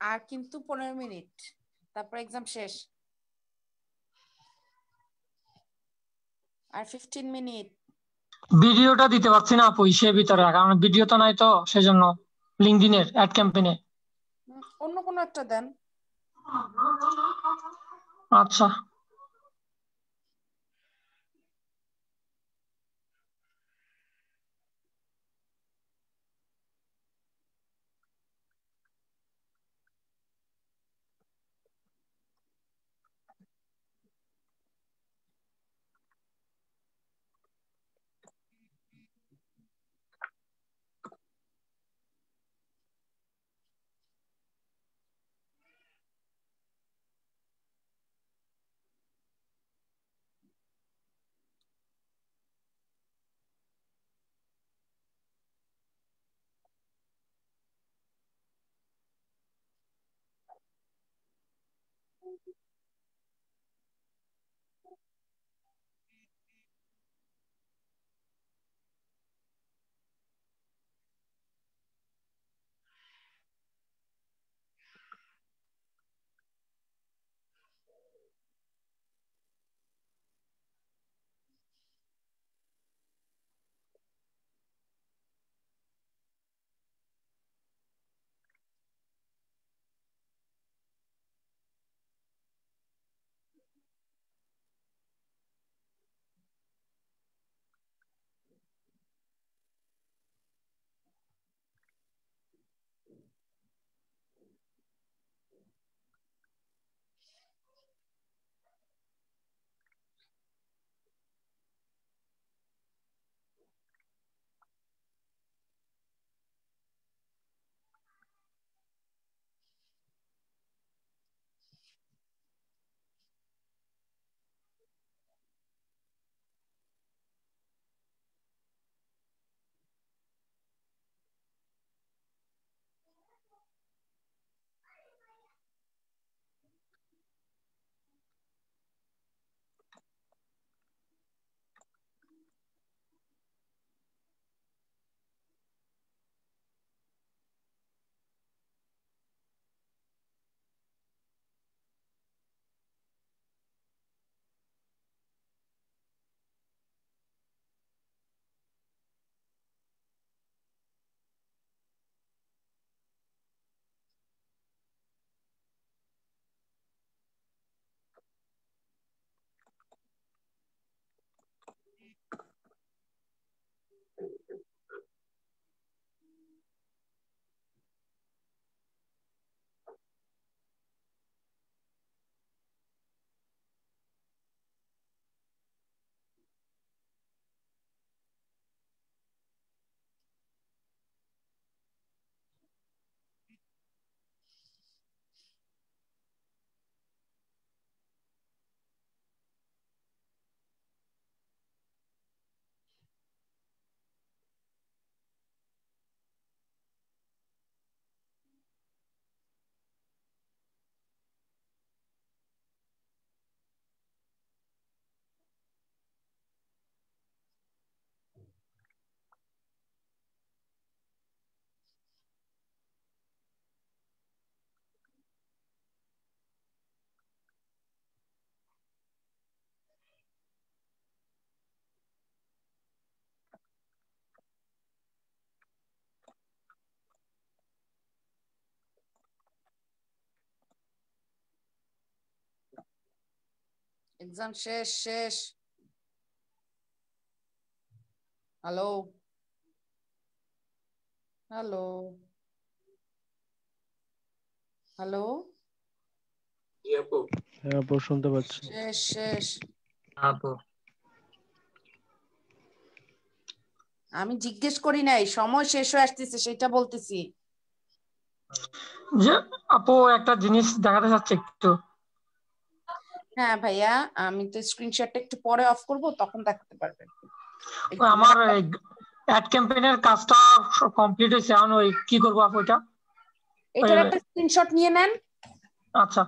আর কিন্তু পনেরো মিনিট, তারপর এক্সাম শেষ। আর ফিফটিন মিনিট। ভিডিওটা দিতে পারছি না আপু ইসের ভিতরে, কারণ ভিডিও তো নাই তো, সেজন্য লিঙ্কডইনের অ্যাড ক্যাম্পেইনে। অন্য কোনো একটা দেন। আচ্ছা এক্সাম শেষ শেষ। Hello hello hello. হ্যাঁ আপু শুনতে পাচ্ছি। শেষ শেষ। আপু আমি জিজ্ঞেস করি নাই, সময় শেষ হয়ে আসতেছে সেটা বলতেছি। যে আপু একটা জিনিস দেখাতে চাচ্ছি একটু। হ্যাঁ ভাইয়া, আমি তো স্ক্রিনশটটা একটু পরে অফ করব, তখন দেখাতে পারবেন। ওই আমার অ্যাড ক্যাম্পেইনের কাজটা কমপ্লিট হয়েছে, এখন ওই কি করবো আপু এটা? এটার একটা স্ক্রিনশট নিয়ে নেন। আচ্ছা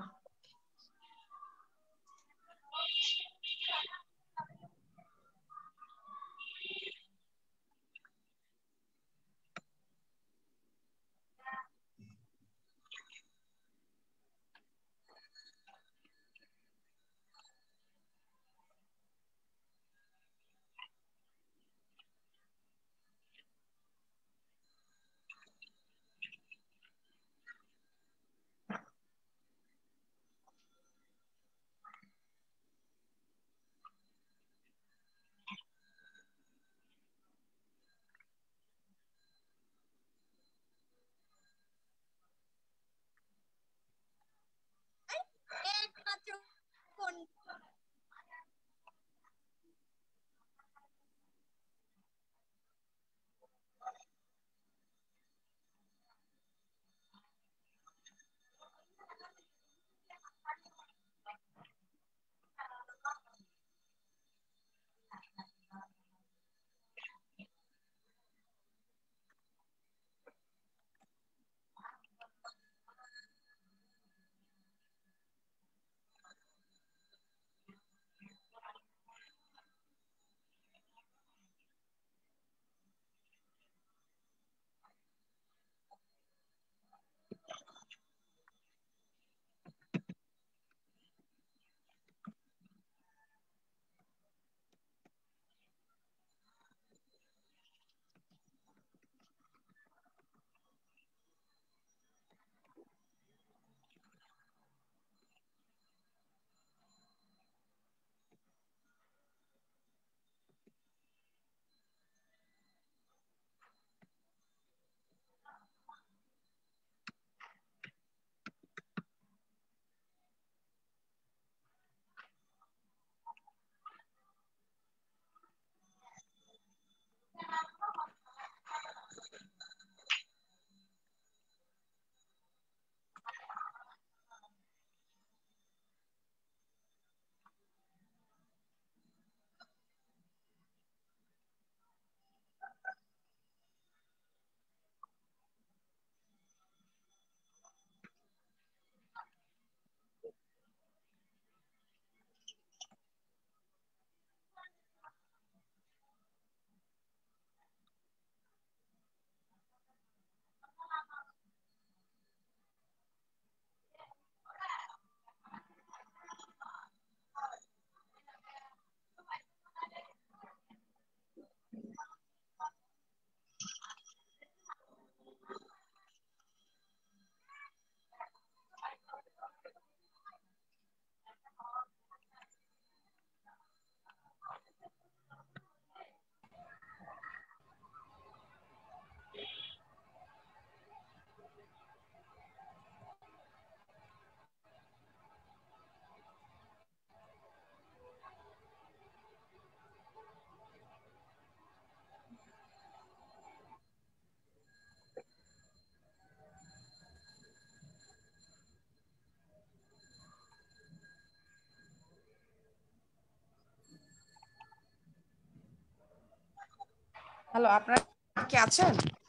হ্যালো, আপনারা কি আছেন?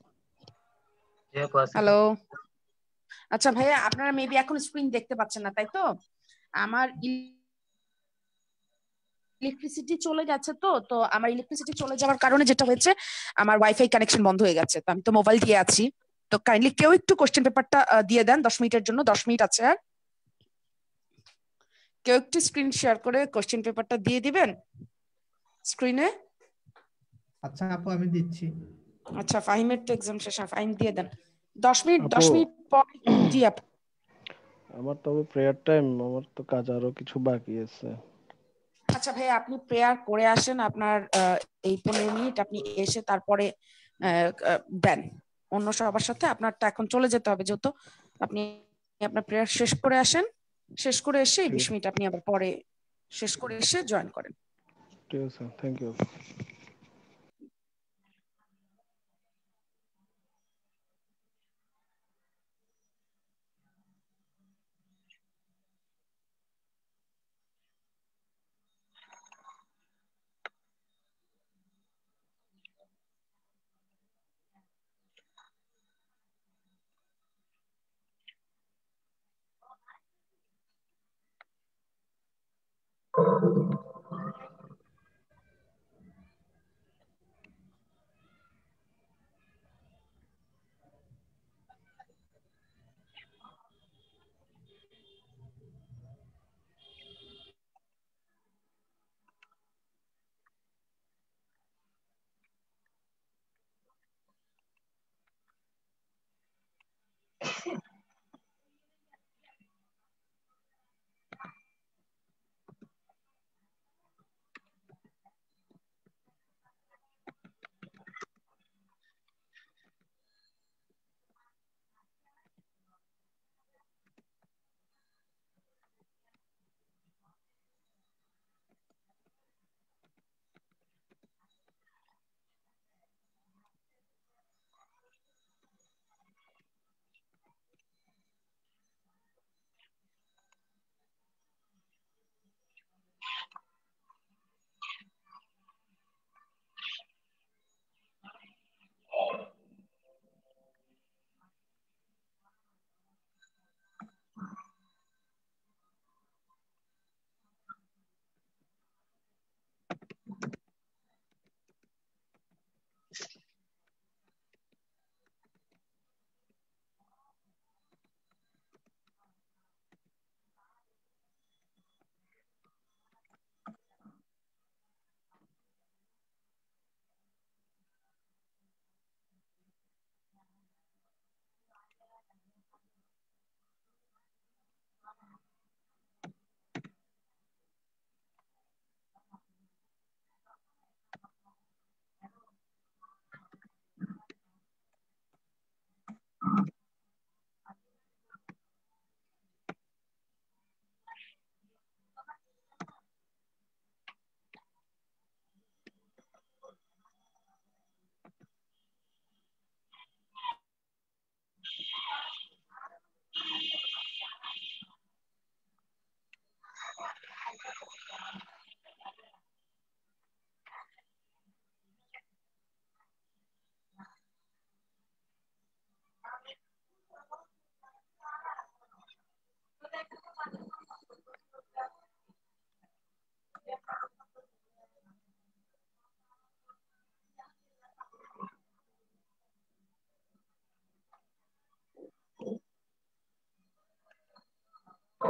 জি আপু আছি। হ্যালো, আচ্ছা ভাইয়া, আপনারা মেবি এখন স্ক্রিন দেখতে পাচ্ছেন না, তাই তো? আমার ইলেকট্রিসিটি চলে গেছে, তো তো আমার ইলেকট্রিসিটি চলে যাওয়ার কারণে যেটা হয়েছে, আমার ওয়াইফাই কানেকশন বন্ধ হয়ে গেছে। তো আমি তো মোবাইল দিয়ে আছি, তো কাইন্ডলি কেউ একটু কোশ্চেন পেপারটা দিয়ে দেন দশ মিনিটের জন্য। দশ মিনিট আছে, আর কেউ একটু স্ক্রিন শেয়ার করে কোশ্চেন পেপারটা দিয়ে দিবেন স্ক্রিনে। আচ্ছা আপু, আমি দিচ্ছি। আচ্ছা, ফাহিমের তো এক্সাম শেষ, ফাহিম দিয়ে দেন দশ মিনিট। আপু, দশ মিনিট পর জি আপু। আমার তবে প্রেয়ার টাইম, আমার তো কাজ আরো কিছু বাকি আছে। আচ্ছা ভাই, আপনি প্রেয়ার করে আসেন, আপনার আহ, এই পনেরো মিনিট আপনি এসে তারপরে আহ, আহ, দেন অন্য সবার সাথে। আপনারটা এখন চলে যেতে হবে, যেহেতু আপনি আপনার প্রেয়ার শেষ করে আসেন। শেষ করে এসে ঠিক বিশ আছে, মিনিট আপনি আবার পরে শেষ করে এসে জয়েন করেন। ঠিক আছে, থ্যাংক ইউ।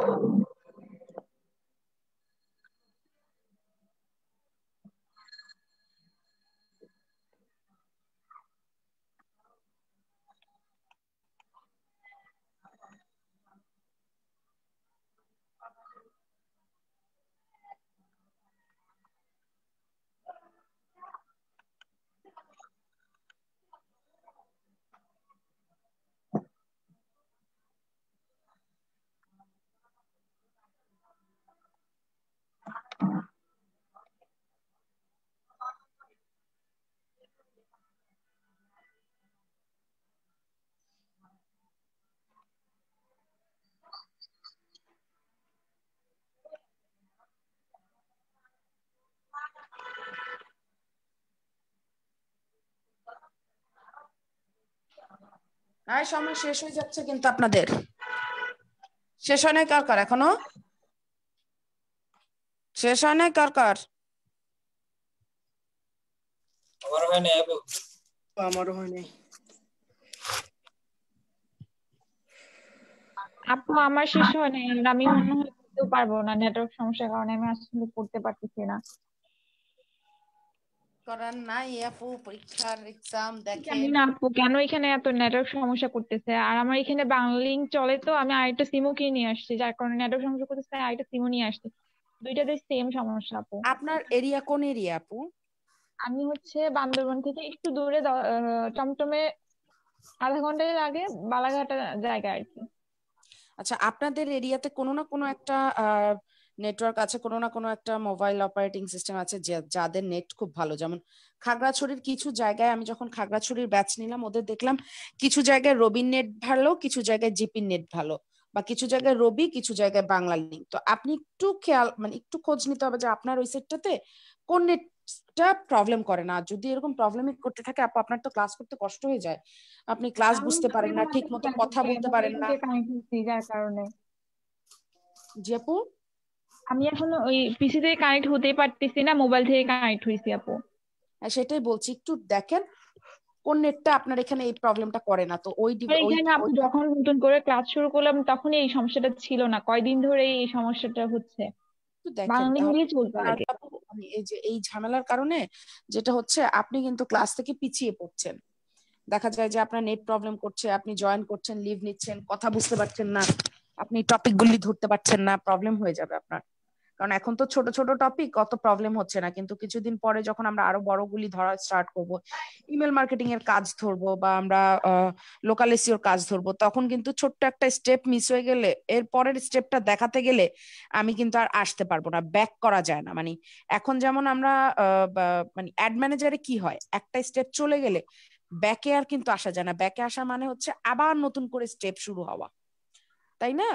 আর সময় শেষ হয়ে যাচ্ছে কিন্তু আপনাদের শেষ হয় নাই কার কার এখনো শেষ হয় নাই কার কার আমার হয় না আপু আমারও হয় নাই আপু আমার শেষ হয় নাই আর আমি মনে হয় করতেও পারবো না নেটওয়ার্ক সমস্যার কারণে আমি আসলে করতে পারতেছি না করার নাই আপু পরীক্ষার এক্সাম জানি দেখেন না আপু কেন এখানে এত নেটওয়ার্ক সমস্যা করতেছে আর আমার এখানে বাংলা লিংক চলে তো আমি আরেকটা সিমও কিনে নিয়ে আসছি যার কারণে নেটওয়ার্ক সমস্যা করতেছে তাই আরেকটা সিমও নিয়ে আসছি দুইটাতে সেম সমস্যা আপু আপনার এরিয়া কোন এরিয়া আপু আমি হচ্ছে বান্দরবান থেকে একটু দূরে দ- আহ, টমটমে আধা ঘন্টা লাগে বালাঘাটা জায়গা আর কি আচ্ছা আপনাদের এরিয়াতে কোনো না কোনো একটা নেটওয়ার্ক আছে কোনো না কোনো একটা মোবাইল অপারেটিং সিস্টেম আছে যা- যাদের নেট খুব ভালো যেমন খাগড়াছড়ির কিছু জায়গায় আমি যখন খাগড়াছড়ির ব্যাচ নিলাম ওদের দেখলাম কিছু জায়গায় রবির নেট ভালো কিছু জায়গায় জিপির নেট ভালো বা কিছু জায়গায় রবি কিছু জায়গায় বাংলা লিঙ্ক তো আপনি একটু খেয়াল মানে একটু খোঁজ নিতে হবে যে আপনার ওই সেটটাতে কোন নেটটা প্রবলেম করে না যদি এরকম প্রবলেমই করতে থাকে আপু আপনার তো ক্লাস করতে কষ্ট হয়ে যায় আপনি ক্লাস আমি বুঝতে পারেন না ঠিক মতো কথা বলতে পারেন না কানেক্ট হচ্ছি যার কারণে জি আপু আমি এখন ওই পিসি থেকে কানেক্ট হতেই পারতেছি না মোবাইল থেকে কানেক্ট হয়েছি আপু হ্যাঁ, সেটাই বলছি একটু দেখেন কোন নেটটা আপনার এখানে এই প্রবলেমটা করে না তো ওই ডিভ- আর ওই এখানে আপু যখন নতুন করে ক্লাস শুরু করলাম তখন এই সমস্যাটা ছিল না কয়দিন ধরে এই সমস্যাটা হচ্ছে একটু দেখেন বাংলা তাহলে দিয়ে চলতো আর আগে আপু, মানে এই যে এই ঝামেলার কারণে যেটা হচ্ছে আপনি কিন্তু ক্লাস থেকে পিছিয়ে পড়ছেন দেখা যায় যে আপনার নেট প্রবলেম করছে আপনি জয়েন করছেন লিভ নিচ্ছেন কথা বুঝতে পারছেন না আপনি টপিক গুলি ধরতে পারছেন না প্রবলেম হয়ে যাবে আপনার কারণ এখন তো ছোট ছোট টপিক অত প্রবলেম হচ্ছে না কিন্তু কিছুদিন পরে যখন আমরা আরো বড়গুলি ধরা স্টার্ট করব ইমেল মার্কেটিং এর কাজ ধরবো বা আমরা লোকাল এসইওর কাজ ধরবো তখন কিন্তু ছোট্ট একটা স্টেপ মিস হয়ে গেলে এর পরের স্টেপটা দেখাতে গেলে আমি কিন্তু আর আসতে পারবো না ব্যাক করা যায় না মানে এখন যেমন আমরা আহ, বা- মানে অ্যাড ম্যানেজারে কি হয় একটা স্টেপ চলে গেলে ব্যাকে আর কিন্তু আসা যায় না ব্যাকে আসা মানে হচ্ছে আবার নতুন করে স্টেপ শুরু হওয়া তাই না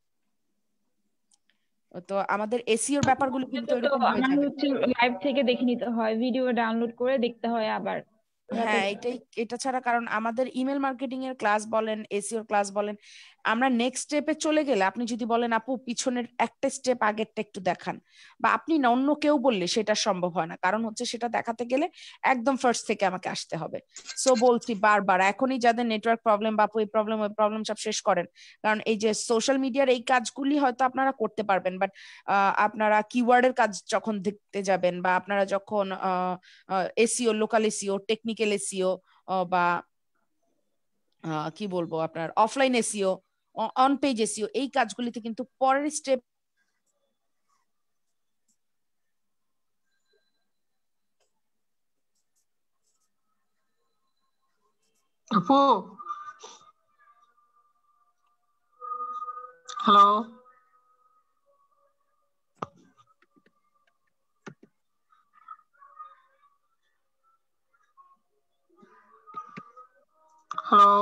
তো আমাদের এসইওর ব্যাপারগুলো কিন্তু তো এরকম হয়ে আমার যাবে হচ্ছে লাইভ থেকে দেখে নিতে হয় ভিডিও ডাউনলোড করে দেখতে হয় আবার হ্যাঁ এটাই এটা ছাড়া কারণ আমাদের ইমেল মার্কেটিং এর ক্লাস বলেন এসইওর ক্লাস বলেন আমরা নেক্সট স্টেপে চলে গেলে আপনি যদি বলেন আপু পিছনের একটা স্টেপ আগেরটা একটু দেখান বা আপনি না অন্য কেউ বললে সেটা সম্ভব হয় না কারণ হচ্ছে সেটা দেখাতে গেলে একদম ফার্স্ট থেকে আমাকে আসতে হবে সো বলছি বারবার এখনই যাদের নেটওয়ার্ক প্রবলেম বা আপু এই প্রবলেম ওই প্রবলেম সব শেষ করেন কারণ এই যে সোশ্যাল মিডিয়ার এই কাজগুলি হয়তো আপনারা করতে পারবেন বাট আপনারা কিওয়ার্ডের কাজ যখন দেখতে যাবেন বা আপনারা যখন SEO local SEO technical SEO বা আহ, কি বলবো আপনার offline SEO on page SEO এই কাজগুলিতে কিন্তু পরের স্টেপ আপু হ্যালো হ্যালো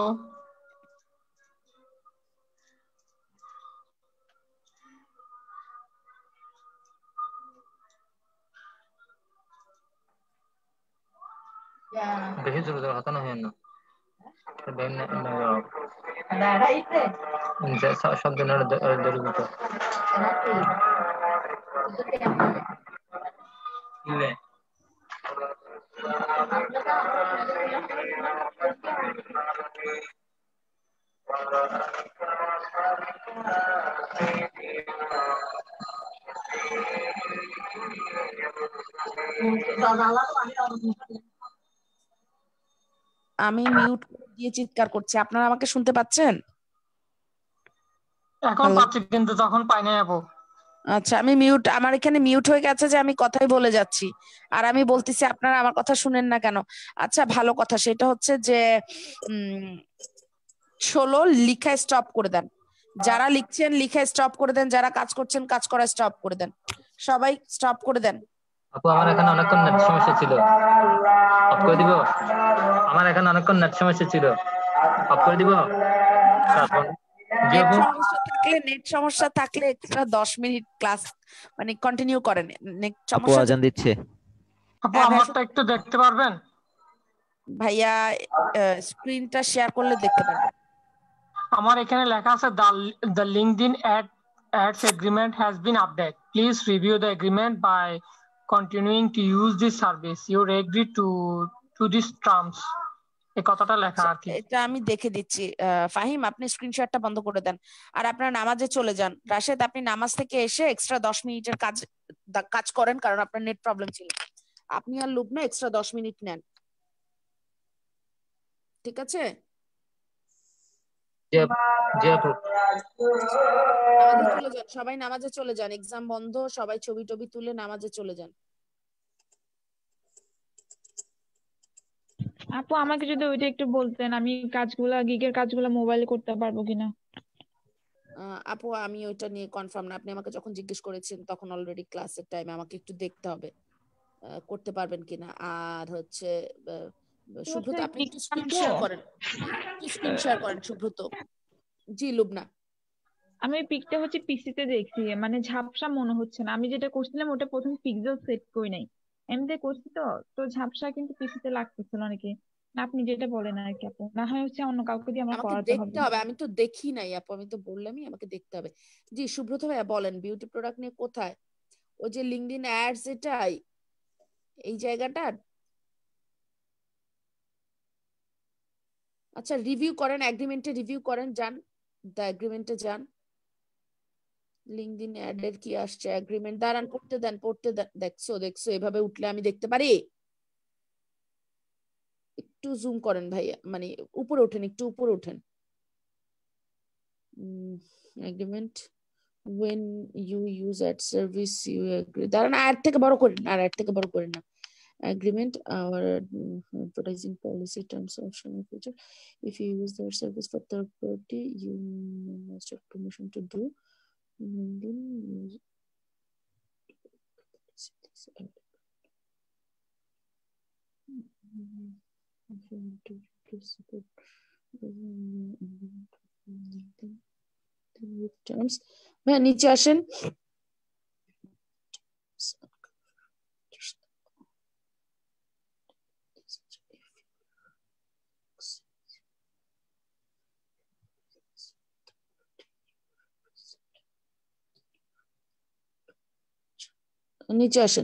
বেশি জোরে জোরে হাতানো হয় না সব দিনের দরিদ্র আমি মিউট দিয়ে চিৎকার করছি, আপনারা আমাকে শুনতে পাচ্ছেন? এখন পাচ্ছি কিন্তু তখন পাই নাই আপু। আচ্ছা, আমি মিউট, আমার এখানে মিউট হয়ে গেছে যে আমি কথাই বলে যাচ্ছি আর আমি বলতেছি আপনারা আমার কথা শুনেন না কেন। আচ্ছা, ভালো কথা, সেটা হচ্ছে যে উম ষোলো লিখা স্টপ করে দেন, যারা লিখছেন লিখা স্টপ করে দেন, যারা কাজ করছেন কাজ করা স্টপ করে দেন, সবাই স্টপ করে দেন। আপু আমার এখানে অনেকক্ষণ নেট সমস্যা ছিল, অফ করে দিব? আমার এখানে অনেকক্ষণ নেট সমস্যা ছিল, অফ করে দিব? তারপর জি নেট আপু। সমস্যা থাকলে নেট সমস্যা থাকলে এক্সট্রা দশ মিনিট ক্লাস মানে কন্টিনিউ করেন। নেট আপু সমস্যা আজান দিচ্ছে। আপু আমারটা একটু দেখতে পারবেন? ভাইয়া স্ক্রিনটা শেয়ার করলে দেখতে পারবেন। আমার এখানে লেখা আছে the LinkedIn ad ads agreement has been updated. Please review the agreement by continuing to use this service. You agree to to these terms. এই কথাটা লেখা আর কি। এটা আমি দেখে দিচ্ছি। আহ, ফাহিম, আপনি স্ক্রিনশটটা বন্ধ করে দেন আর আপনার নামাজে চলে যান। রাশেদ, আপনি নামাজ থেকে এসে এক্সট্রা দশ মিনিটের কাজ কাজ করেন, কারণ আপনার নেট প্রবলেম ছিল। আপনি আর লুবনা এক্সট্রা দশ মিনিট নেন, ঠিক আছে? জি আপু, জি আপু। নামাজে চলে যান, সবাই নামাজে চলে যান, এক্সাম বন্ধ, সবাই ছবি টবি তুলে নামাজে চলে যান। আপু আমাকে যদি ওইটা একটু বলতেন, আমি কাজগুলা গিগের কাজগুলা মোবাইলে করতে পারবো কিনা। আহ, আপু আমি ওইটা নিয়ে কনফার্ম না, আপনি আমাকে যখন জিজ্ঞেস করেছেন তখন অলরেডি ক্লাসের টাইমে, আমাকে একটু দেখতে হবে আহ, করতে পারবেন কিনা। আর হচ্ছে আহ, সুব্রত, আপনি একটু স্ক্রিন শেয়ার করেন, একটু স্ক্রিন শেয়ার করেন সুব্রত। জি লুবনা। আমি পিকটা হচ্ছে পিসিতে দেখছি, মানে ঝাপসা মনে হচ্ছে না। আমি যেটা করছিলাম ওটা প্রথম পিক্সেল সেট করি নাই, এমনিতে করছি তো তো ঝাপসা কিন্তু পিসিতে লাগতেছিল নাকি। না আপনি যেটা বলেন আর কি আপু, না হয় হচ্ছে অন্য কাউকে দিয়ে আমার আমাকে করাতে দেখতে হবে। হবে, আমি তো দেখি নাই আপু, আমি তো বললামই আমাকে দেখতে হবে। জি সুব্রত ভাইয়া বলেন, বিউটি প্রোডাক্ট নিয়ে কোথায়? ওই যে লিঙ্কডইন অ্যাডস, এটাই এই জায়গাটা। আচ্ছা রিভিউ করেন, এগ্রিমেন্টে রিভিউ করেন, যান দা এগ্রিমেন্টে যান। লিঙ্কডইন অ্যাড এর কি আসছে? এগ্রিমেন্ট, দাঁড়ান পড়তে দেন, পড়তে দেন। দেখছো দেখছো এভাবে উঠলে আমি দেখতে পারি? একটু জুম করেন ভাইয়া, মানে উপরে ওঠেন, একটু উপরে ওঠেন। Agreement when you use ad service you agree, দাঁড়ান অ্যাড থেকে বড় করেন, আর অ্যাড থেকে বড় করেন না। Agreement, our uh, advertising policy terms option and feature. If you use their service for third party, you must have permission to do. And then use terms. হ্যাঁ নিচে আসেন। নিচে আসেন।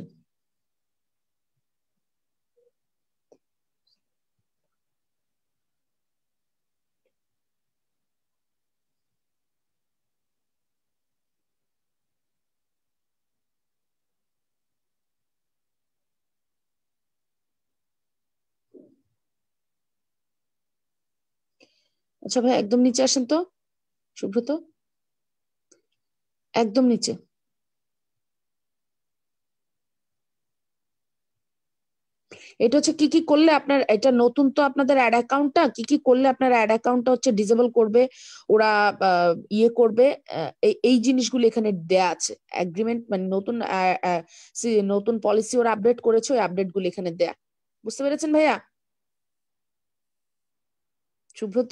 আচ্ছা ভাই একদম নিচে আসেন তো সুব্রত, একদম নিচে। এটা হচ্ছে কি কি করলে আপনার, এটা নতুন তো আপনাদের অ্যাড অ্যাকাউন্টটা, কি কি করলে আপনার অ্যাড অ্যাকাউন্টটা হচ্ছে ডিসেবল করবে ওরা, ইয়ে করবে, এই জিনিসগুলো এখানে দেয়া আছে। এগ্রিমেন্ট মানে নতুন নতুন পলিসি ওরা আপডেট করেছে, ওই আপডেট গুলো এখানে দেয়া। বুঝতে পেরেছেন ভাইয়া? সুব্রত?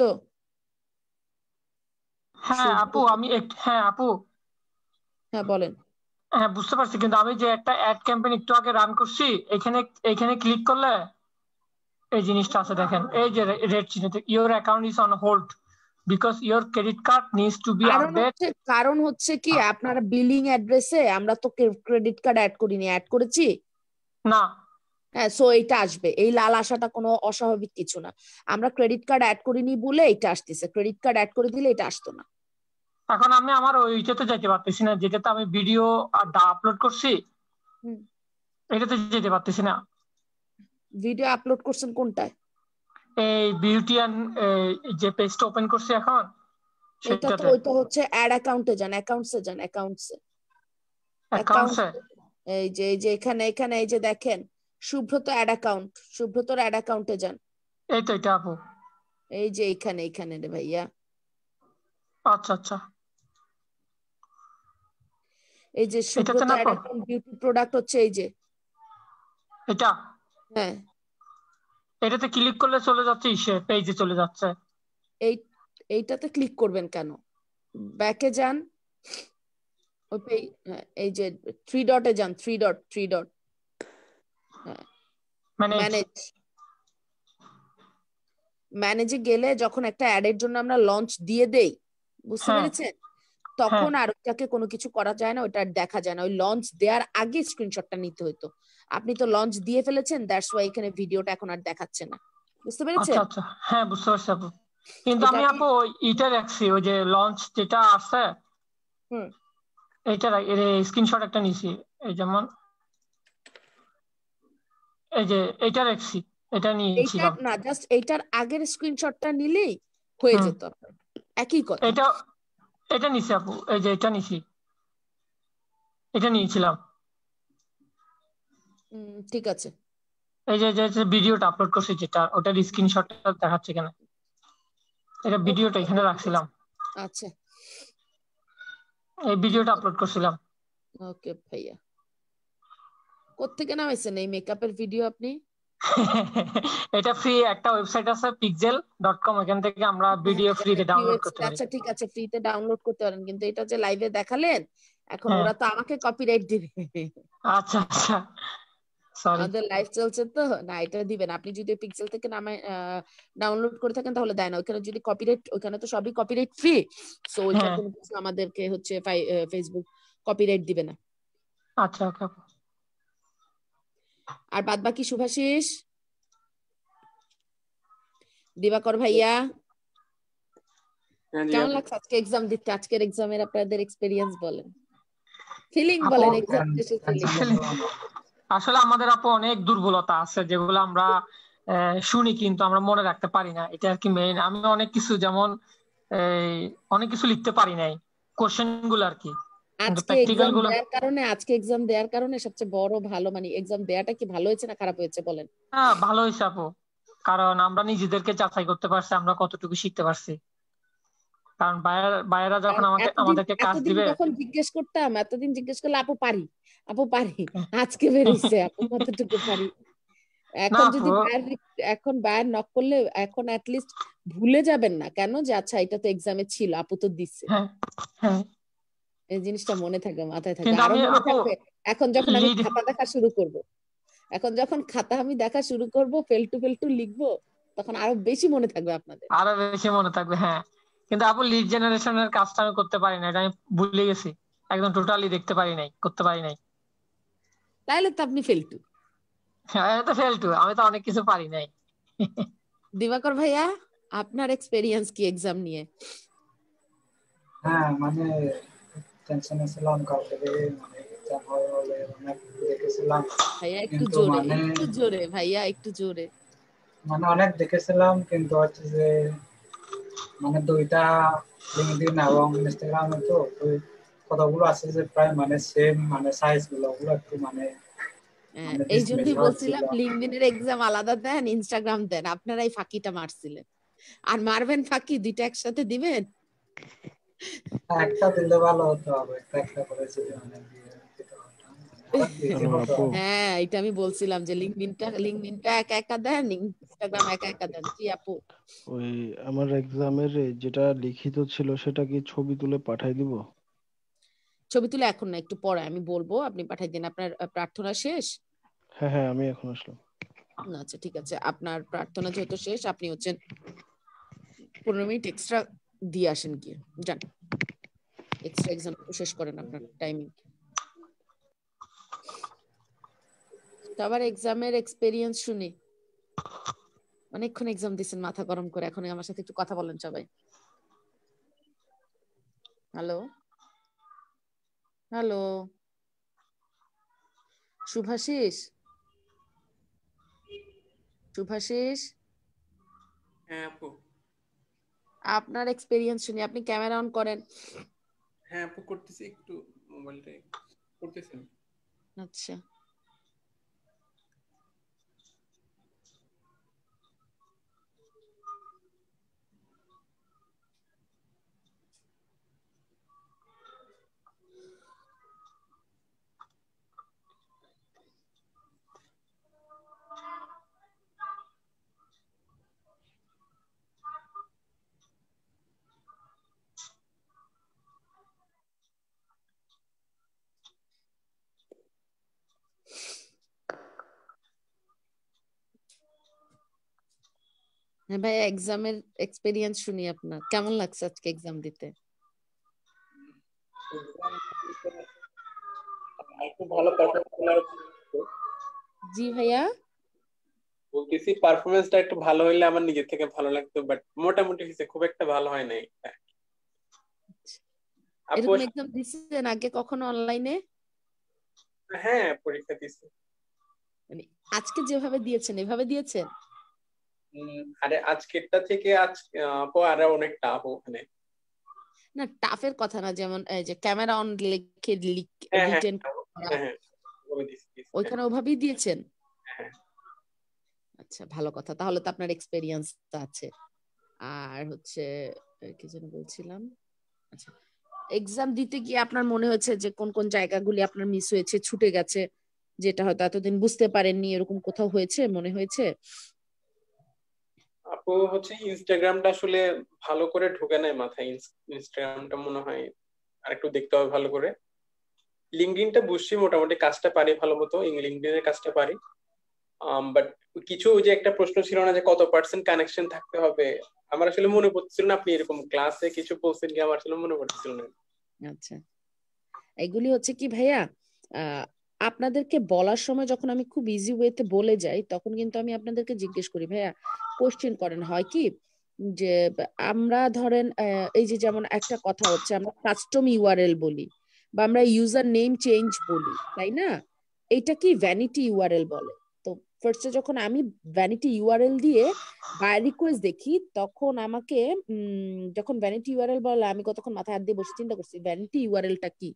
হ্যাঁ আপু আমি এক- হ্যাঁ আপু হ্যাঁ বলেন। হ্যাঁ বুঝতে পারছি, কিন্তু আমি যে একটা অ্যাড ক্যাম্পেইন একটু আগে রান করছি, এখানে এখানে ক্লিক করলে এই জিনিসটা আছে দেখেন, এই যে রেড চিহ্নতে your account is on hold because your credit card needs to be কারণ আপডেট। হচ্ছে কারণ হচ্ছে কি আপনার বিলিং অ্যাড্রেসে আমরা তো ক্রেডিট কার্ড অ্যাড করিনি, অ্যাড করেছি না। হ্যাঁ, সো এটা আসবে, এই লাল আসাটা কোনো অস্বাভাবিক কিছু না। আমরা ক্রেডিট কার্ড অ্যাড করিনি বলে এটা আসতেছে, ক্রেডিট কার্ড অ্যাড করে দিলে এটা আসতো না। এখন আমি আমার ওইটাতে যাইতে পারতেছি না, যেটাতে আমি ভিডিও আর আপলোড করছি, হুম। এটাতে যেতে পারতেছি না। ভিডিও আপলোড করছেন কোনটায়? এই বিউটিয়ান যে পেজটা ওপেন করছি এখন এটা তো সেটাতে। ওইটা হচ্ছে অ্যাড অ্যাকাউন্টে যান, অ্যাকাউন্টসে যান, অ্যাকাউন্টসে অ্যাকাউন্টসে এই যে এই যে এখানে এখানে এই যে দেখেন সুব্রত অ্যাড অ্যাকাউন্ট, সুব্রতর অ্যাড অ্যাকাউন্টে যান। এই তো এটা আপু। এই যে এখানে এখানে রে ভাইয়া। আচ্ছা আচ্ছা। এই যে সুব্রত এটাতে না অ্যাড আপু? অ্যাকাউন্ট বিউটি প্রোডাক্ট হচ্ছে এই যে এটা হ্যাঁ এটাতে ক্লিক করলে চলে যাচ্ছে ইসে পেজে চলে যাচ্ছে। এই এইটাতে ক্লিক করবেন কেন? ব্যাকে যান, ওই পে- হ্যাঁ, এই যে থ্রি ডটে যান, three dot three dot manage. Manage ম্যানেজে গেলে যখন একটা অ্যাডের জন্য আমরা লঞ্চ দিয়ে দেই, বুঝতে হ্যাঁ পেরেছেন, তখন আর ওটাকে কোনো কিছু করা যায় না, ওটা আর দেখা যায় না। ওই লঞ্চ দেওয়ার আগে স্ক্রিনশটটা নিতে হতো। আপনি তো লঞ্চ দিয়ে ফেলেছেন, দ্যাটস ওয়াই এখানে ভিডিওটা এখন আর দেখাচ্ছে না, বুঝতে আচ্ছা পেরেছেন? আচ্ছা, হ্যাঁ বুঝতে পারছি আপু। কিন্তু এটা আমি আপনি আপু ওই ইটা রাখছি, ওই যে লঞ্চ যেটা আছে হুম এইটা স্ক্রিনশট একটা নিছি। এই যেমন এই যে এটা রাখছি, এটা এইটার নিয়েছিলাম। না, জাস্ট এইটার আগের স্ক্রিনশটটা নিলেই হয়ে হুম যেত আপনার। একই কথা। এটা এটা নিছি আপু, এই যে এটা নিছি, এটা নিয়েছিলাম। উম, ঠিক আছে। এই যে যে ভিডিওটা আপলোড করছি যেটা, ওটার স্ক্রিনশটটা দেখাচ্ছে এখানে। এটা ভিডিওটা এখানে রাখছিলাম, আচ্ছা এই ভিডিওটা আপলোড করছিলাম। ওকে ভাইয়া, কোত্থেকে নামাইছেন এই মেকআপের ভিডিও আপনি? এটা ফ্রি একটা ওয়েবসাইট আছে পিক্সেল ডট কম, এখান থেকে আমরা ভিডিও ফ্রিতে ডাউনলোড করতে পারি। আচ্ছা ঠিক আছে, ফ্রিতে ডাউনলোড করতে পারেন, কিন্তু এটা যে লাইভে দেখালেন এখন হ্যাঁ ওরা তো আমাকে কপিরাইট দিবে। আচ্ছা আচ্ছা, সরি। আমাদের লাইভ চলছে তো, না এটা দিবেন। আপনি যদি পিক্সেল থেকে নামায় ডাউনলোড করে থাকেন তাহলে দেয় না, ওখানে যদি কপিরাইট, ওখানে তো সবই কপিরাইট ফ্রি, সো ওইটা হ্যাঁ কোনো কিছু আমাদেরকে হচ্ছে ফেসবুক কপিরাইট দিবে না। আচ্ছা ওকে। আর বাদ বাকি শুভাশিস, দিবাকর ভাইয়া, কেমন লাগছে আজকে এক্সাম দিতে? আজকের এক্সামের আপনাদের এক্সপেরিয়েন্স বলেন, ফিলিং আপু বলেন, এক্সাম শেষে ফিলিং। আসলে আমাদের আপু অনেক দুর্বলতা আছে যেগুলো আমরা আহ, শুনি কিন্তু আমরা মনে রাখতে পারি না, এটা আর কি মেইন। আমি অনেক কিছু যেমন এই অনেক কিছু লিখতে পারি নাই, কোশ্চেন গুলো আর কি, কিন্তু আজকে প্র্যাকটিক্যাল এক্সাম গুলো দেওয়ার কারণে আজকে এক্সাম দেওয়ার কারণে সবচেয়ে বড় ভালো, মানে এক্সাম দেওয়াটা কি ভালো হয়েছে না খারাপ হয়েছে বলেন? হ্যাঁ ভালো হয়েছে আপু, কারণ আমরা নিজেদেরকে যাচাই করতে পারছি আমরা কতটুকু শিখতে পারছি। কারণ বাইরে বাইরেরা যখন কারণ আমাকে এতদিন আমাদেরকে কাজ এতদিন দিবে। যখন জিজ্ঞেস করতাম, এতদিন জিজ্ঞেস করলে আপু পারি, আপু পারি, আজকে বেরোইছে আপু কতটুকু পারি। না এখন আপু, যদি বাইর এখন বাইর নক করলে এখন অ্যাটলিস্ট ভুলে যাবেন না কেন যে আচ্ছা এটা তো এক্সামে ছিল, আপু তো দিচ্ছে, হ্যাঁ হ্যাঁ, এই জিনিসটা মনে থাকবে, মাথায় থাকবে, কিন্তু আরো আমি মনে আপু থাকবে। এখন যখন আমি লিড খাতা দেখা শুরু করব, এখন যখন খাতা আমি দেখা শুরু করব, ফেলটু ফেলটু লিখবো, তখন আরো বেশি মনে থাকবে আপনাদের। আরো বেশি মনে থাকবে। হ্যাঁ কিন্তু আপু লিড জেনারেশনের কাজটা আমি করতে পারি না, এটা আমি ভুলে গেছি, একদম টোটালি দেখতে পারি নাই, করতে পারি নাই। তাহলে তো আপনি ফেলটু। হ্যাঁ এটা তো ফেলটু, আমি তো অনেক কিছু পারি নাই। দিবাকর ভাইয়া, আপনার এক্সপেরিয়েন্স কি এক্সাম নিয়ে? হ্যাঁ মানে টেনশনে ছিলাম কালকে থেকে, মানে এক্সাম হবে বলে অনেক দেখেছিলাম, ভাইয়া একটু কিন্তু জোরে, মানে একটু জোরে ভাইয়া, একটু জোরে। মানে অনেক দেখেছিলাম কিন্তু হচ্ছে যে মানে দুইটা লিঙ্কডইন এবং ইনস্টাগ্রামে তো ওই কতগুলো আছে যে প্রায় মানে সেম মানে সাইজ গুলো, ওগুলো একটু মানে হ্যাঁ, মানে এই ডিসমিস জন্যই হচ্ছিল। বলছিলাম লিঙ্কডইনের এক্সাম আলাদা দেন, ইনস্টাগ্রাম দেন, আপনারাই ফাঁকিটা মারছিলেন। আর মারবেন ফাঁকি, দুইটা একসাথে দিবেন। একটা দিলে ভালো হতো, হবে একটা একটা করে যদি মানে দিয়ে দিতে পারতাম, আবার ইজি হ্যালো হতো। আপু, হ্যাঁ এটা আমি বলছিলাম যে লিঙ্কডইনটা লিঙ্কডইনটা একা একা দেন, ইনস্টাগ্রাম একা একা দেন। জি আপু, ওই আমার এক্সামের যেটা লিখিত ছিল সেটা কি ছবি তুলে পাঠাই দিব? ছবি তুলে এখন না, একটু পরে আমি বলবো, আপনি পাঠাই দিন। আপনার আহ, প্রার্থনা শেষ? হ্যাঁ হ্যাঁ, আমি এখন আসলাম। আচ্ছা ঠিক আছে, আপনার প্রার্থনা যেহেতু শেষ, আপনি হচ্ছেন পনেরো মিনিট এক্সট্রা দিয়ে আসেন, গিয়ে যান এক্সট্রা এক্সাম শেষ করেন আপনার টাইমিং। তো আবার এক্সামের এক্সপেরিয়েন্স শুনি, অনেকক্ষণ এক্সাম দিচ্ছেন মাথা গরম করে, এখন আমার সাথে একটু কথা বলেন সবাই। হ্যালো হ্যালো শুভাশিস শুভাশিস হ্যাঁ আপু আপনার এক্সপেরিয়েন্স শুনি, আপনি ক্যামেরা অন করেন। হ্যাঁ আপু করতেছি, একটু মোবাইলটা করতেছি। আচ্ছা হ্যাঁ ভাই, এক্সামের এক্সপেরিয়েন্স শুনি আপনার। কেমন লাগছে আজকে এক্সাম দিতে? একটু ভালো পারফরম্যান্স। জি ভাইয়া বলতেছি পারফরম্যান্সটা একটু ভালো হইলে আমার নিজে থেকে ভালো লাগতো, বাট মোটামুটি হয়েছে, খুব একটা ভালো হয় নাই। আপু এরকম এক্সাম দিয়েছেন আগে কখনো অনলাইনে? হ্যাঁ পরীক্ষা দিয়েছি। মানে আজকে যেভাবে দিয়েছেন এভাবে দিয়েছেন? আরে আজকেরটা থেকে আজ আপু আরো অনেক টাফ ওখানে। না টাফের কথা না, যেমন এই যে ক্যামেরা অন লিখে হ্যাঁ হ্যাঁ রিটেন হ্যাঁ ওই দিছি দিছি। ওইখানে ওভাবেই দিয়েছেন? হ্যাঁ আচ্ছা ভালো কথা, তাহলে তো আপনার এক্সপেরিয়েন্স আছে। আর হচ্ছে কি যেন বলছিলাম, আচ্ছা এক্সাম দিতে গিয়ে আপনার মনে হয়েছে যে কোন কোন জায়গাগুলি আপনার মিস হয়েছে, ছুটে গেছে, যেটা হয়তো এতদিন বুঝতে পারেননি, এরকম কোথাও হয়েছে মনে হয়েছে? আপু হচ্ছে ইনস্টাগ্রামটা আসলে ভালো করে ঢোকে নাই মাথায়। ইনস্টাগ্রামটা মনে হয় আরেকটু দেখতে হবে ভালো করে। লিঙ্কডইনটা বুঝছি, মোটামুটি কাজটা পারি ভালো মতো, লিঙ্কডইনের কাজটা পারি। বাট কিছু ওই যে একটা প্রশ্ন ছিল না যে কত পার্সেন্ট কানেকশন থাকতে হবে, আমার আসলে মনে পড়ছিল না। আপনি এরকম ক্লাসে কিছু বলছেন কি, আমার আসলে মনে পড়ছিল না। আচ্ছা এগুলি হচ্ছে কি ভাইয়া, আহ আপনাদেরকে বলার সময় যখন আমি খুব ইজি ওয়েতে বলে যাই, তখন কিন্তু আমি আপনাদেরকে জিজ্ঞেস করি ভাইয়া কোশ্চেন করেন। হয় কি যে আমরা ধরেন এই যে যেমন একটা কথা হচ্ছে আমরা কাস্টম ইউআরএল বলি বা আমরা ইউজার নেম চেঞ্জ বলি, তাই না? এটা কি ভ্যানিটি ইউআরএল বলে। তো ফার্স্টে যখন আমি ভ্যানিটি ইউআরএল দিয়ে বাই রিকোয়েস্ট দেখি, তখন আমাকে উম যখন ভ্যানিটি ইউআরএল বলে আমি কতক্ষণ মাথায় হাত দিয়ে বসে চিন্তা করছি ভ্যানিটি ইউআরএলটা কি,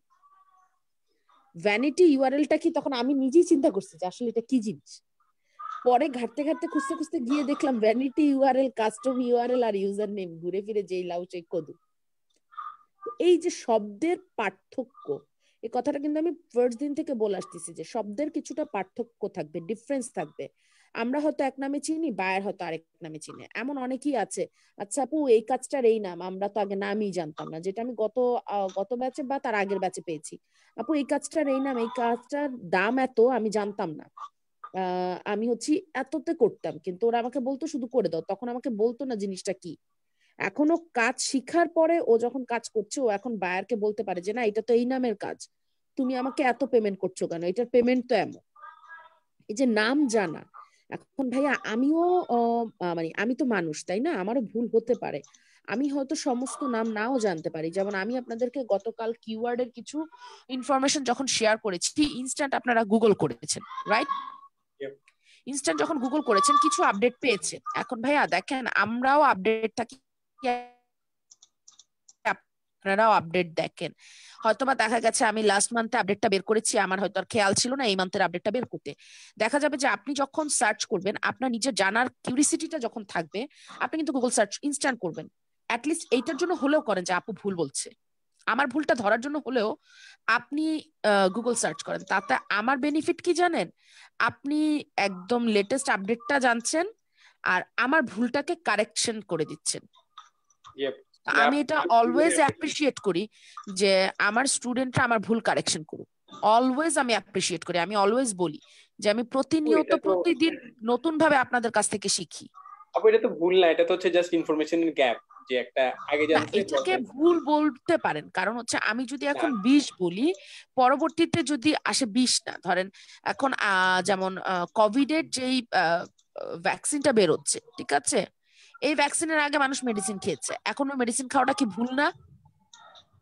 ভ্যানিটি ইউআরএলটা কি, তখন আমি নিজেই চিন্তা করছি যে আসলে এটা কি জিনিস। পরে ঘাটতে ঘাটতে খুঁজতে খুঁজতে গিয়ে দেখলাম ভ্যানিটি ইউআরএল, কাস্টম ইউআরএল আর ইউজার নেম, ঘুরে ফিরে যেই লাউ সেই কদু। এই যে শব্দের পার্থক্য, এই কথাটা কিন্তু আমি ফার্স্ট দিন থেকে বলে আসতেছি যে শব্দের কিছুটা পার্থক্য থাকবে, ডিফারেন্স থাকবে। আমরা হয়তো এক নামে চিনি, বায়ার হয়তো আরেক নামে চিনি, এমন অনেকেই আছে। আচ্ছা আপু এই কাজটার এই নাম, আমরা তো আগে নামই জানতাম না, যেটা আমি গত গত ব্যাচে বা তার আগের ব্যাচে পেয়েছি। আপু এই কাজটার এই নাম, এই কাজটার দাম এত, আমি জানতাম না, আহ আমি হচ্ছে এততে করতাম, কিন্তু ওরা আমাকে বলতো শুধু করে দাও, তখন আমাকে বলতো না জিনিসটা কি। এখনো কাজ শিখার পরে ও যখন কাজ করছে, ও এখন বায়ারকে বলতে পারে যে না এটা তো এই নামের কাজ, তুমি আমাকে এত পেমেন্ট করছো কেন, এটার পেমেন্ট তো এমন। এই যে নাম জানা, এখন ভাইয়া আমিও মানে আমি তো মানুষ তাই না, আমারও ভুল হতে পারে, আমি হয়তো সমস্ত নাম নাও জানতে পারি। যেমন আমি আপনাদেরকে গতকাল কিওয়ার্ডের কিছু ইনফরমেশন যখন শেয়ার করেছি, ইনস্ট্যান্ট আপনারা গুগল করেছেন, রাইট? ইনস্ট্যান্ট যখন গুগল করেছেন কিছু আপডেট পেয়েছেন। এখন ভাইয়া দেখেন আমরাও আপডেটটা কি আপনারাও আপডেট দেখেন, হয়তোবা দেখা গেছে আমি লাস্ট মান্থে আপডেটটা বের করেছি, আমার হয়তো আর খেয়াল ছিল না এই মান্থের আপডেটটা বের করতে। দেখা যাবে যে আপনি যখন সার্চ করবেন, আপনার নিজের জানার কিউরিসিটিটা যখন থাকবে, আপনি কিন্তু গুগল সার্চ ইনস্ট্যান্ট করবেন। অ্যাটলিস্ট এইটার জন্য হলেও করেন যে আপু ভুল বলছে, আমার ভুলটা ধরার জন্য হলেও আপনি গুগল সার্চ করেন। তাতে আমার বেনিফিট কি জানেন, আপনি একদম লেটেস্ট আপডেটটা জানছেন আর আমার ভুলটাকে কারেকশন করে দিচ্ছেন। আমি এটা অলওয়েজ অ্যাপ্রিসিয়েট করি যে আমার স্টুডেন্টরা আমার ভুল কারেকশন করুক, অলওয়েজ আমি অ্যাপ্রিসিয়েট করি। আমি অলওয়েজ বলি যে আমি প্রতিনিয়ত প্রতিদিন নতুন ভাবে আপনাদের কাছ থেকে শিখি। আপু এটা তো ভুল না, এটা তো হচ্ছে জাস্ট ইনফরমেশনের গ্যাপ, যে একটা আগে জানতে এটাকে ভুল বলতে পারেন, কারণ হচ্ছে আমি যদি এখন বিশ বলি, পরবর্তীতে যদি আসে বিশ না, ধরেন এখন যেমন কোভিড এর যেই ভ্যাকসিনটা বেরোচ্ছে, ঠিক আছে, এই ভ্যাকসিনের আগে মানুষ মেডিসিন খেয়েছে, এখন ওই মেডিসিন খাওয়াটা কি ভুল না?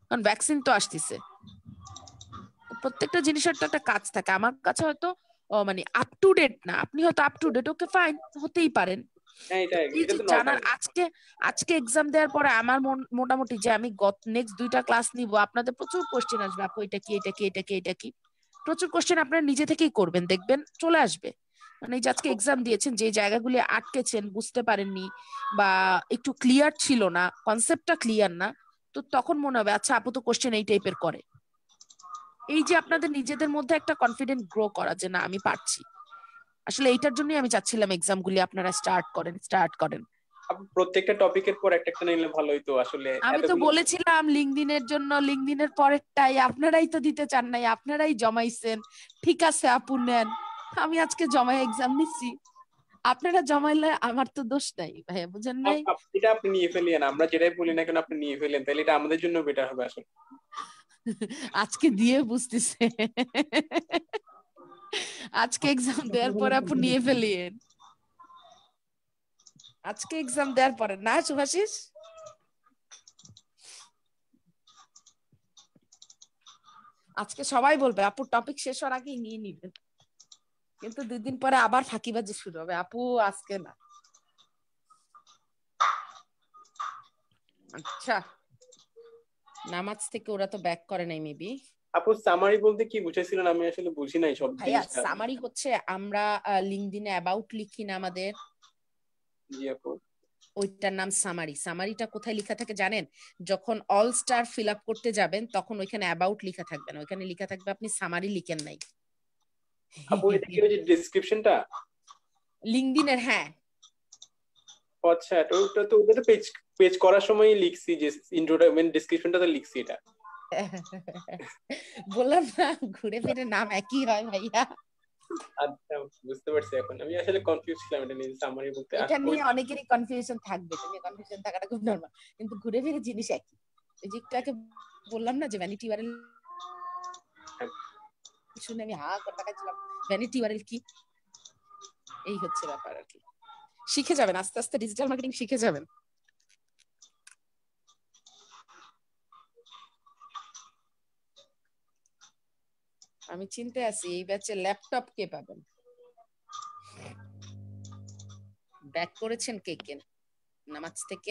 কারণ ভ্যাকসিন তো আসতেছে। প্রত্যেকটা জিনিসের তো একটা কাজ থাকে। আমার কাছে হয়তো মানে আপ টু ডেট না, আপনি হয়তো up to date, okay fine, হতেই পারেন। হ্যাঁ এটা এই এটা যে তো জানার নরমাল। আজকে আজকে এক্সাম দেওয়ার পরে আমার মন- মোটামুটি যে আমি গত নেক্সট দুইটা ক্লাস নিব, আপনাদের প্রচুর কোশ্চেন আসবে, আপু এটা কি এটা কি এটা কি এটা কি, প্রচুর কোশ্চেন আপনারা নিজে থেকেই করবেন, দেখবেন চলে আসবে। মানে এই যে আজকে এক্সাম দিয়েছেন, যে জায়গাগুলি আটকেছেন, বুঝতে পারেননি বা একটু ক্লিয়ার ছিল না, কনসেপ্টটা ক্লিয়ার না, তো তখন মনে হবে আচ্ছা আপু তো কোশ্চেন এই টাইপের করে। এই যে আপনাদের নিজেদের মধ্যে একটা কনফিডেন্ট গ্রো করা যে না আমি পারছি, আসলে এইটার জন্যই আমি চাচ্ছিলাম এক্সাম গুলি আপনারা স্টার্ট করেন স্টার্ট করেন আপু প্রত্যেকটা টপিকের পর একটা একটা নিলে ভালো হইতো আসলে। আমি তো এতগুলো বলেছিলাম লিঙ্কডিনের জন্য, লিঙ্কডিনের পরেরটাই আপনারাই তো দিতে চান নাই, আপনারাই জমাইছেন। ঠিক আছে আপু নেন, আমি আজকে জমাই এক্সাম নিচ্ছি, আপনারা জমাইলে আমার তো দোষ নাই ভাইয়া, বুঝেন নাই? আপ- আপ- এটা আপনি নিয়ে ফেলেন, আমরা যেটাই বলি না কেন আপনি নিয়ে ফেলেন, তাহলে এটা আমাদের জন্য বেটার হবে আসলে। আজকে দিয়ে বুঝতেছে আজকে এক্সাম দেওয়ার পরে আপু নিয়ে ফেলিয়েন, আজকে এক্সাম দেওয়ার পরে না শুভাশিস? আজকে সবাই বলবে আপু টপিক শেষ হওয়ার আগেই নিয়ে নিবেন, কিন্তু দুই দিন পরে আবার ফাঁকিবাজি শুরু হবে, আপু আজকে না। আচ্ছা নামাজ থেকে ওরা তো ব্যাক করে নাই মেবি। আপু সামারি বলতে কি বুঝাইছিলেন? আমি আসলে বুঝি নাই সব ভাইয়া জিনিসটা। সামারি হচ্ছে আমরা লিঙ্কডিনে অ্যাবাউট লিখি না আমাদের, জি আপু। ওইটার নাম সামারি। সামারিটা কোথায় লেখা থাকে জানেন? যখন অল স্টার ফিল আপ করতে যাবেন তখন ওইখানে অ্যাবাউট লেখা থাকবে না, ওইখানে লেখা থাকবে আপনি সামারি লিখেন নাই। আপু এটা কি হচ্ছে ডেসক্রিপশনটা লিঙ্কডিনের? হ্যাঁ আচ্ছা, তো ওটা তো ওটা তো পেজ পেজ করার সময় লিখছি যে ইন্ট্রোডাকশন ডেসক্রিপশনটা তো লিখছি এটা। বললাম না ঘুরে ফিরে নাম একই হয় ভাইয়া। আচ্ছা বুঝতে পারছি এখন, আমি আসলে কনফিউজ ছিলাম এটা নিয়ে সামারি বলতে। এটা নিয়ে অনেকেরই কনফিউশন থাকবে, এটা নিয়ে কনফিউশন থাকাটা খুব নরমাল, কিন্তু ঘুরে ফিরে জিনিস একই। এই যে একটু আগে বললাম না যে ভ্যানিটি ওয়ারেল শুনে আমি হা করে তাকাইছিলাম, ভ্যানিটি ওয়ারেল কি, এই হচ্ছে ব্যাপার আর কি। শিখে যাবেন আস্তে আস্তে, ডিজিটাল মার্কেটিং শিখে যাবেন। আমি চিন্তা আছি এই ব্যাচে ল্যাপটপ কে পাবেন। ব্যাক করেছেন কে কে নামাজ থেকে?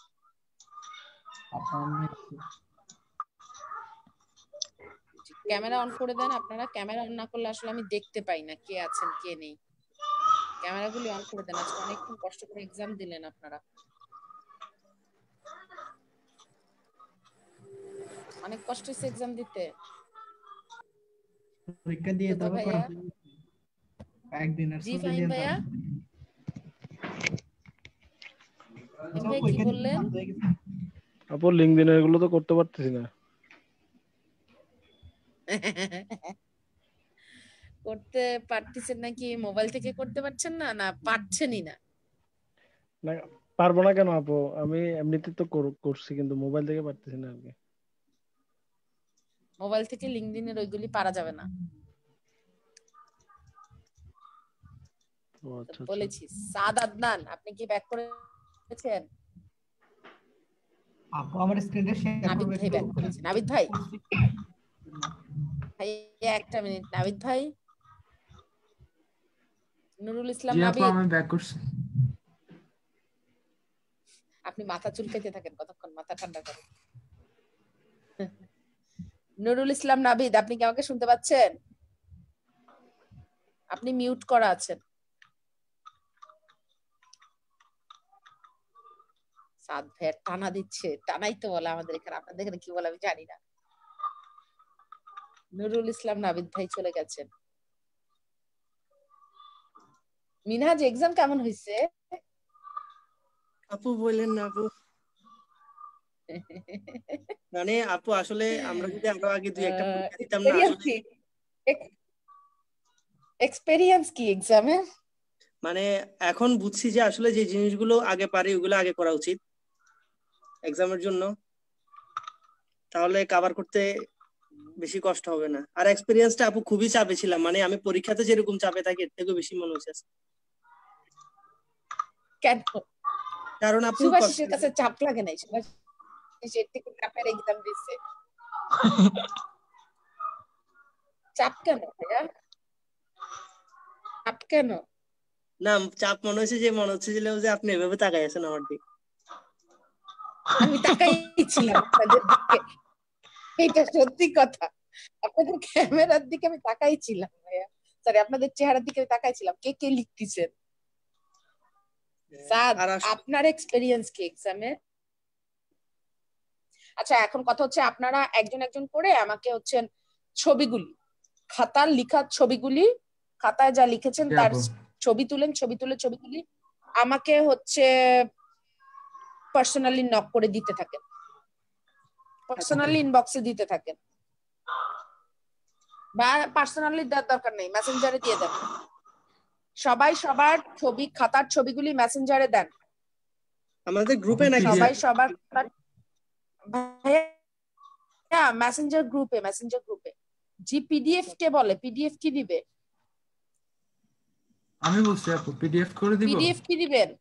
ক্যামেরা অন করে দেন আপনারা, ক্যামেরা অন না করলে আসলে আমি দেখতে পাই না কে আছেন কে নেই। ক্যামেরাগুলি অন করে দেন, আজকে অনেকক্ষণ কষ্ট করে এক্সাম দিলেন আপনারা, অনেক কষ্ট হচ্ছে এক্সাম দিতে। পরীক্ষা দিয়ে তো তবে ভাইয়া একদিনের জি ছুটি ফাহিম দিয়ে ভাইয়া, ফাহিম ভাই কি পরীক্ষা দিতে বললেন? বাধ্য হয়ে গেছি। আপু লিঙ্কডিন এগুলো তো করতে পারতেছি না। করতে পারতেছেন নাকি মোবাইল থেকে করতে পারছেন না, না পারছেনই না? না পারবো না কেন আপু, আমি এমনিতে তো কর- করছি কিন্তু মোবাইল থেকে পারতেছি না আর কি। মোবাইল থেকে লিঙ্কডিনের ওইগুলি পারা যাবে না। ও আচ্ছা আচ্ছা। বলেছি সাদ আদনান, আপনি কি ব্যাক করেছেন? আপু আমার স্ক্রিনটা শেয়ার নাবিদ করবে ভাই একটু। ব্যাক করেছেন। নাবিদ ভাই ভাই একটা মিনিট, নাবিদ ভাই, নুরুল ইসলাম জি আপু নাবিদ, আমি ব্যাক করছি। আপনি মাথা চুলকাইতে থাকেন কতক্ষণ, মাথা ঠান্ডা করেন। নুরুল ইসলাম নাবিদ, আপনি কি আমাকে শুনতে পাচ্ছেন? আপনি মিউট করা আছেন। সাদ ভাই টানা দিচ্ছে, টানাই তো বলে আমাদের এখানে, আপনাদের এখানে কি বলে আমি জানি না। নুরুল ইসলাম নাবিদ ভাই চলে গেছেন। মিনহাজ এক্সাম কেমন হয়েছে? আপু বললেন না আপু, মানে আপু আসলে আমরা যদি আরো আগে দুই একটা পরীক্ষা দিতাম না এক্সপেরিয়েন্স আসলে, কি এক্সপেরিয়েন্স কি এক্সামে? মানে এখন বুঝছি যে আসলে যে জিনিসগুলো আগে পারি ওগুলো আগে করা উচিত এক্সামের জন্য, তাহলে কভার করতে বেশি কষ্ট হবে না। আর এক্সপেরিয়েন্সটা আপু খুবই চাপে ছিলাম, মানে আমি পরীক্ষাতে যেরকম চাপে থাকি এর থেকেও বেশি মনে হচ্ছে। কেন? কারণ আপু সুভাষিসের কাছে চাপ লাগে নাই, সুভাষিস এর থেকে চাপের এক্সাম দিচ্ছে। চাপ কেন ভাইয়া? চাপ কেন? না চাপ মনে হচ্ছে যে মনে হচ্ছে যে আপনি এভাবে তাকাই আছেন আমার দিকে। আমি তাকাই ছিলাম আপনাদের দিকে, এটা সত্যি কথা। আপনাদের ক্যামেরার দিকে আমি তাকাই ছিলাম ভাইয়া, সরি আপনাদের চেহারার দিকে আমি তাকাই ছিলাম। কে কে লিখতেছেন? স্যার আপনার এক্সপেরিয়েন্স কি এক্সামে? আচ্ছা এখন কথা হচ্ছে আপনারা একজন একজন করে আমাকে হচ্ছে ছবিগুলি, খাতার লিখা ছবিগুলি, খাতায় যা লিখেছেন তার ছবি তুলেন, ছবি তুলে ছবিগুলি আমাকে হচ্ছে পার্সোনালি নক করে দিতে থাকেন, পার্সোনালি ইনবক্সে দিতে থাকেন, বা পার্সোনালি দেওয়ার দরকার নেই, মেসেঞ্জারে দিয়ে দেন। সবাই সবার ছবি, খাতার ছবিগুলি মেসেঞ্জারে দেন আমাদের গ্রুপে নাকি? সবাই সবার ভাইয়া মেসেঞ্জার গ্রুপে, মেসেঞ্জার গ্রুপে। জি পিডিএফ কে বলে? পিডিএফ কি দিবে? আমি বলছি আপু পিডিএফ করে দিব। পিডিএফ কি দিবেন?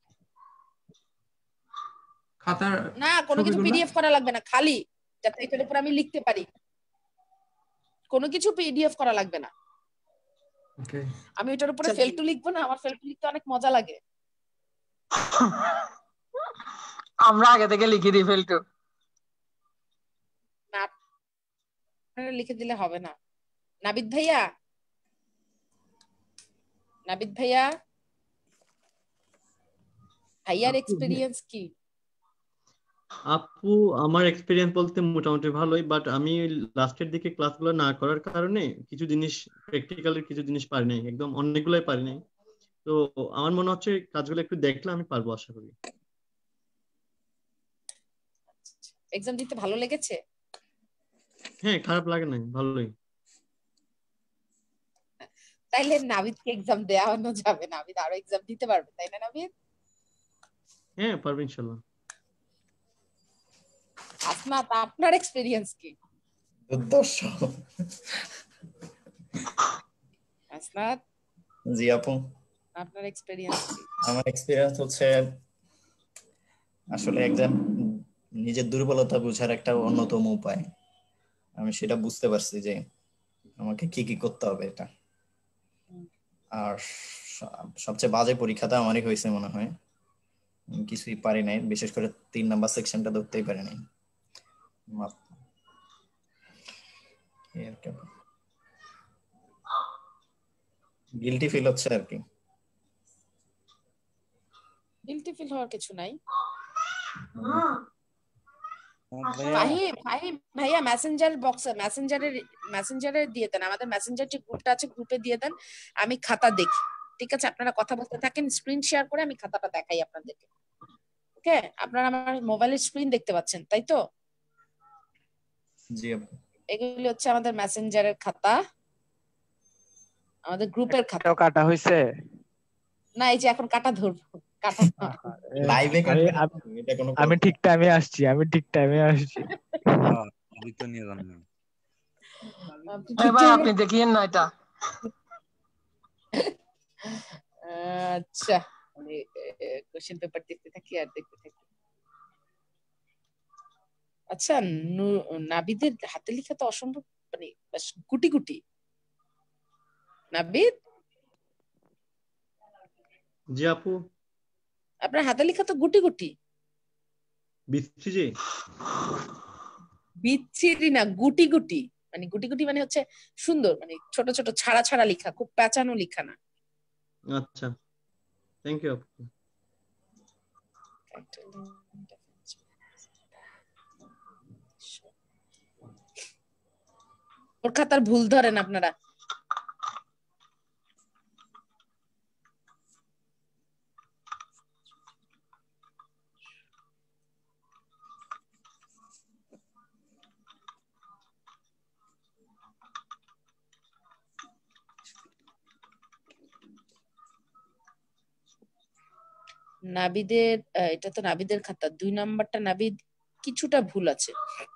খাতার না কোনো কিছু পিডিএফ করা লাগবে না, খালি যাতে এটার উপর আমি লিখতে পারি, কোনো কিছু পিডিএফ করা লাগবে না। ওকে আমি এটার উপরে ফেলটু লিখবো না, আমার ফেলটু লিখতে অনেক মজা লাগে। আমরা আগে থেকে লিখে দিই ফেলটু। না আপনারা লিখে দিলে হবে না। নাবিদ ভাইয়া, নাবিদ ভাইয়া, ভাইয়ার এক্সপেরিয়েন্স কি? আপু আমার এক্সপেরিয়েন্স বলতে মোটামুটি ভালোই, বাট আমি লাস্টের দিকে ক্লাসগুলো না করার কারণে কিছু জিনিস, প্র্যাকটিক্যালের কিছু জিনিস পারি নাই, একদম অনেকগুলোই পারি নাই। তো আমার মনে হচ্ছে কাজগুলো একটু দেখলে আমি পারবো আশা করি। এক্সাম দিতে ভালো লেগেছে? হ্যাঁ খারাপ লাগে নাই, ভালোই। তাইলে নাবিদকে এক্সাম দেওয়ানো যাবে, নাবিদ আরো এক্সাম দিতে পারবে, তাই না নাবিদ? হ্যাঁ পারবো ইনশাআল্লাহ। আসনাত আপনার এক্সপেরিয়েন্স কি? দুর্দর্শ। আসনাত জি আপু, আপনার এক্সপেরিয়েন্স কি? আমার এক্সপেরিয়েন্স হচ্ছে আসলে এক্সাম নিজের দুর্বলতা বোঝার একটা অন্যতম উপায়। আমি সেটা বুঝতে পারছি যে আমাকে কি কি করতে হবে এটা। আর সবচেয়ে বাজে পরীক্ষাটা আমারই হয়েছে মনে হয়, কিছুই পারি নাই, বিশেষ করে তিন নাম্বার সেকশনটা ধরতেই পারি নাই। গিলটি ফিল হচ্ছে আর কি। গিলটি ফিল হওয়ার কিছু নাই। ফাহিম, ফাহিম ভাইয়া মেসেঞ্জার বক্সে, মেসেঞ্জারে মেসেঞ্জারে দিয়ে দেন, আমাদের মেসেঞ্জার যে গ্রুপটা আছে গ্রুপে দিয়ে দেন, আমি খাতা দেখি। ঠিক আছে আপনারা কথা বলতে থাকেন, স্ক্রিন শেয়ার করে আমি খাতাটা দেখাই আপনাদেরকে। ওকে আপনারা আমার মোবাইলের স্ক্রিন দেখতে পাচ্ছেন তাই তো? জি আপু। এগুলি হচ্ছে আমাদের মেসেঞ্জারের খাতা, আমাদের গ্রুপের খাতা। কাটা হইছে না এই যে এখন কাটা ধরবো, কাটা লাইভে আমি ঠিক টাইমে আসছি, আমি ঠিক টাইমে আসছি। আমি তো নিয়ে জানি না ভাই আপনি দেখিয়েন না এটা। আচ্ছা আমি কোশ্চেন পেপার দেখতে থাকি আর দেখতে থাকি। আচ্ছা নাবিদের হাতে লেখা তো অসম্ভব, মানে গুটি গুটি। নাবিদ জি আপু, আপনার হাতে লেখা তো গুটি গুটি। বিচ্ছিরি বিচ্ছিরি না, গুটি গুটি, মানে গুটি গুটি মানে হচ্ছে সুন্দর, মানে ছোট ছোট ছাড়া ছাড়া লেখা, খুব প্যাঁচানো লেখা না। আচ্ছা থ্যাংক ইউ আপু। ওর খাতার ভুল ধরেন আপনারা। নাবিদের এটা তো নাবিদের খাতা, দুই নাম্বারটা নাবিদ কিছুটা ভুল আছে।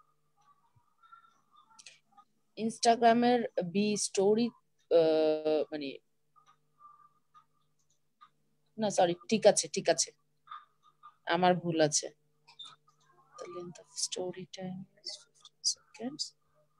ইনস্টাগ্রামের বি স্টোরি মানে না সরি ঠিক আছে ঠিক আছে আমার ভুল আছে। The length of story time is fifteen seconds.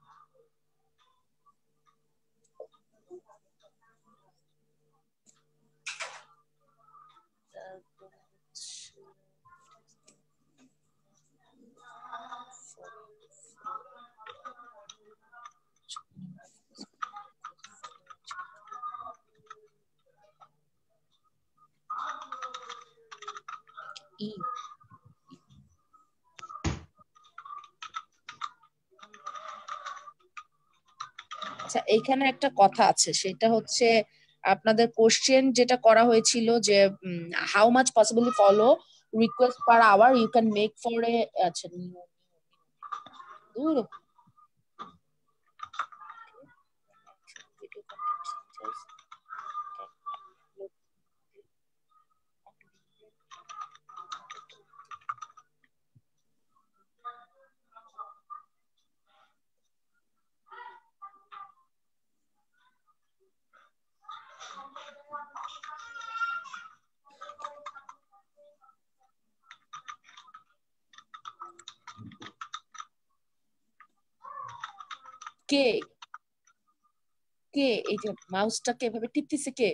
ই আচ্ছা, এইখানে একটা কথা আছে, সেটা হচ্ছে আপনাদের কোশ্চেন যেটা করা হয়েছিল যে how much possibly follow request per hour you can make for a, আচ্ছা দূর কে কে এই যে মাউসটাকে এভাবে টিপতেছে কে?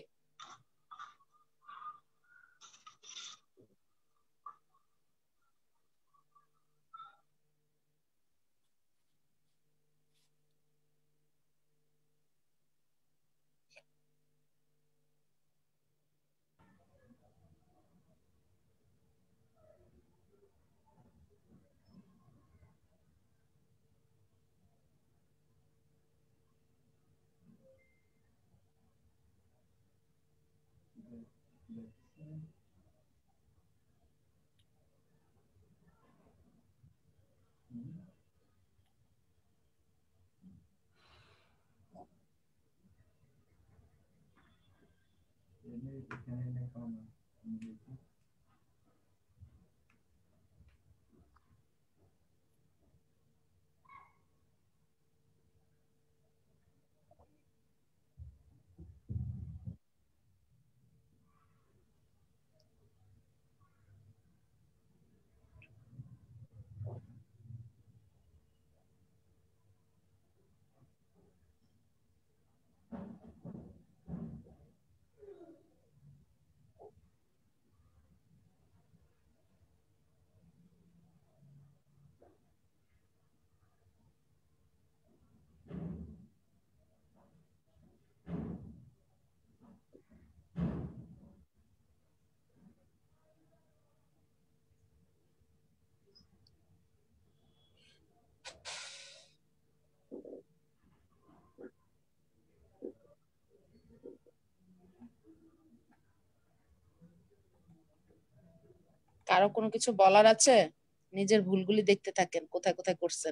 কারো কোনো কিছু বলার আছে? নিজের ভুলগুলি দেখতে থাকেন, কোথায় কোথায় করছেন।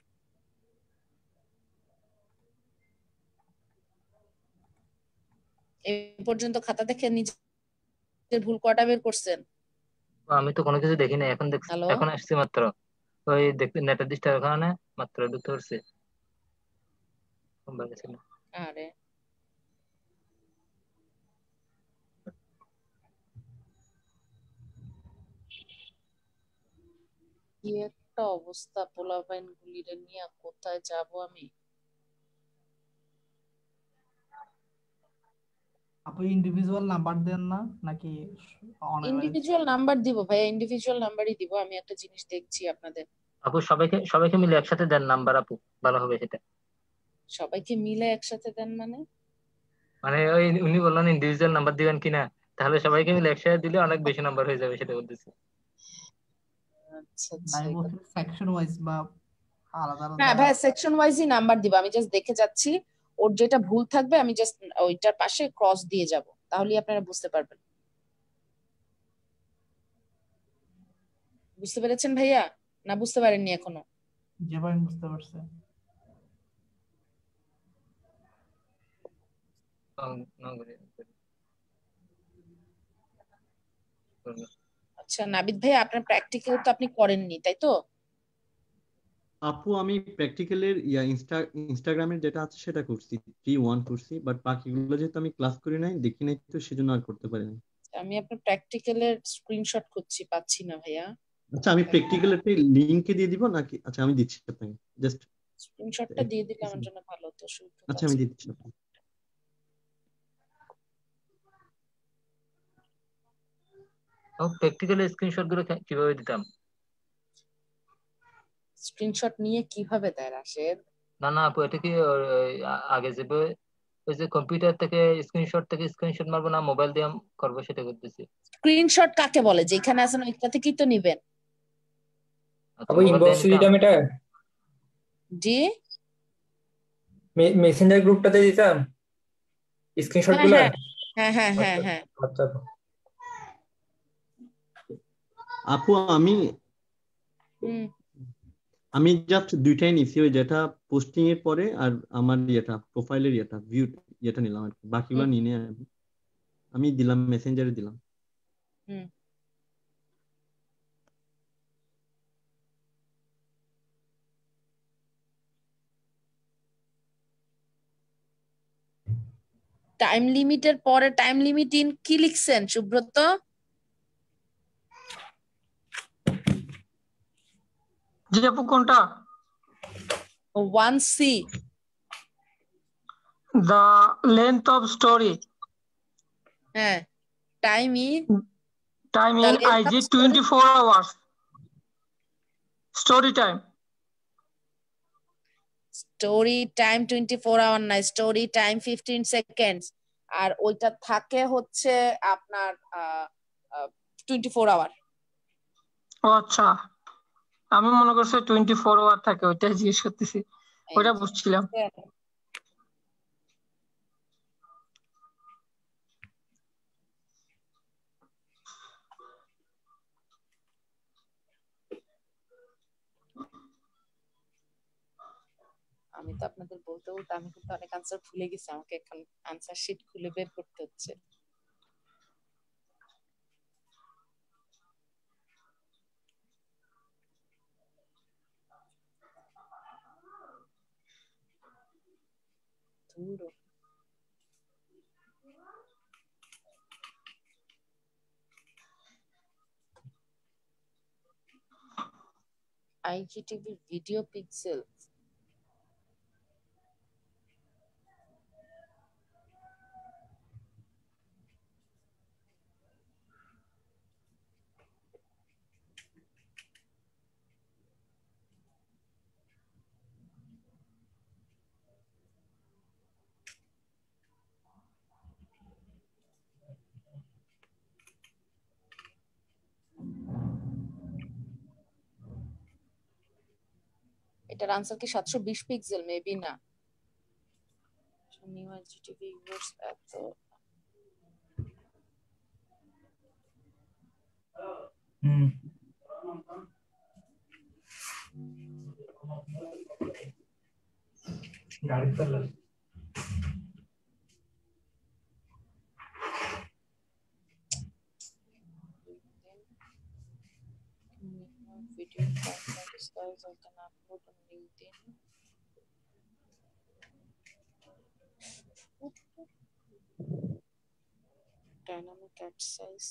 এই পর্যন্ত খাতা দেখে নিজের ভুল কটা বের করছেন? আমি তো কোনো কিছু দেখি নাই, এখন দেখছি, হ্যালো, এখন আসছি মাত্র। ওই দেখতে নেটের ডিস্টার্বের কারণে মাত্র ঢুকতে পারছি। আরে কি একটা অবস্থা, পোলাপাইন গুলিরে নিয়ে কোথায় যাব আমি? আপনি ইন্ডিভিজুয়াল নাম্বার দেন না নাকি অন এভারেজ? ইন্ডিভিজুয়াল নাম্বার দিব ভাইয়া, ইন্ডিভিজুয়াল নাম্বারই দিব। আমি একটা জিনিস দেখছি আপনাদের। আপু সবাইকে সবাইকে মিলে একসাথে দেন নাম্বার আপু, ভালো হবে সেটা। সবাইকে মিলে একসাথে দেন মানে? মানে ওই উনি বললেন ইন্ডিভিজুয়াল নাম্বার দিবেন কিনা, তাহলে সবাইকে মিলে একসাথে দিলে অনেক বেশি নাম্বার হয়ে যাবে, সেটা বলতেছি। আচ্ছা নাই আচ্ছা, বলছি সেকশন ওয়াইজ বা আলাদা হ্যাঁ আলাদা। ভাইয়া সেকশন ওয়াইজই নাম্বার দিব। আমি জাস্ট দেখে যাচ্ছি, ওর যেটা ভুল থাকবে আমি জাস্ট ওইটার পাশে ক্রস দিয়ে যাব, তাহলেই আপনারা বুঝতে পারবেন। বুঝতে পেরেছেন ভাইয়া, না বুঝতে পারেননি এখনো? জি ভাই বুঝতে পারছি। আচ্ছা নাবিদ ভাই, আপনার প্র্যাকটিক্যাল তো আপনি করেননি তাই তো? আপু আমি প্র্যাকটিক্যালের ইয়া ইনস্টা ইনস্টাগ্রামের যেটা আছে সেটা করছি, থ্রি ওয়ান করছি, বাট বাকিগুলো যেহেতু আমি ক্লাস করি নাই, দেখি নাই, তো সেজন্য আর করতে পারিনি। আমি আপনার প্র্যাকটিক্যালের স্ক্রিনশট খুঁজছি, পাচ্ছি না ভাইয়া। আচ্ছা আমি প্র্যাকটিক্যালের লিংকে দিয়ে দিব নাকি? আচ্ছা আমি দিচ্ছি আপনাকে, জাস্ট স্ক্রিনশটটা দিয়ে দিলে আমার জন্য ভালো হতো। আচ্ছা আমি দিচ্ছি। ও প্র্যাকটিক্যাল স্ক্রিনশট গুলো কিভাবে দিতাম? স্ক্রিনশট নিয়ে কিভাবে দেয় রাশেদ? না না আপু, এটা কি ওই আগে যেভাবে ওই যে কম্পিউটার থেকে স্ক্রিনশট থেকে স্ক্রিনশট মারবো না মোবাইল দিয়ে করবো সেটা করতেছি। স্ক্রিনশট কাকে বলে? যেখানে আছেন ওইটা থেকেই তো নিবেন। আচ্ছা আপু মোবাইল দিয়ে ইনবক্স নিতাম। দিতাম এটা জি মেসেঞ্জার গ্রুপটাতে দিতাম স্ক্রিনশট হ্যাঁ গুলা। হ্যাঁ হ্যাঁ হ্যাঁ আচ্ছা হ্যাঁ আচ্ছা আপু। আপু আমি হুম আমি জাস্ট দুইটাই নিছি, ওই যেটা পোস্টিং এর পরে আর আমার ইয়েটা প্রোফাইলের ইয়েটা ভিউ ইয়েটা নিলাম আর কি, বাকিগুলো হুম নিয়ে নিয়ে আমি আমি দিলাম মেসেঞ্জারে দিলাম। হুম টাইম লিমিটের পরে টাইম লিমিট ইন কি লিখছেন সুব্রত? জি আপু কোনটা? One C The length of story. হ্যাঁ time in Time the in length I G of story twenty-four hours. Story time. Story time twenty four hour না, স্টোরি টাইম ফিফটিন সেকেন্ডস, আর ওইটা থাকে হচ্ছে আপনার টোয়েন্টি ফোর আওয়ার। ও আচ্ছা, আমি মনে করছি টোয়েন্টি ফোর আওয়ার থাকে, ওইটাই জিজ্ঞেস করতেছি, ওইটা বুঝছিলাম। আমি তো আপনাদের বলতে বলতে আমি কিন্তু অনেক আনসার ভুলে গেছি, আমাকে এখন আনসার শিট খুলে বের করতে হচ্ছে। ধুরো। আইজিটিভি ভিডিও পিক্সেল এটার আনসার কি সাতশো বিশ পিক্সেল? মেবি না। নিউ আইজিটিভি ইউজার্স এত হুম গাড়ি চালাল video content styles I can upload on LinkedIn. Dynamic ad size.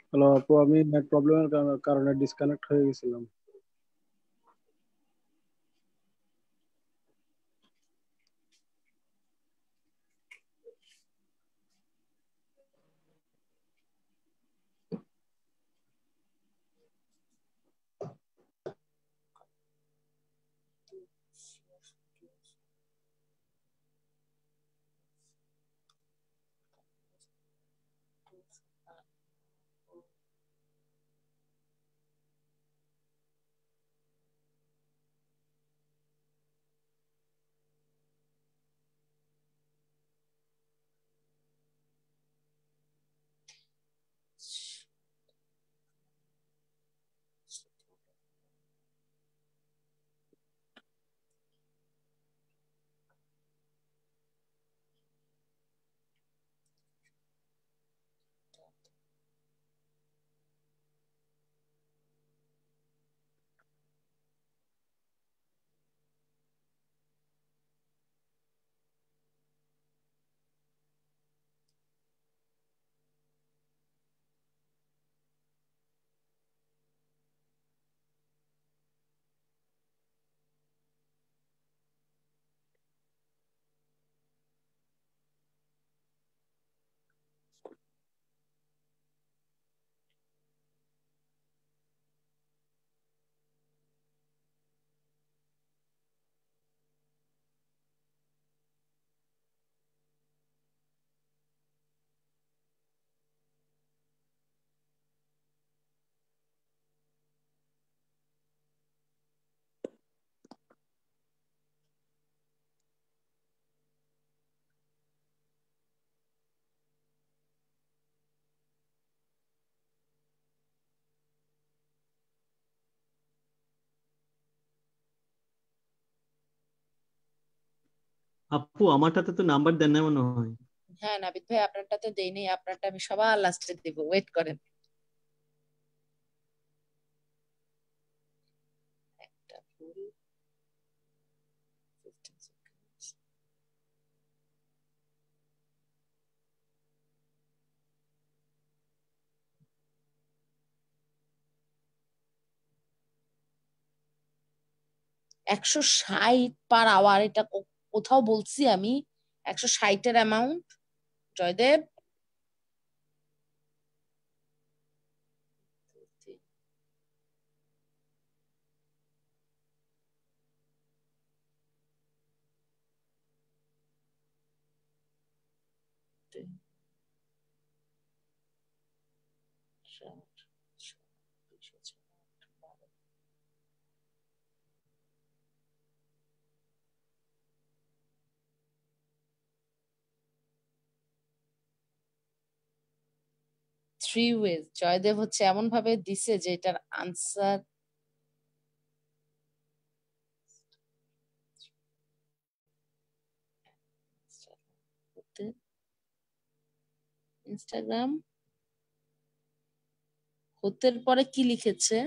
Hello আপু, আমি নেট প্রবলেমের কারণে ডিসকানেক্ট হয়ে গেছিলাম। আপু আমারটাতে তো নাম্বার দেন না মনে হয়। হ্যাঁ নাবিদ ভাই, আপনারটা তো দেইনি, আপনারটা আমি সবার লাস্টে দিব, ওয়েট করেন। একটা ভুল, fifteen seconds। একশো ষাট পার আওয়ার, এটা কো- কোথাও বলছি আমি একশো ষাটের amount? Joydev, three ways. Joydev হচ্ছে এমন ভাবে দিছে যে এটার আনসার ইনস্টাগ্রাম হতের পরে কি লিখেছে?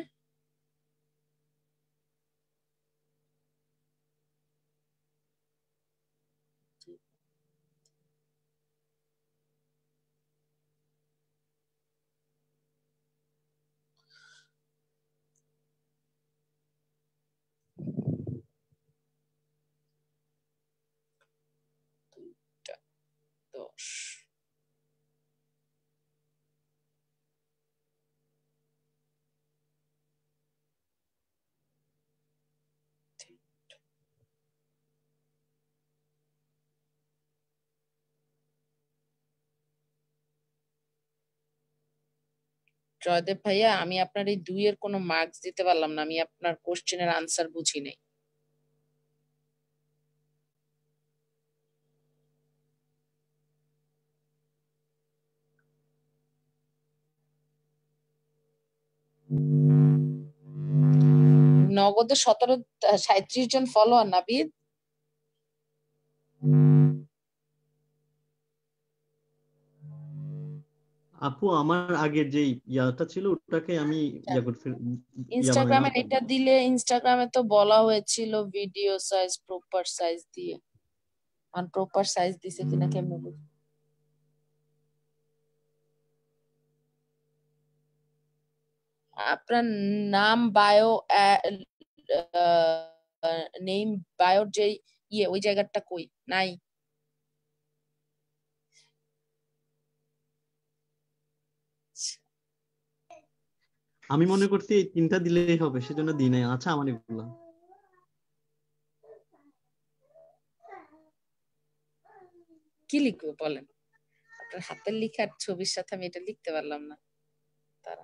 দুইটা দশ। জয়দেব ভাইয়া, আমি আপনার এই দুইয়ের কোনো মার্কস দিতে পারলাম না, আমি আপনার কোশ্চেনের আনসার বুঝি নাই। নগদে সতেরো সাঁত্রিশ জন ফলোয়ার নাবিদ। আপু আমার আগের যে ইয়াটা ছিল ওটাকে আমি ইয়া করে ফেল- ইয়া বানাইলাম। ইনস্টাগ্রামে এটা দিলে, ইনস্টাগ্রামে তো বলা হয়েছিল ভিডিও সাইজ প্রপার সাইজ দিয়ে, আর প্রপার সাইজ দিছে কিনা কেমনে বুঝবো? আপনার নাম বায়ো নেম বায়োর যে ইয়ে ওই জায়গাটা কই নাই? আমি মনে করছি এই তিনটা দিলেই হবে, সেজন্য দিই নাই। আচ্ছা আমার এগুলো কি লিখবো বলেন? আপনার হাতের লেখার ছবির সাথে আমি এটা লিখতে পারলাম না। তারা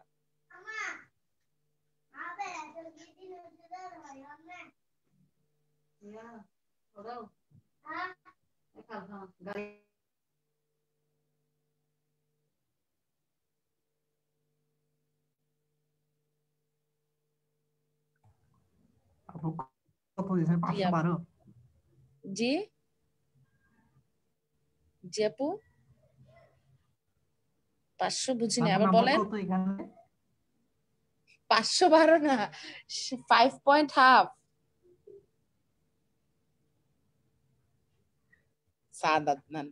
কত দিয়েছেন? পাঁচশো বারো। জি জি আপু পাঁচশো বুঝিনি, আবার বলেন। কত এখানে? পাঁচশো বারো না, five point half. Saad Adnan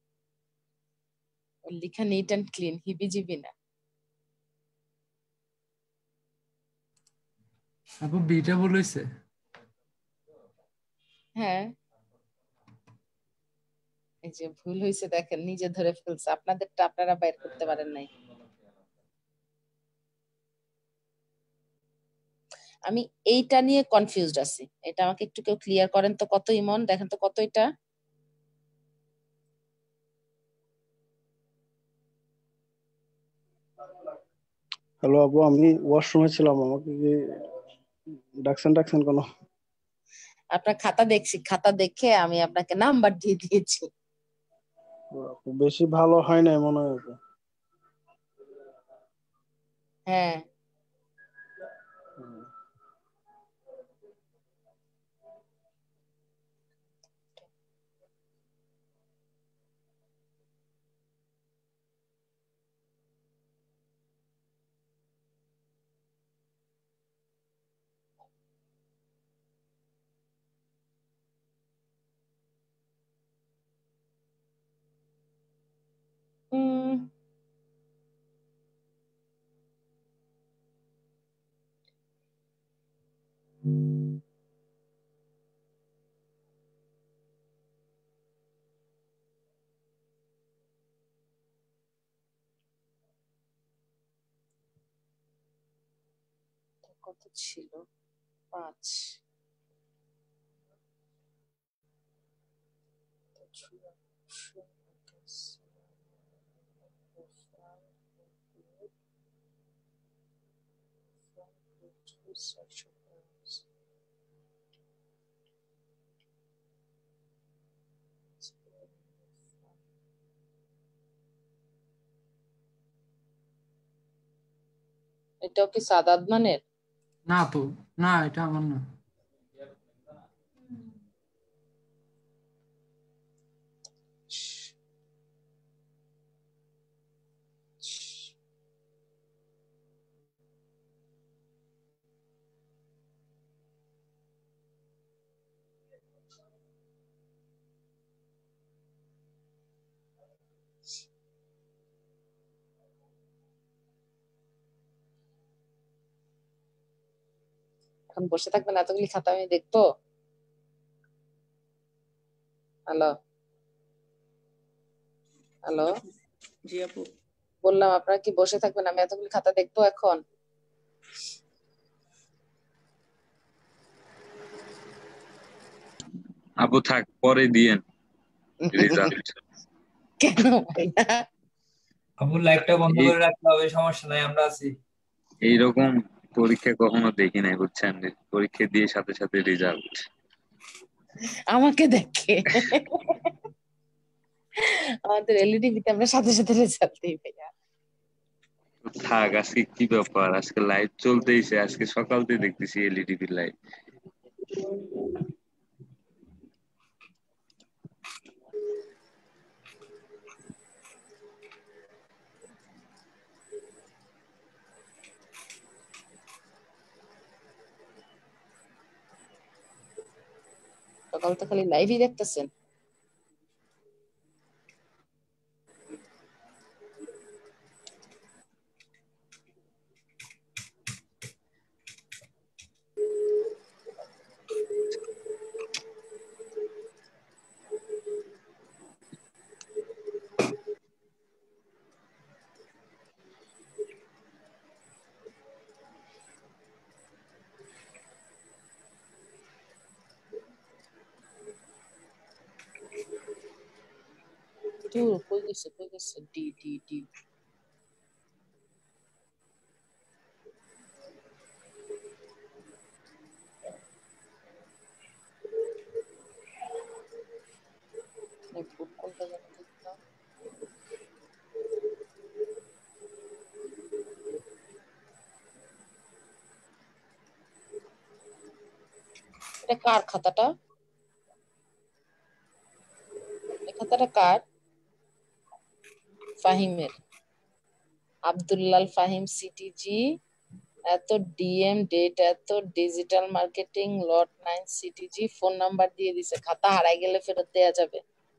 ওর লেখা নিট অ্যান্ড ক্লিন, হিবিজিবি না। আপু বিটা ভুল হইছে? হ্যাঁ এই যে ভুল হয়েছে দেখেন, নিজে ধরে ফেলছে। আপনাদেরটা আপনারা বাইর করতে পারেন নাই। আমি এইটা নিয়ে কনফিউজড আছি, এটা আমাকে একটু কেউ ক্লিয়ার করেন তো। কত ইমন দেখেন তো কত এটা? হ্যালো আপু, আমি ওয়াশরুমে ছিলাম, আমাকে কি ডাকছেন ডাকছেন কোনো? আপনার খাতা দেখছি, খাতা দেখে আমি আপনাকে নাম্বার দিয়ে দিয়েছি। আপু, বেশি ভালো হয় নাই মনে হয় আপু। হ্যাঁ উম কত ছিল? পাঁচ। এটাও কি সাদ আদনানের? না আপু না, এটা আমার না। এখন বসে থাকবেন এতগুলি খাতা আমি দেখবো? হ্যালো হ্যালো জি আপু বললাম আপনারা কি বসে থাকবেন, আমি এতগুলি খাতা দেখবো এখন? আপু থাক, পরে দিয়েন রেজাল্ট। কেন ভাইয়া? আপু লাইভটা বন্ধ করে রাখতে হবে, সমস্যা নাই, আমরা আছি। এইরকম পরীক্ষা কখনো দেখি নাই বুঝছেন, পরীক্ষা দিয়ে সাথে সাথে রেজাল্ট। আমাকে দেখে আমাদের এলইডি বিতে আমরা সাথে সাথে রেজাল্ট দিই ভাইয়া। থাক, আজকে কি ব্যাপার, আজকে লাইভ চলতেইছে, আজকে সকাল থেকে দেখতেছি এলইডি লাইভ। সকাল তো খালি লাইভই দেখতেছেন। দূর কই গেছে কই গেছে ডি ডি ডি কোনটা জানি দেখলাম এটা কার খাতাটা এই খাতাটা কার ফাহিমের আব্দুল্লাল ফাহিম সিটিজি এত ডিএম ডেট এত digital marketing lot nine CTG phone number দিয়ে দিছে খাতা হারাই গেলে ফেরত দেয়া যাবে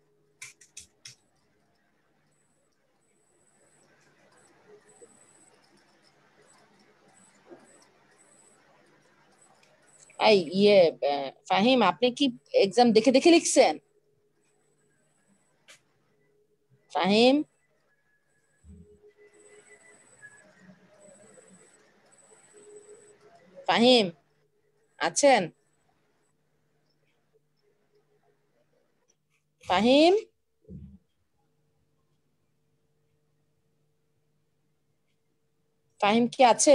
এই ইয়ে ফাহিম আপনি কি এক্সাম দেখে দেখে লিখছেন ফাহিম ফাহিম আছেন ফাহিম ফাহিম কি আছে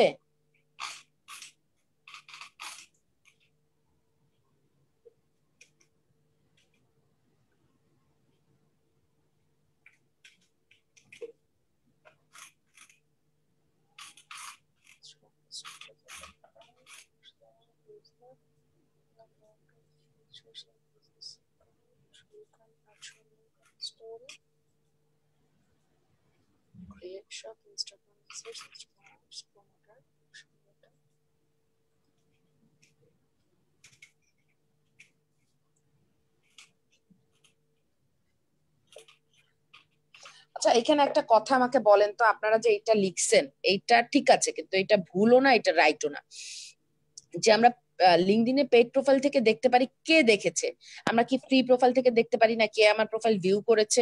create shop Instagram message Instagram promoter আচ্ছা এখানে একটা কথা আমাকে বলেন তো আপনারা যে এটা লিখছেন এইটা ঠিক আছে কিন্তু এটা ভুলও না এটা রাইটও না যে আমরা লিংকডইনে পেইড প্রোফাইল থেকে দেখতে পারি কে দেখেছে আমরা কি ফ্রি প্রোফাইল থেকে দেখতে পারি না কে আমার প্রোফাইল ভিউ করেছে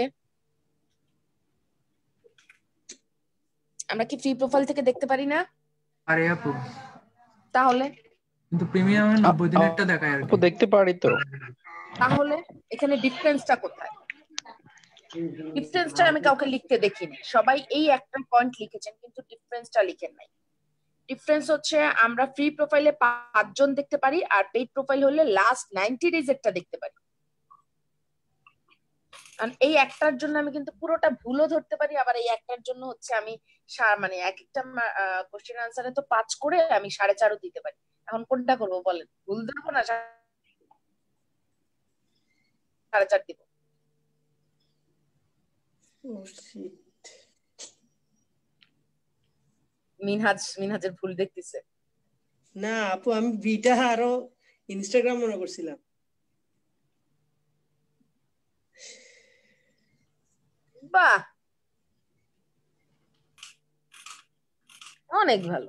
আমরা কি ফ্রি প্রোফাইল থেকে দেখতে পারি না আরে আপু তাহলে কিন্তু প্রিমিয়ামে নব্বই দিনেরটা দেখায় আর আপু দেখতে পারি তো তাহলে এখানে ডিফারেন্সটা কোথায় ডিফারেন্সটা আমি কাউকে লিখতে দেখিনি সবাই এই একটা পয়েন্ট লিখেছেন কিন্তু ডিফারেন্সটা লিখেন নাই ডিফারেন্স হচ্ছে আমরা ফ্রি প্রোফাইলে পাঁচজন দেখতে পারি আর পেইড প্রোফাইল হলে লাস্ট নাইনটি ডেজ এরটা দেখতে পারি আর এই একটার জন্য আমি কিন্তু পুরোটা ভুলও ধরতে পারি আবার এই একটার জন্য হচ্ছে আমি মানে এক একটা কোশ্চেন আনসারে তো পাঁচ করে আমি সাড়ে চারও দিতে পারি এখন কোনটা করবো বলেন ভুল ধরবো না সাড়ে চার দিব মিনহাজ মিনহাজের ভুল দেখতেছে না আপু আমি বিটা আরো ইনস্টাগ্রাম মনে করছিলাম বাহ অনেক ভালো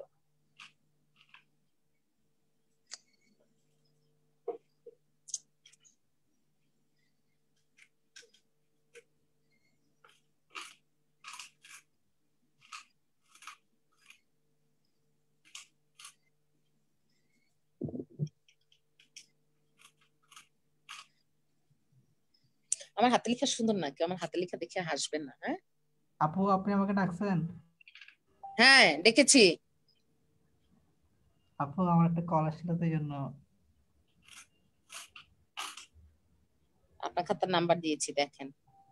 আমার হাতে লেখা সুন্দর না কেউ আমার হাতে লেখা দেখে হাসবেন না হ্যাঁ আপু আপনি আমাকে ডাকছেন হ্যাঁ ডেকেছি আপু আমার একটা কল আসছিল তাই জন্য আপনার খাতার নাম্বার দিয়েছি দেখেন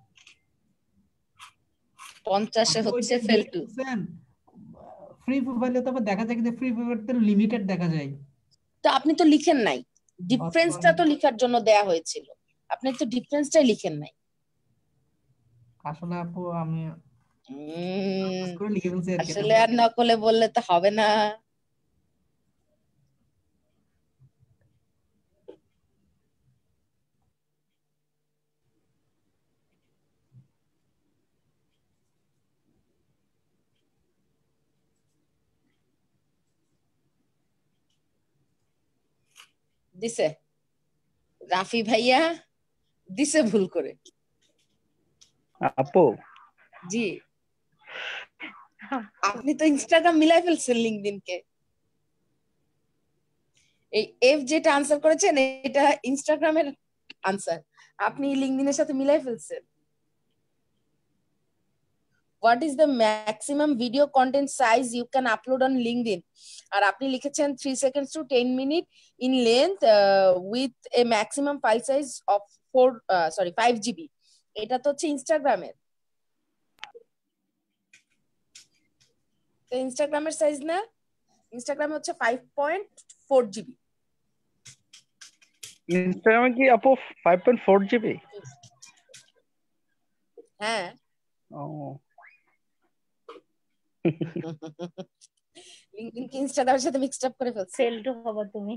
পঞ্চাশে হচ্ছে ফেলটু ফ্রি প্রোফাইলে তো দেখা যায় কিন্তু ফ্রি প্রোফাইলতে লিমিটেড দেখা যায় তো আপনি তো লিখেন নাই ডিফারেন্সটা তো লেখার জন্য দেয়া হয়েছিল আপনি তো ডিফারেন্সটাই লিখেন নাই আসলে আপু আমি আসলে আর নকলে বললে তো হবে না দিছে রাফি ভাইয়া দিছে ভুল করে আপু জি আপনি তো ইনস্টাগ্রাম মিলাই ফেলছেন লিংকডইন কে এই এফ যেটা আনসার করেছেন এটা ইনস্টাগ্রামের আনসার আপনি লিংকডইনের সাথে মিলাই ফেলছেন what is the maximum video content size you can upload on LinkedIn? আর আপনি লিখেছেন three seconds to ten minutes in length uh, with a maximum file size of four uh, sorry five G B. এটা তো হচ্ছে ইনস্টাগ্রামের। তো ইনস্টাগ্রামের size না, ইনস্টাগ্রামে হচ্ছে five point four G B। ইনস্টাগ্রামে কি আপু five point four G B? হ্যাঁ। ও লিংকডইন কি ইনস্টাগ্রামের সাথে মিক্সড আপ করে ফেলছে। ফেলড হবে তুমি।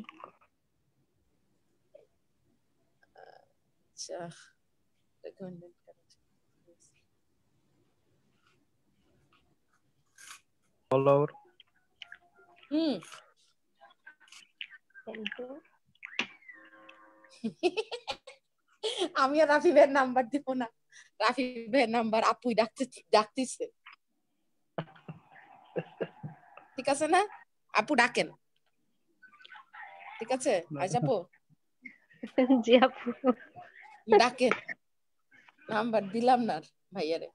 আচ্ছা রেকমেন্ডেড ফলোয়ার হুম আমি আর রাফি ভাইয়ের নাম্বার দিব না, রাফি ভাইয়ের নাম্বার আপুই ডাকতে ডাকতেছে। ঠিক আছে না আপু, ডাকেন। ঠিক আছে আচ্ছা আপু, জি আপু ডাকেন। নাম্বার দিলাম না ভাইয়ারে।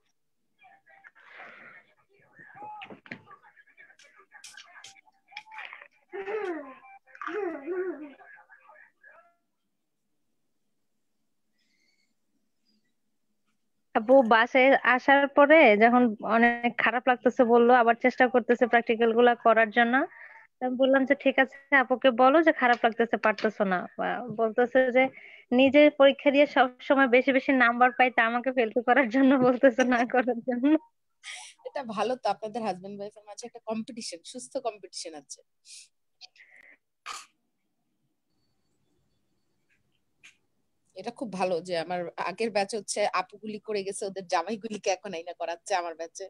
আপু বাসায় আসার পরে যখন অনেক খারাপ লাগতেছে বললো, আবার চেষ্টা করতেছে প্র্যাকটিক্যাল গুলা করার জন্য। আমি বললাম যে ঠিক আছে আপুকে বলো যে খারাপ লাগতেছে, পারতেছো না। বলতেছে যে নিজে পরীক্ষা দিয়ে সব সময় বেশি বেশি নাম্বার পাইতে আমাকে ফেলতে করার জন্য বলতেছে, না করার জন্য। এটা ভালো তো, আপনাদের হাজবেন্ড ওয়াইফের মাঝে একটা কম্পিটিশন, সুস্থ কম্পিটিশন আছে। এটা খুব ভালো যে আমার আগের ব্যাচ হচ্ছে আপুগুলি করে গেছে, ওদের জামাইগুলিকে এখন আইনা করাচ্ছে আমার ব্যাচে।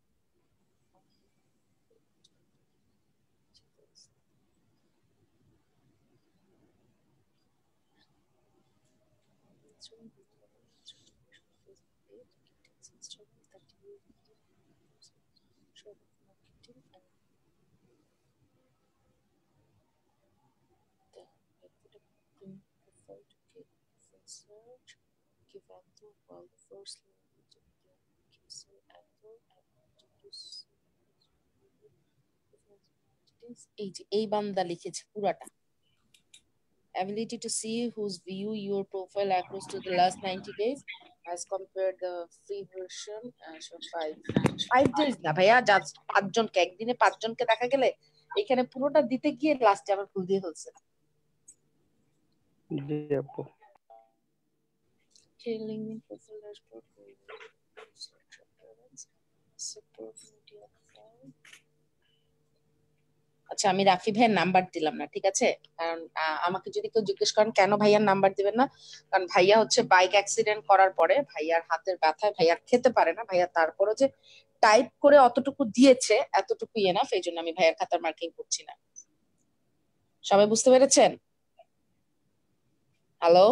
এই যে এই বান্দা লিখেছে পুরাটা। Ability to see whose view your profile across to the last ninety days as compared the free version uh, so five five days না ভাইয়া, জাস্ট পাঁচজনকে একদিনে পাঁচজনকে দেখা গেলে এখানে পুরোটা দিতে গিয়ে লাস্টে আবার ভুল দিয়ে ফেলছে। জি আপু LinkedIn profile dashboard support media account। আচ্ছা আমি রাফি ভাইয়ের নাম্বার দিলাম না, ঠিক আছে? কারণ আমাকে যদি কেউ জিজ্ঞেস করেন কেন ভাইয়ার নাম্বার দিবেন না, কারণ ভাইয়া হচ্ছে বাইক অ্যাক্সিডেন্ট করার পরে ভাইয়ার হাতের ব্যথায় ভাইয়ার খেতে পারে না, ভাইয়া তারপরে যে টাইপ করে অতটুকু দিয়েছে এতটুকু ইয়ে না, সেই জন্য আমি ভাইয়ার খাতার মার্কিং করছি না। সবাই বুঝতে পেরেছেন? হ্যালো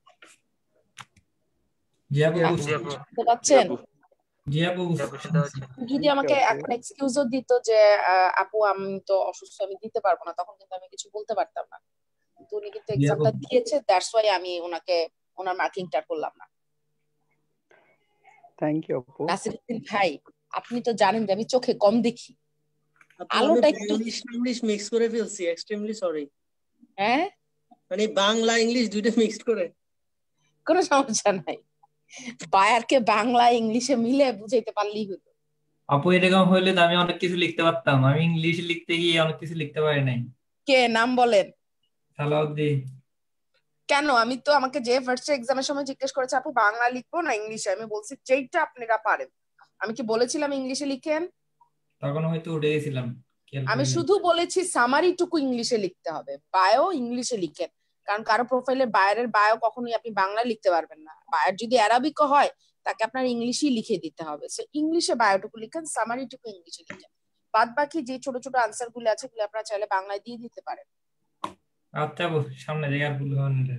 জি আপু বুঝতে পারছেন? জি আপু যদি আমাকে এখন এক্সকিউজও দিত যে আপু আমি তো অসুস্থ, আমি দিতে পারবো না, তখন কিন্তু আমি কিছু বলতে পারতাম না। কিন্তু উনি কিন্তু এক্সামটা দিয়েছে, দ্যাটস ওয়াই আমি ওনাকে ওনার মার্কিংটা করলাম না। থ্যাংক ইউ আপু। নাসিরউদ্দিন ভাই আপনি তো জানেন যে আমি চোখে কম দেখি, আলোটা একটু ইংলিশ মিক্স করে ফেলছি, এক্সট্রিমলি সরি। হ্যাঁ মানে বাংলা ইংলিশ দুইটা মিক্স করে। কোনো সমস্যা নাই, বায়ারকে বাংলা ইংলিশে মিলে বুঝাইতে পারলেই হলো। আপু এরকম হইলে তো আমি অনেক কিছু লিখতে পারতাম, আমি ইংলিশ লিখতে গিয়ে অনেক কিছু লিখতে পারি নাই। কে নাম বলেন? সালাউদ্দিন। কেন? আমি তো আমাকে যে ফার্স্ট এক্সামের সময় জিজ্ঞেস করেছে আপু বাংলা লিখবো না ইংলিশে, আমি বলছি যেইটা আপনারা পারেন। আমি কি বলেছিলাম ইংলিশে লিখেন? তখন হয়তো উঠে গেছিলাম। আমি শুধু বলেছি সামারিটুকু ইংলিশে লিখতে হবে, বায়ো ইংলিশে লিখেন, কারণ কারো প্রোফাইলে বায়ারের বায়ো কখনোই আপনি বাংলা লিখতে পারবেন না। বায়ার যদি অ্যারাবিকও হয় তাকে আপনার ইংলিশই লিখে দিতে হবে। সো ইংলিশে বায়োটুকু লিখেন, সামারিটুকু ইংলিশে লিখেন, বাদ বাকি যে ছোট ছোট আনসার গুলো আছে গুলো আপনারা চাইলে বাংলায় দিয়ে দিতে পারেন। আচ্ছা বস সামনে থেকে আর ভুল হবে না।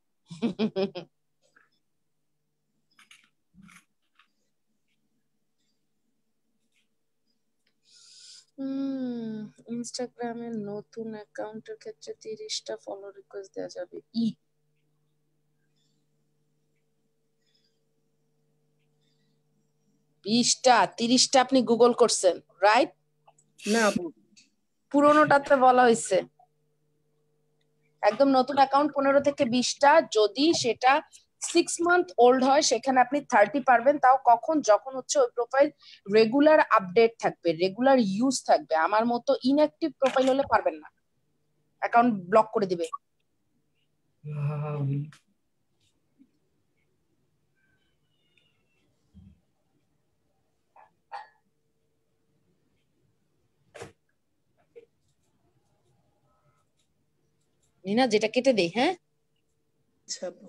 হুম ইনস্টাগ্রামের নতুন অ্যাকাউন্টের ক্ষেত্রে তিরিশটা ফলো রিকোয়েস্ট দেওয়া যাবে। ই বিশটা তিরিশটা আপনি গুগল করছেন, রাইট? না আপু, পুরোনোটাতে বলা হয়েছে একদম নতুন অ্যাকাউন্ট পনেরো থেকে বিশটা, যদি সেটা সিক্স মান্থ ওল্ড হয় সেখানে আপনি থার্টি পারবেন। তাও কখন? যখন হচ্ছে ওই প্রোফাইল রেগুলার আপডেট থাকবে, রেগুলার ইউজ থাকবে। আমার মতো ইনঅ্যাক্টিভ প্রোফাইল হলে পারবেন না, অ্যাকাউন্ট ব্লক করে দিবে। নিনা যেটা কেটে দেই। হ্যাঁ আচ্ছা আপু।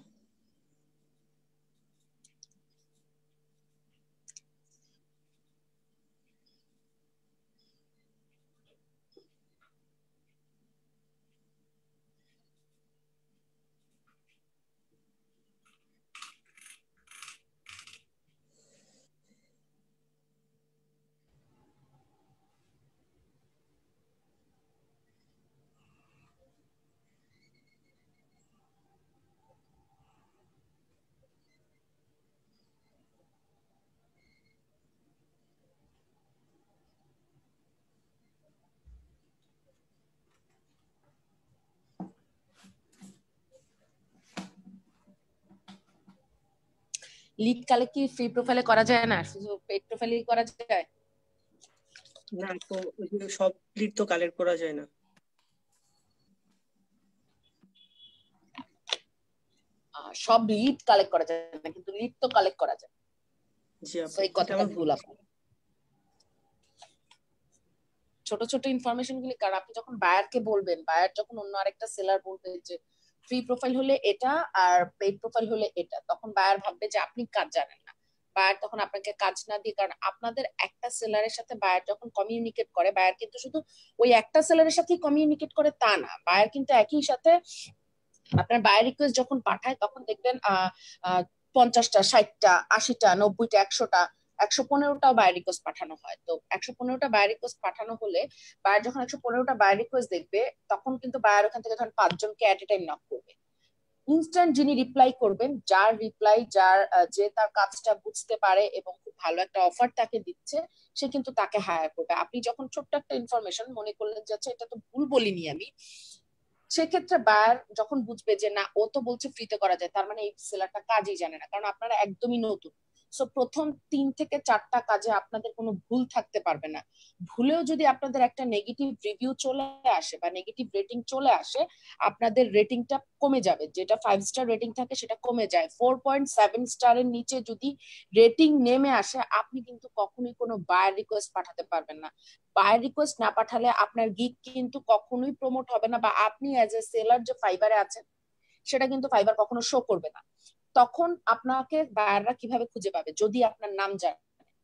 লিড কালেক্ট কি ফ্রি প্রোফাইলে করা যায় না, শুধু পেইড প্রোফাইলেই করা যায়? না তো ওই যে সব লিড তো কালেক্ট করা যায় না। আহ, সব লিড কালেক্ট করা যায় না, কিন্তু লিড তো কালেক্ট করা যায়। জি আপু, এই কথাটা ভুল আপনার। ছোট ছোট ইনফরমেশন গুলি, কারণ আপনি যখন বায়ারকে বলবেন, বায়ার যখন অন্য আরেকটা সেলার বলবে যে ফ্রি প্রোফাইল হলে এটা আর পেইড প্রোফাইল হলে এটা, তখন বায়ার ভাববে যে আপনি কাজ জানেন না। বায়ার তখন আপনাকে কাজ না দিয়ে, কারণ আপনাদের একটা সেলারের সাথে বায়ার যখন কমিউনিকেট করে, বায়ার কিন্তু শুধু ওই একটা সেলারের সাথেই কমিউনিকেট করে তা না, বায়ার কিন্তু একই সাথে আপনার বায়ার রিকোয়েস্ট যখন পাঠায় তখন দেখবেন আহ আহ পঞ্চাশটা, ষাটটা, আশিটা, নব্বইটা, একশোটা, একশো পনেরোটাও বায়ার রিকোয়েস্ট পাঠানো হয়। তো একশো পনেরোটা বায়ার রিকোয়েস্ট পাঠানো হলে বায়ার যখন একশো পনেরোটা বায়ার রিকোয়েস্ট দেখবে, তখন কিন্তু বায়ার ওখান থেকে ধরেন পাঁচজনকে এট এ টাইম নক করবে। ইনস্ট্যান্ট যিনি রিপ্লাই করবেন, যার রিপ্লাই যার যে তার কাজটা বুঝতে পারে এবং খুব ভালো একটা অফার তাকে দিচ্ছে, সে কিন্তু তাকে হায়ার করবে। আপনি যখন ছোট্ট একটা ইনফরমেশন মনে করলেন যে আচ্ছা এটা তো ভুল বলিনি আমি, সেক্ষেত্রে বায়ার যখন বুঝবে যে না ও তো বলছে ফ্রিতে করা যায়, তার মানে এই সেলারটা কাজই জানে না, কারণ আপনারা একদমই নতুন। সো প্রথম তিন থেকে চারটা কাজে আপনাদের কোনো ভুল থাকতে পারবে না। ভুলেও যদি আপনাদের একটা নেগেটিভ রিভিউ চলে আসে বা নেগেটিভ রেটিং চলে আসে, আপনাদের রেটিংটা কমে যাবে। যেটা ফাইভ স্টার রেটিং থাকে সেটা কমে যায়। ফোর পয়েন্ট সেভেন স্টারের নিচে যদি রেটিং নেমে আসে, আপনি কিন্তু কখনোই কোনো বায়ার রিকোয়েস্ট পাঠাতে পারবেন না। বায়ার রিকোয়েস্ট না পাঠালে আপনার গিগ কিন্তু কখনোই প্রমোট হবে না, বা আপনি অ্যাজ এ সেলার যে ফাইবারে আছেন সেটা কিন্তু ফাইবার কখনো শো করবে না। তখন আপনাকে বায়াররা কিভাবে খুঁজে পাবে? যদি আপনার নাম জানে,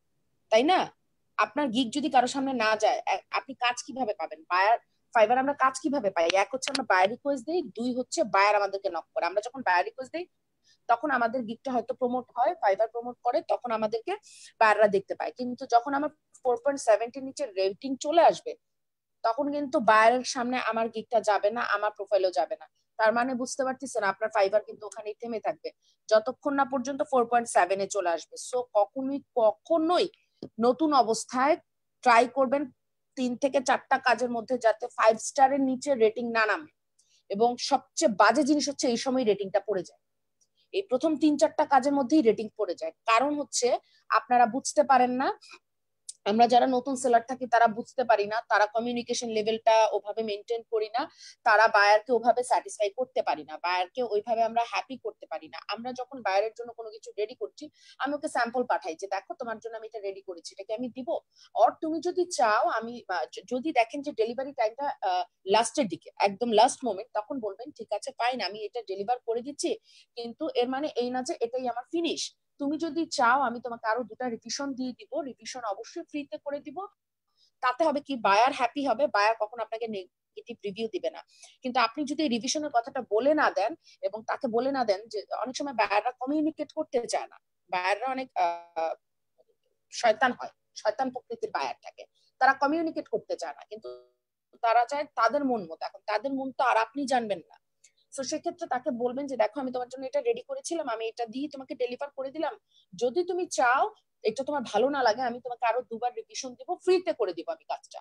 তাই না? আপনার গিগ যদি কারোর সামনে না যায়, আপনি কাজ কিভাবে পাবেন? বায়ার ফাইবার আমরা কাজ কিভাবে পাই? এক হচ্ছে আমরা বায়ার রিকোয়েস্ট দিই, দুই হচ্ছে বায়ার আমাদেরকে নক করে। আমরা যখন বায়ার রিকোয়েস্ট দিই তখন আমাদের গিগটা হয়তো প্রমোট হয়, ফাইবার প্রমোট করে, তখন আমাদেরকে বায়াররা দেখতে পায়। কিন্তু যখন আমার ফোর পয়েন্ট সেভেন্টির নিচে রেটিং চলে আসবে, তখন কিন্তু বায়ারের সামনে আমার গিগটা যাবে না, আমার প্রোফাইলও যাবে না। তার মানে বুঝতে পারতেছেন, আপনার ফাইবার কিন্তু ওখানেই থেমে থাকবে যতক্ষণ না পর্যন্ত ফোর পয়েন্ট সেভেন এ চলে আসবে। সো কখনোই কখনোই নতুন অবস্থায় ট্রাই করবেন তিন থেকে চারটা কাজের মধ্যে যাতে ফাইভ স্টারের নিচে রেটিং না নামে। এবং সবচেয়ে বাজে জিনিস হচ্ছে এই সময় রেটিংটা পড়ে যায়, এই প্রথম তিন চারটা কাজের মধ্যেই রেটিং পড়ে যায়। কারণ হচ্ছে আপনারা বুঝতে পারেন না, আমরা যারা নতুন সেলার থাকি তারা বুঝতে পারি না, তারা কমিউনিকেশন লেভেলটা ওভাবে মেনটেন করি না, তারা বায়ারকে ওভাবে স্যাটিসফাই করতে পারি না, বায়ারকে ওইভাবে আমরা হ্যাপি করতে পারি না। আমরা যখন বায়ারের জন্য কোনো কিছু রেডি করছি, আমি ওকে স্যাম্পল পাঠাই যে দেখো তোমার জন্য আমি এটা রেডি করেছি, এটাকে আমি দিব। অর তুমি যদি চাও, আমি যদি দেখেন যে ডেলিভারি টাইমটা লাস্টের দিকে, একদম লাস্ট মোমেন্ট, তখন বলবেন ঠিক আছে ফাইন, আমি এটা ডেলিভার করে দিচ্ছি, কিন্তু এর মানে এই না যে এটাই আমার ফিনিশ। তুমি যদি চাও আমি তোমাকে আরো দুটা রিভিশন দিয়ে দিব, রিভিশন অবশ্যই ফ্রিতে করে দিব। তাতে হবে কি, বায়ার হ্যাপি হবে, বায়ার কখন আপনাকে নেগেটিভ রিভিউ দিবে না। কিন্তু আপনি যদি রিভিশনের কথাটা বলে না দেন এবং তাকে বলে না দেন, যে অনেক সময় বায়াররা কমিউনিকেট করতে চায় না, বায়াররা অনেক শয়তান হয়, শয়তান প্রকৃতির বায়ার থাকে, তারা কমিউনিকেট করতে চায় না, কিন্তু তারা চায় তাদের মন মতো। এখন তাদের মন তো আর আপনি জানবেন না। তো সেক্ষেত্রে তাকে বলবেন যে দেখো আমি তোমার জন্য এটা রেডি করেছিলাম, আমি এটা দিয়ে তোমাকে ডেলিভার করে দিলাম, যদি তুমি চাও এটা তোমার ভালো না লাগে আমি তোমাকে আরো দুবার রিভিশন দিব, ফ্রিতে করে দিব আমি কাজটা,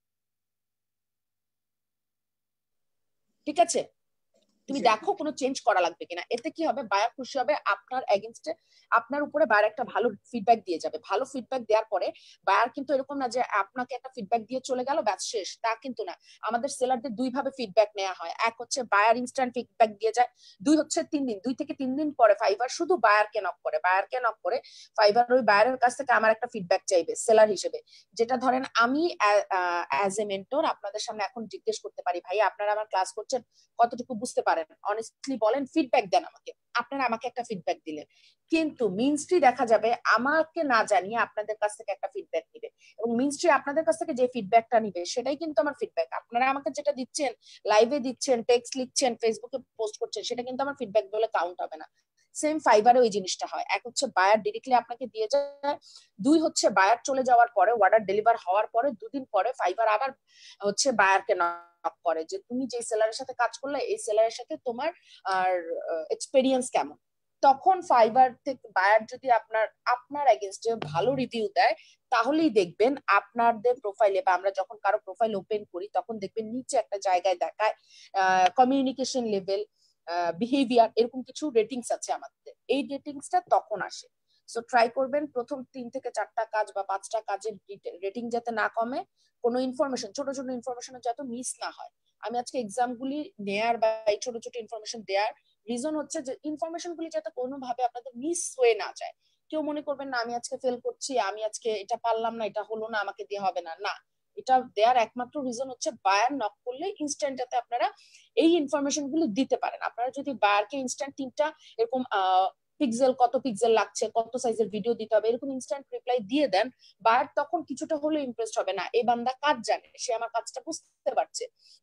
ঠিক আছে? তুমি দেখো কোনো চেঞ্জ করা লাগবে কিনা। এতে কি হবে, বায়ার খুশি হবে, আপনার এগেইনস্টে আপনার উপরে বায়ার একটা ভালো ফিডব্যাক দিয়ে যাবে। ভালো ফিডব্যাক দেওয়ার পরে বায়ার কিন্তু এরকম না যে আপনাকে একটা ফিডব্যাক দিয়ে চলে গেল ব্যাস শেষ, তা কিন্তু না। আমাদের সেলারদের দুই ভাবে ফিডব্যাক নেওয়া হয়, এক হচ্ছে বায়ার ইনস্ট্যান্ট ফিডব্যাক দিয়ে যায়, দুই হচ্ছে তিন দিন দুই থেকে তিন দিন পরে ফাইবার শুধু বায়ারকে নক করে, বায়ারকে নক করে ফাইবার ওই বায়ারের কাছ থেকে আমার একটা ফিডব্যাক চাইবে সেলার হিসেবে। যেটা ধরেন আমি অ্যাজ এ মেন্টর আপনাদের সামনে এখন জিজ্ঞেস করতে পারি, ভাই আপনারা আমার ক্লাস করছেন কতটুকু বুঝতে পারেন, অনেস্টলি বলেন, ফিডব্যাক দেন আমাকে। আপনারা আমাকে একটা ফিডব্যাক দিলেন, কিন্তু মিনস্ট্রি দেখা যাবে আমাকে না জানিয়ে আপনাদের কাছ থেকে একটা ফিডব্যাক দিবে, এবং মিনস্ট্রি আপনাদের কাছ থেকে যে ফিডব্যাকটা নিবে সেটাই কিন্তু আমার ফিডব্যাক। আপনারা আমাকে যেটা দিচ্ছেন, লাইভে দিচ্ছেন, টেক্সট লিখছেন, ফেসবুকে পোস্ট করছেন, সেটা কিন্তু আমার ফিডব্যাক বলে কাউন্ট হবে না। সেম ফাইবারে ওই জিনিসটা হয়, এক হচ্ছে বায়ার ডিরেক্টলি আপনাকে দিয়ে যায়, দুই হচ্ছে বায়ার চলে যাওয়ার পরে অর্ডার ডেলিভার হওয়ার পরে দুদিন পরে ফাইবার আবার হচ্ছে বায়ারকে নক করে যে তুমি যে সেলারের সাথে কাজ করলে এই সেলারের সাথে তোমার আর এক্সপেরিয়েন্স কেমন। তখন ফাইবার থেকে বায়ার যদি আপনার আপনার এগেইনস্টে ভালো রিভিউ দেয় তাহলেই দেখবেন আপনাদের প্রোফাইলে, বা আমরা যখন কারো প্রোফাইল ওপেন করি তখন দেখবেন নিচে একটা জায়গায় দেখায় কমিউনিকেশন লেভেল, বিহেভিয়ার, এরকম কিছু রেটিংস আছে আমাদের, এই রেটিংসটা তখন আসে। সো ট্রাই করবেন প্রথম তিন থেকে চারটা কাজ বা পাঁচটা কাজের রেটিং যাতে না কমে, কোনো ইনফরমেশন ছোট ছোট ইনফরমেশন যাতে মিস না হয়। আমি আজকে এক্সাম গুলি নেয়ার বা এই ছোট ছোট ইনফরমেশন দেওয়ার রিজন হচ্ছে যে ইনফরমেশন গুলি যাতে কোনোভাবে আপনাদের মিস হয়ে না যায়। কেউ মনে করবেন না আমি আজকে ফেল করছি, আমি আজকে এটা পারলাম না, এটা হলো না, আমাকে দিয়ে হবে না, না, এটা দেওয়ার একমাত্র রিজন হচ্ছে বায়ার নক করলে ইনস্ট্যান্ট যাতে আপনারা এই ইনফরমেশন গুলো দিতে পারেন। আপনারা যদি বায়ারকে ইনস্ট্যান্ট তিনটা এরকম আহ পিক্সেল কত পিক্সেল লাগছে, কত সাইজের ভিডিও দিতে হবে, এরকম ইনস্ট্যান্ট রিপ্লাই দিয়ে দেন, বায়ার তখন কিছুটা হলেও ইমপ্রেসড হবে, না এই বান্দা কাজ জানে, সে আমার কাজটা বুঝতে পারছে,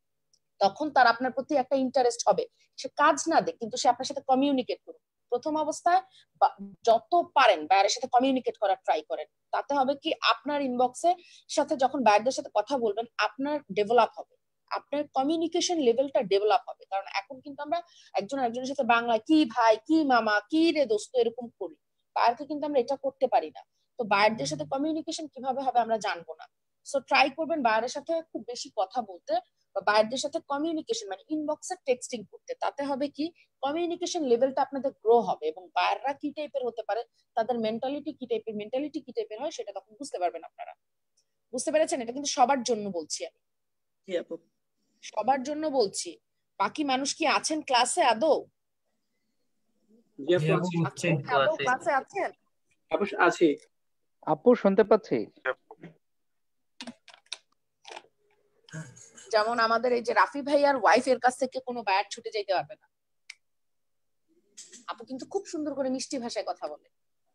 তখন তার আপনার প্রতি একটা ইন্টারেস্ট হবে। সে কাজ না দেখ কিন্তু সে আপনার সাথে কমিউনিকেট করুক। প্রথম অবস্থায় যত পারেন বায়ারের সাথে কমিউনিকেট করার ট্রাই করেন, তাতে হবে কি আপনার ইনবক্সে সাথে যখন বায়ারদের সাথে কথা বলবেন আপনার ডেভেলপ হবে, আপনার কমিউনিকেশন লেভেলটা ডেভেলপ হবে। কারণ এখন কিন্তু আমরা একজন একজনের সাথে বাংলা কি ভাই, কি মামা, কি রে দোস্ত এরকম করি, বায়ারকে কিন্তু আমরা এটা করতে পারি না। তো বায়ারদের সাথে কমিউনিকেশন কিভাবে হবে আমরা জানবো না। সো ট্রাই করবেন বায়ারের সাথে খুব বেশি কথা বলতে, বা বায়ারদের সাথে কমিউনিকেশন মানে ইনবক্সে টেক্সটিং করতে। তাতে হবে কি কমিউনিকেশন লেভেলটা আপনাদের গ্রো হবে, এবং বায়াররা কি টাইপের হতে পারে, তাদের মেন্টালিটি কি টাইপের মেন্টালিটি কি টাইপের হয় সেটা তখন বুঝতে পারবেন আপনারা। বুঝতে পেরেছেন? এটা কিন্তু সবার জন্য বলছি আমি, সবার জন্য বলছি। বাকি মানুষ কি আছেন ক্লাসে আদৌ? ক্লাসে আছেন? আছি আপু, শুনতে পাচ্ছি। যেমন আমাদের এই যে রাফি ভাইয়ার ওয়াইফের কাছ থেকে কোনো বায়ার ছুটে যেতে পারবে না। আপু কিন্তু খুব সুন্দর করে মিষ্টি ভাষায় কথা বলে।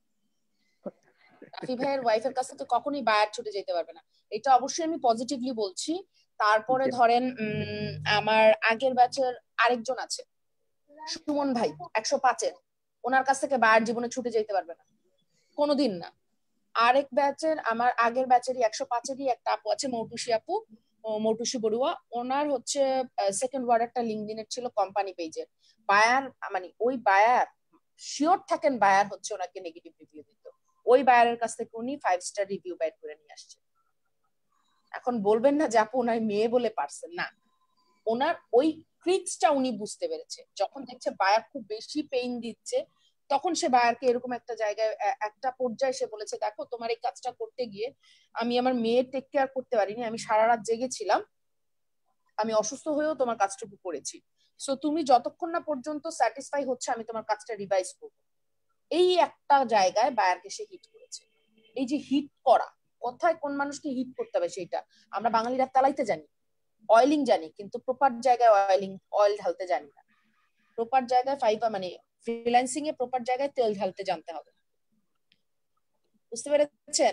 রাফি ভাইয়ের ওয়াইফের কাছ থেকে কখনোই বায়ার ছুটে যেতে পারবে না, এটা অবশ্যই আমি পজিটিভলি বলছি। তারপরে ধরেন উম আমার আগের ব্যাচের আরেকজন আছে সুমন ভাই একশো পাঁচের, ওনার কাছ থেকে বায়ার জীবনে ছুটে যেতে পারবে না কোনোদিন না। আরেক ব্যাচের আমার আগের ব্যাচেরই একশো পাঁচেরই একটা আপু আছে মৌটুসি আপু, মৌটুসি বড়ুয়া, ওনার হচ্ছে সেকেন্ড ওয়ার্ডারটা লিঙ্কডইনের ছিল কোম্পানি পেজের। বায়ার মানে ওই বায়ার শিওর থাকেন বায়ার হচ্ছে ওনাকে নেগেটিভ রিভিউ দিত, ওই বায়ারের কাছ থেকে উনি ফাইভ স্টার রিভিউ বাইট করে নিয়ে আসছে। এখন বলবেন না যে আপু ওনার মেয়ে বলে পারছেন না, ওনার ওই ট্রিক্সটা উনি বুঝতে পেরেছে। যখন দেখছে বায়ার খুব বেশি পেইন দিচ্ছে তখন সে বায়ারকে এরকম একটা জায়গায় একটা পর্যায়ে সে বলেছে দেখো তোমার এই কাজটা করতে গিয়ে আমি আমার মেয়ের টেক কেয়ার করতে পারিনি, আমি সারা রাত জেগেছিলাম, আমি অসুস্থ হয়েও তোমার কাজটুকু করেছি, সো তুমি যতক্ষণ না পর্যন্ত স্যাটিসফাই হচ্ছে আমি তোমার কাজটা রিভাইজ করবো। এই একটা জায়গায় বায়ারকে সে হিট করেছে। এই যে হিট করা, কোথায় কোন মানুষকে হিট করতে হবে সেটা আমরা বাঙালিরা তালাইতে জানি, অয়েলিং জানি, কিন্তু প্রপার জায়গায় অয়েলিং অয়েল ঢালতে জানি না। প্রপার জায়গায় ফাইবার মানে ফ্রিল্যান্সিং এ প্রপার জায়গায় তেল ঢালতে জানতে হবে। বুঝতে পেরেছেন?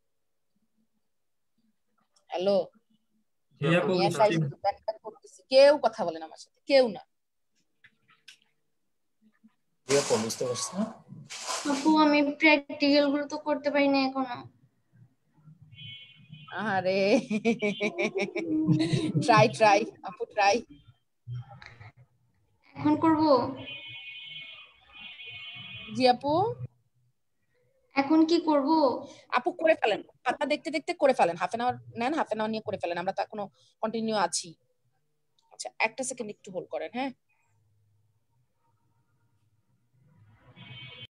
হ্যালো, কেউ কথা বলেন আমার সাথে, কেউ না। আপু আমি প্র্যাকটিক্যাল গুলো তো করতে পারি না এখনো। আরে ট্রাই ট্রাই আপু ট্রাই। এখন করব? জি আপু এখন কি করব? আপু করে ফেলেন, খাতা দেখতে দেখতে করে ফেলেন, হাফ এন আওয়ার নেন, হাফ এন আওয়ার নিয়ে করে ফেলেন, আমরা তো এখনো কন্টিনিউ আছি। আচ্ছা একটা সেকেন্ড একটু হোল্ড করেন, হ্যাঁ।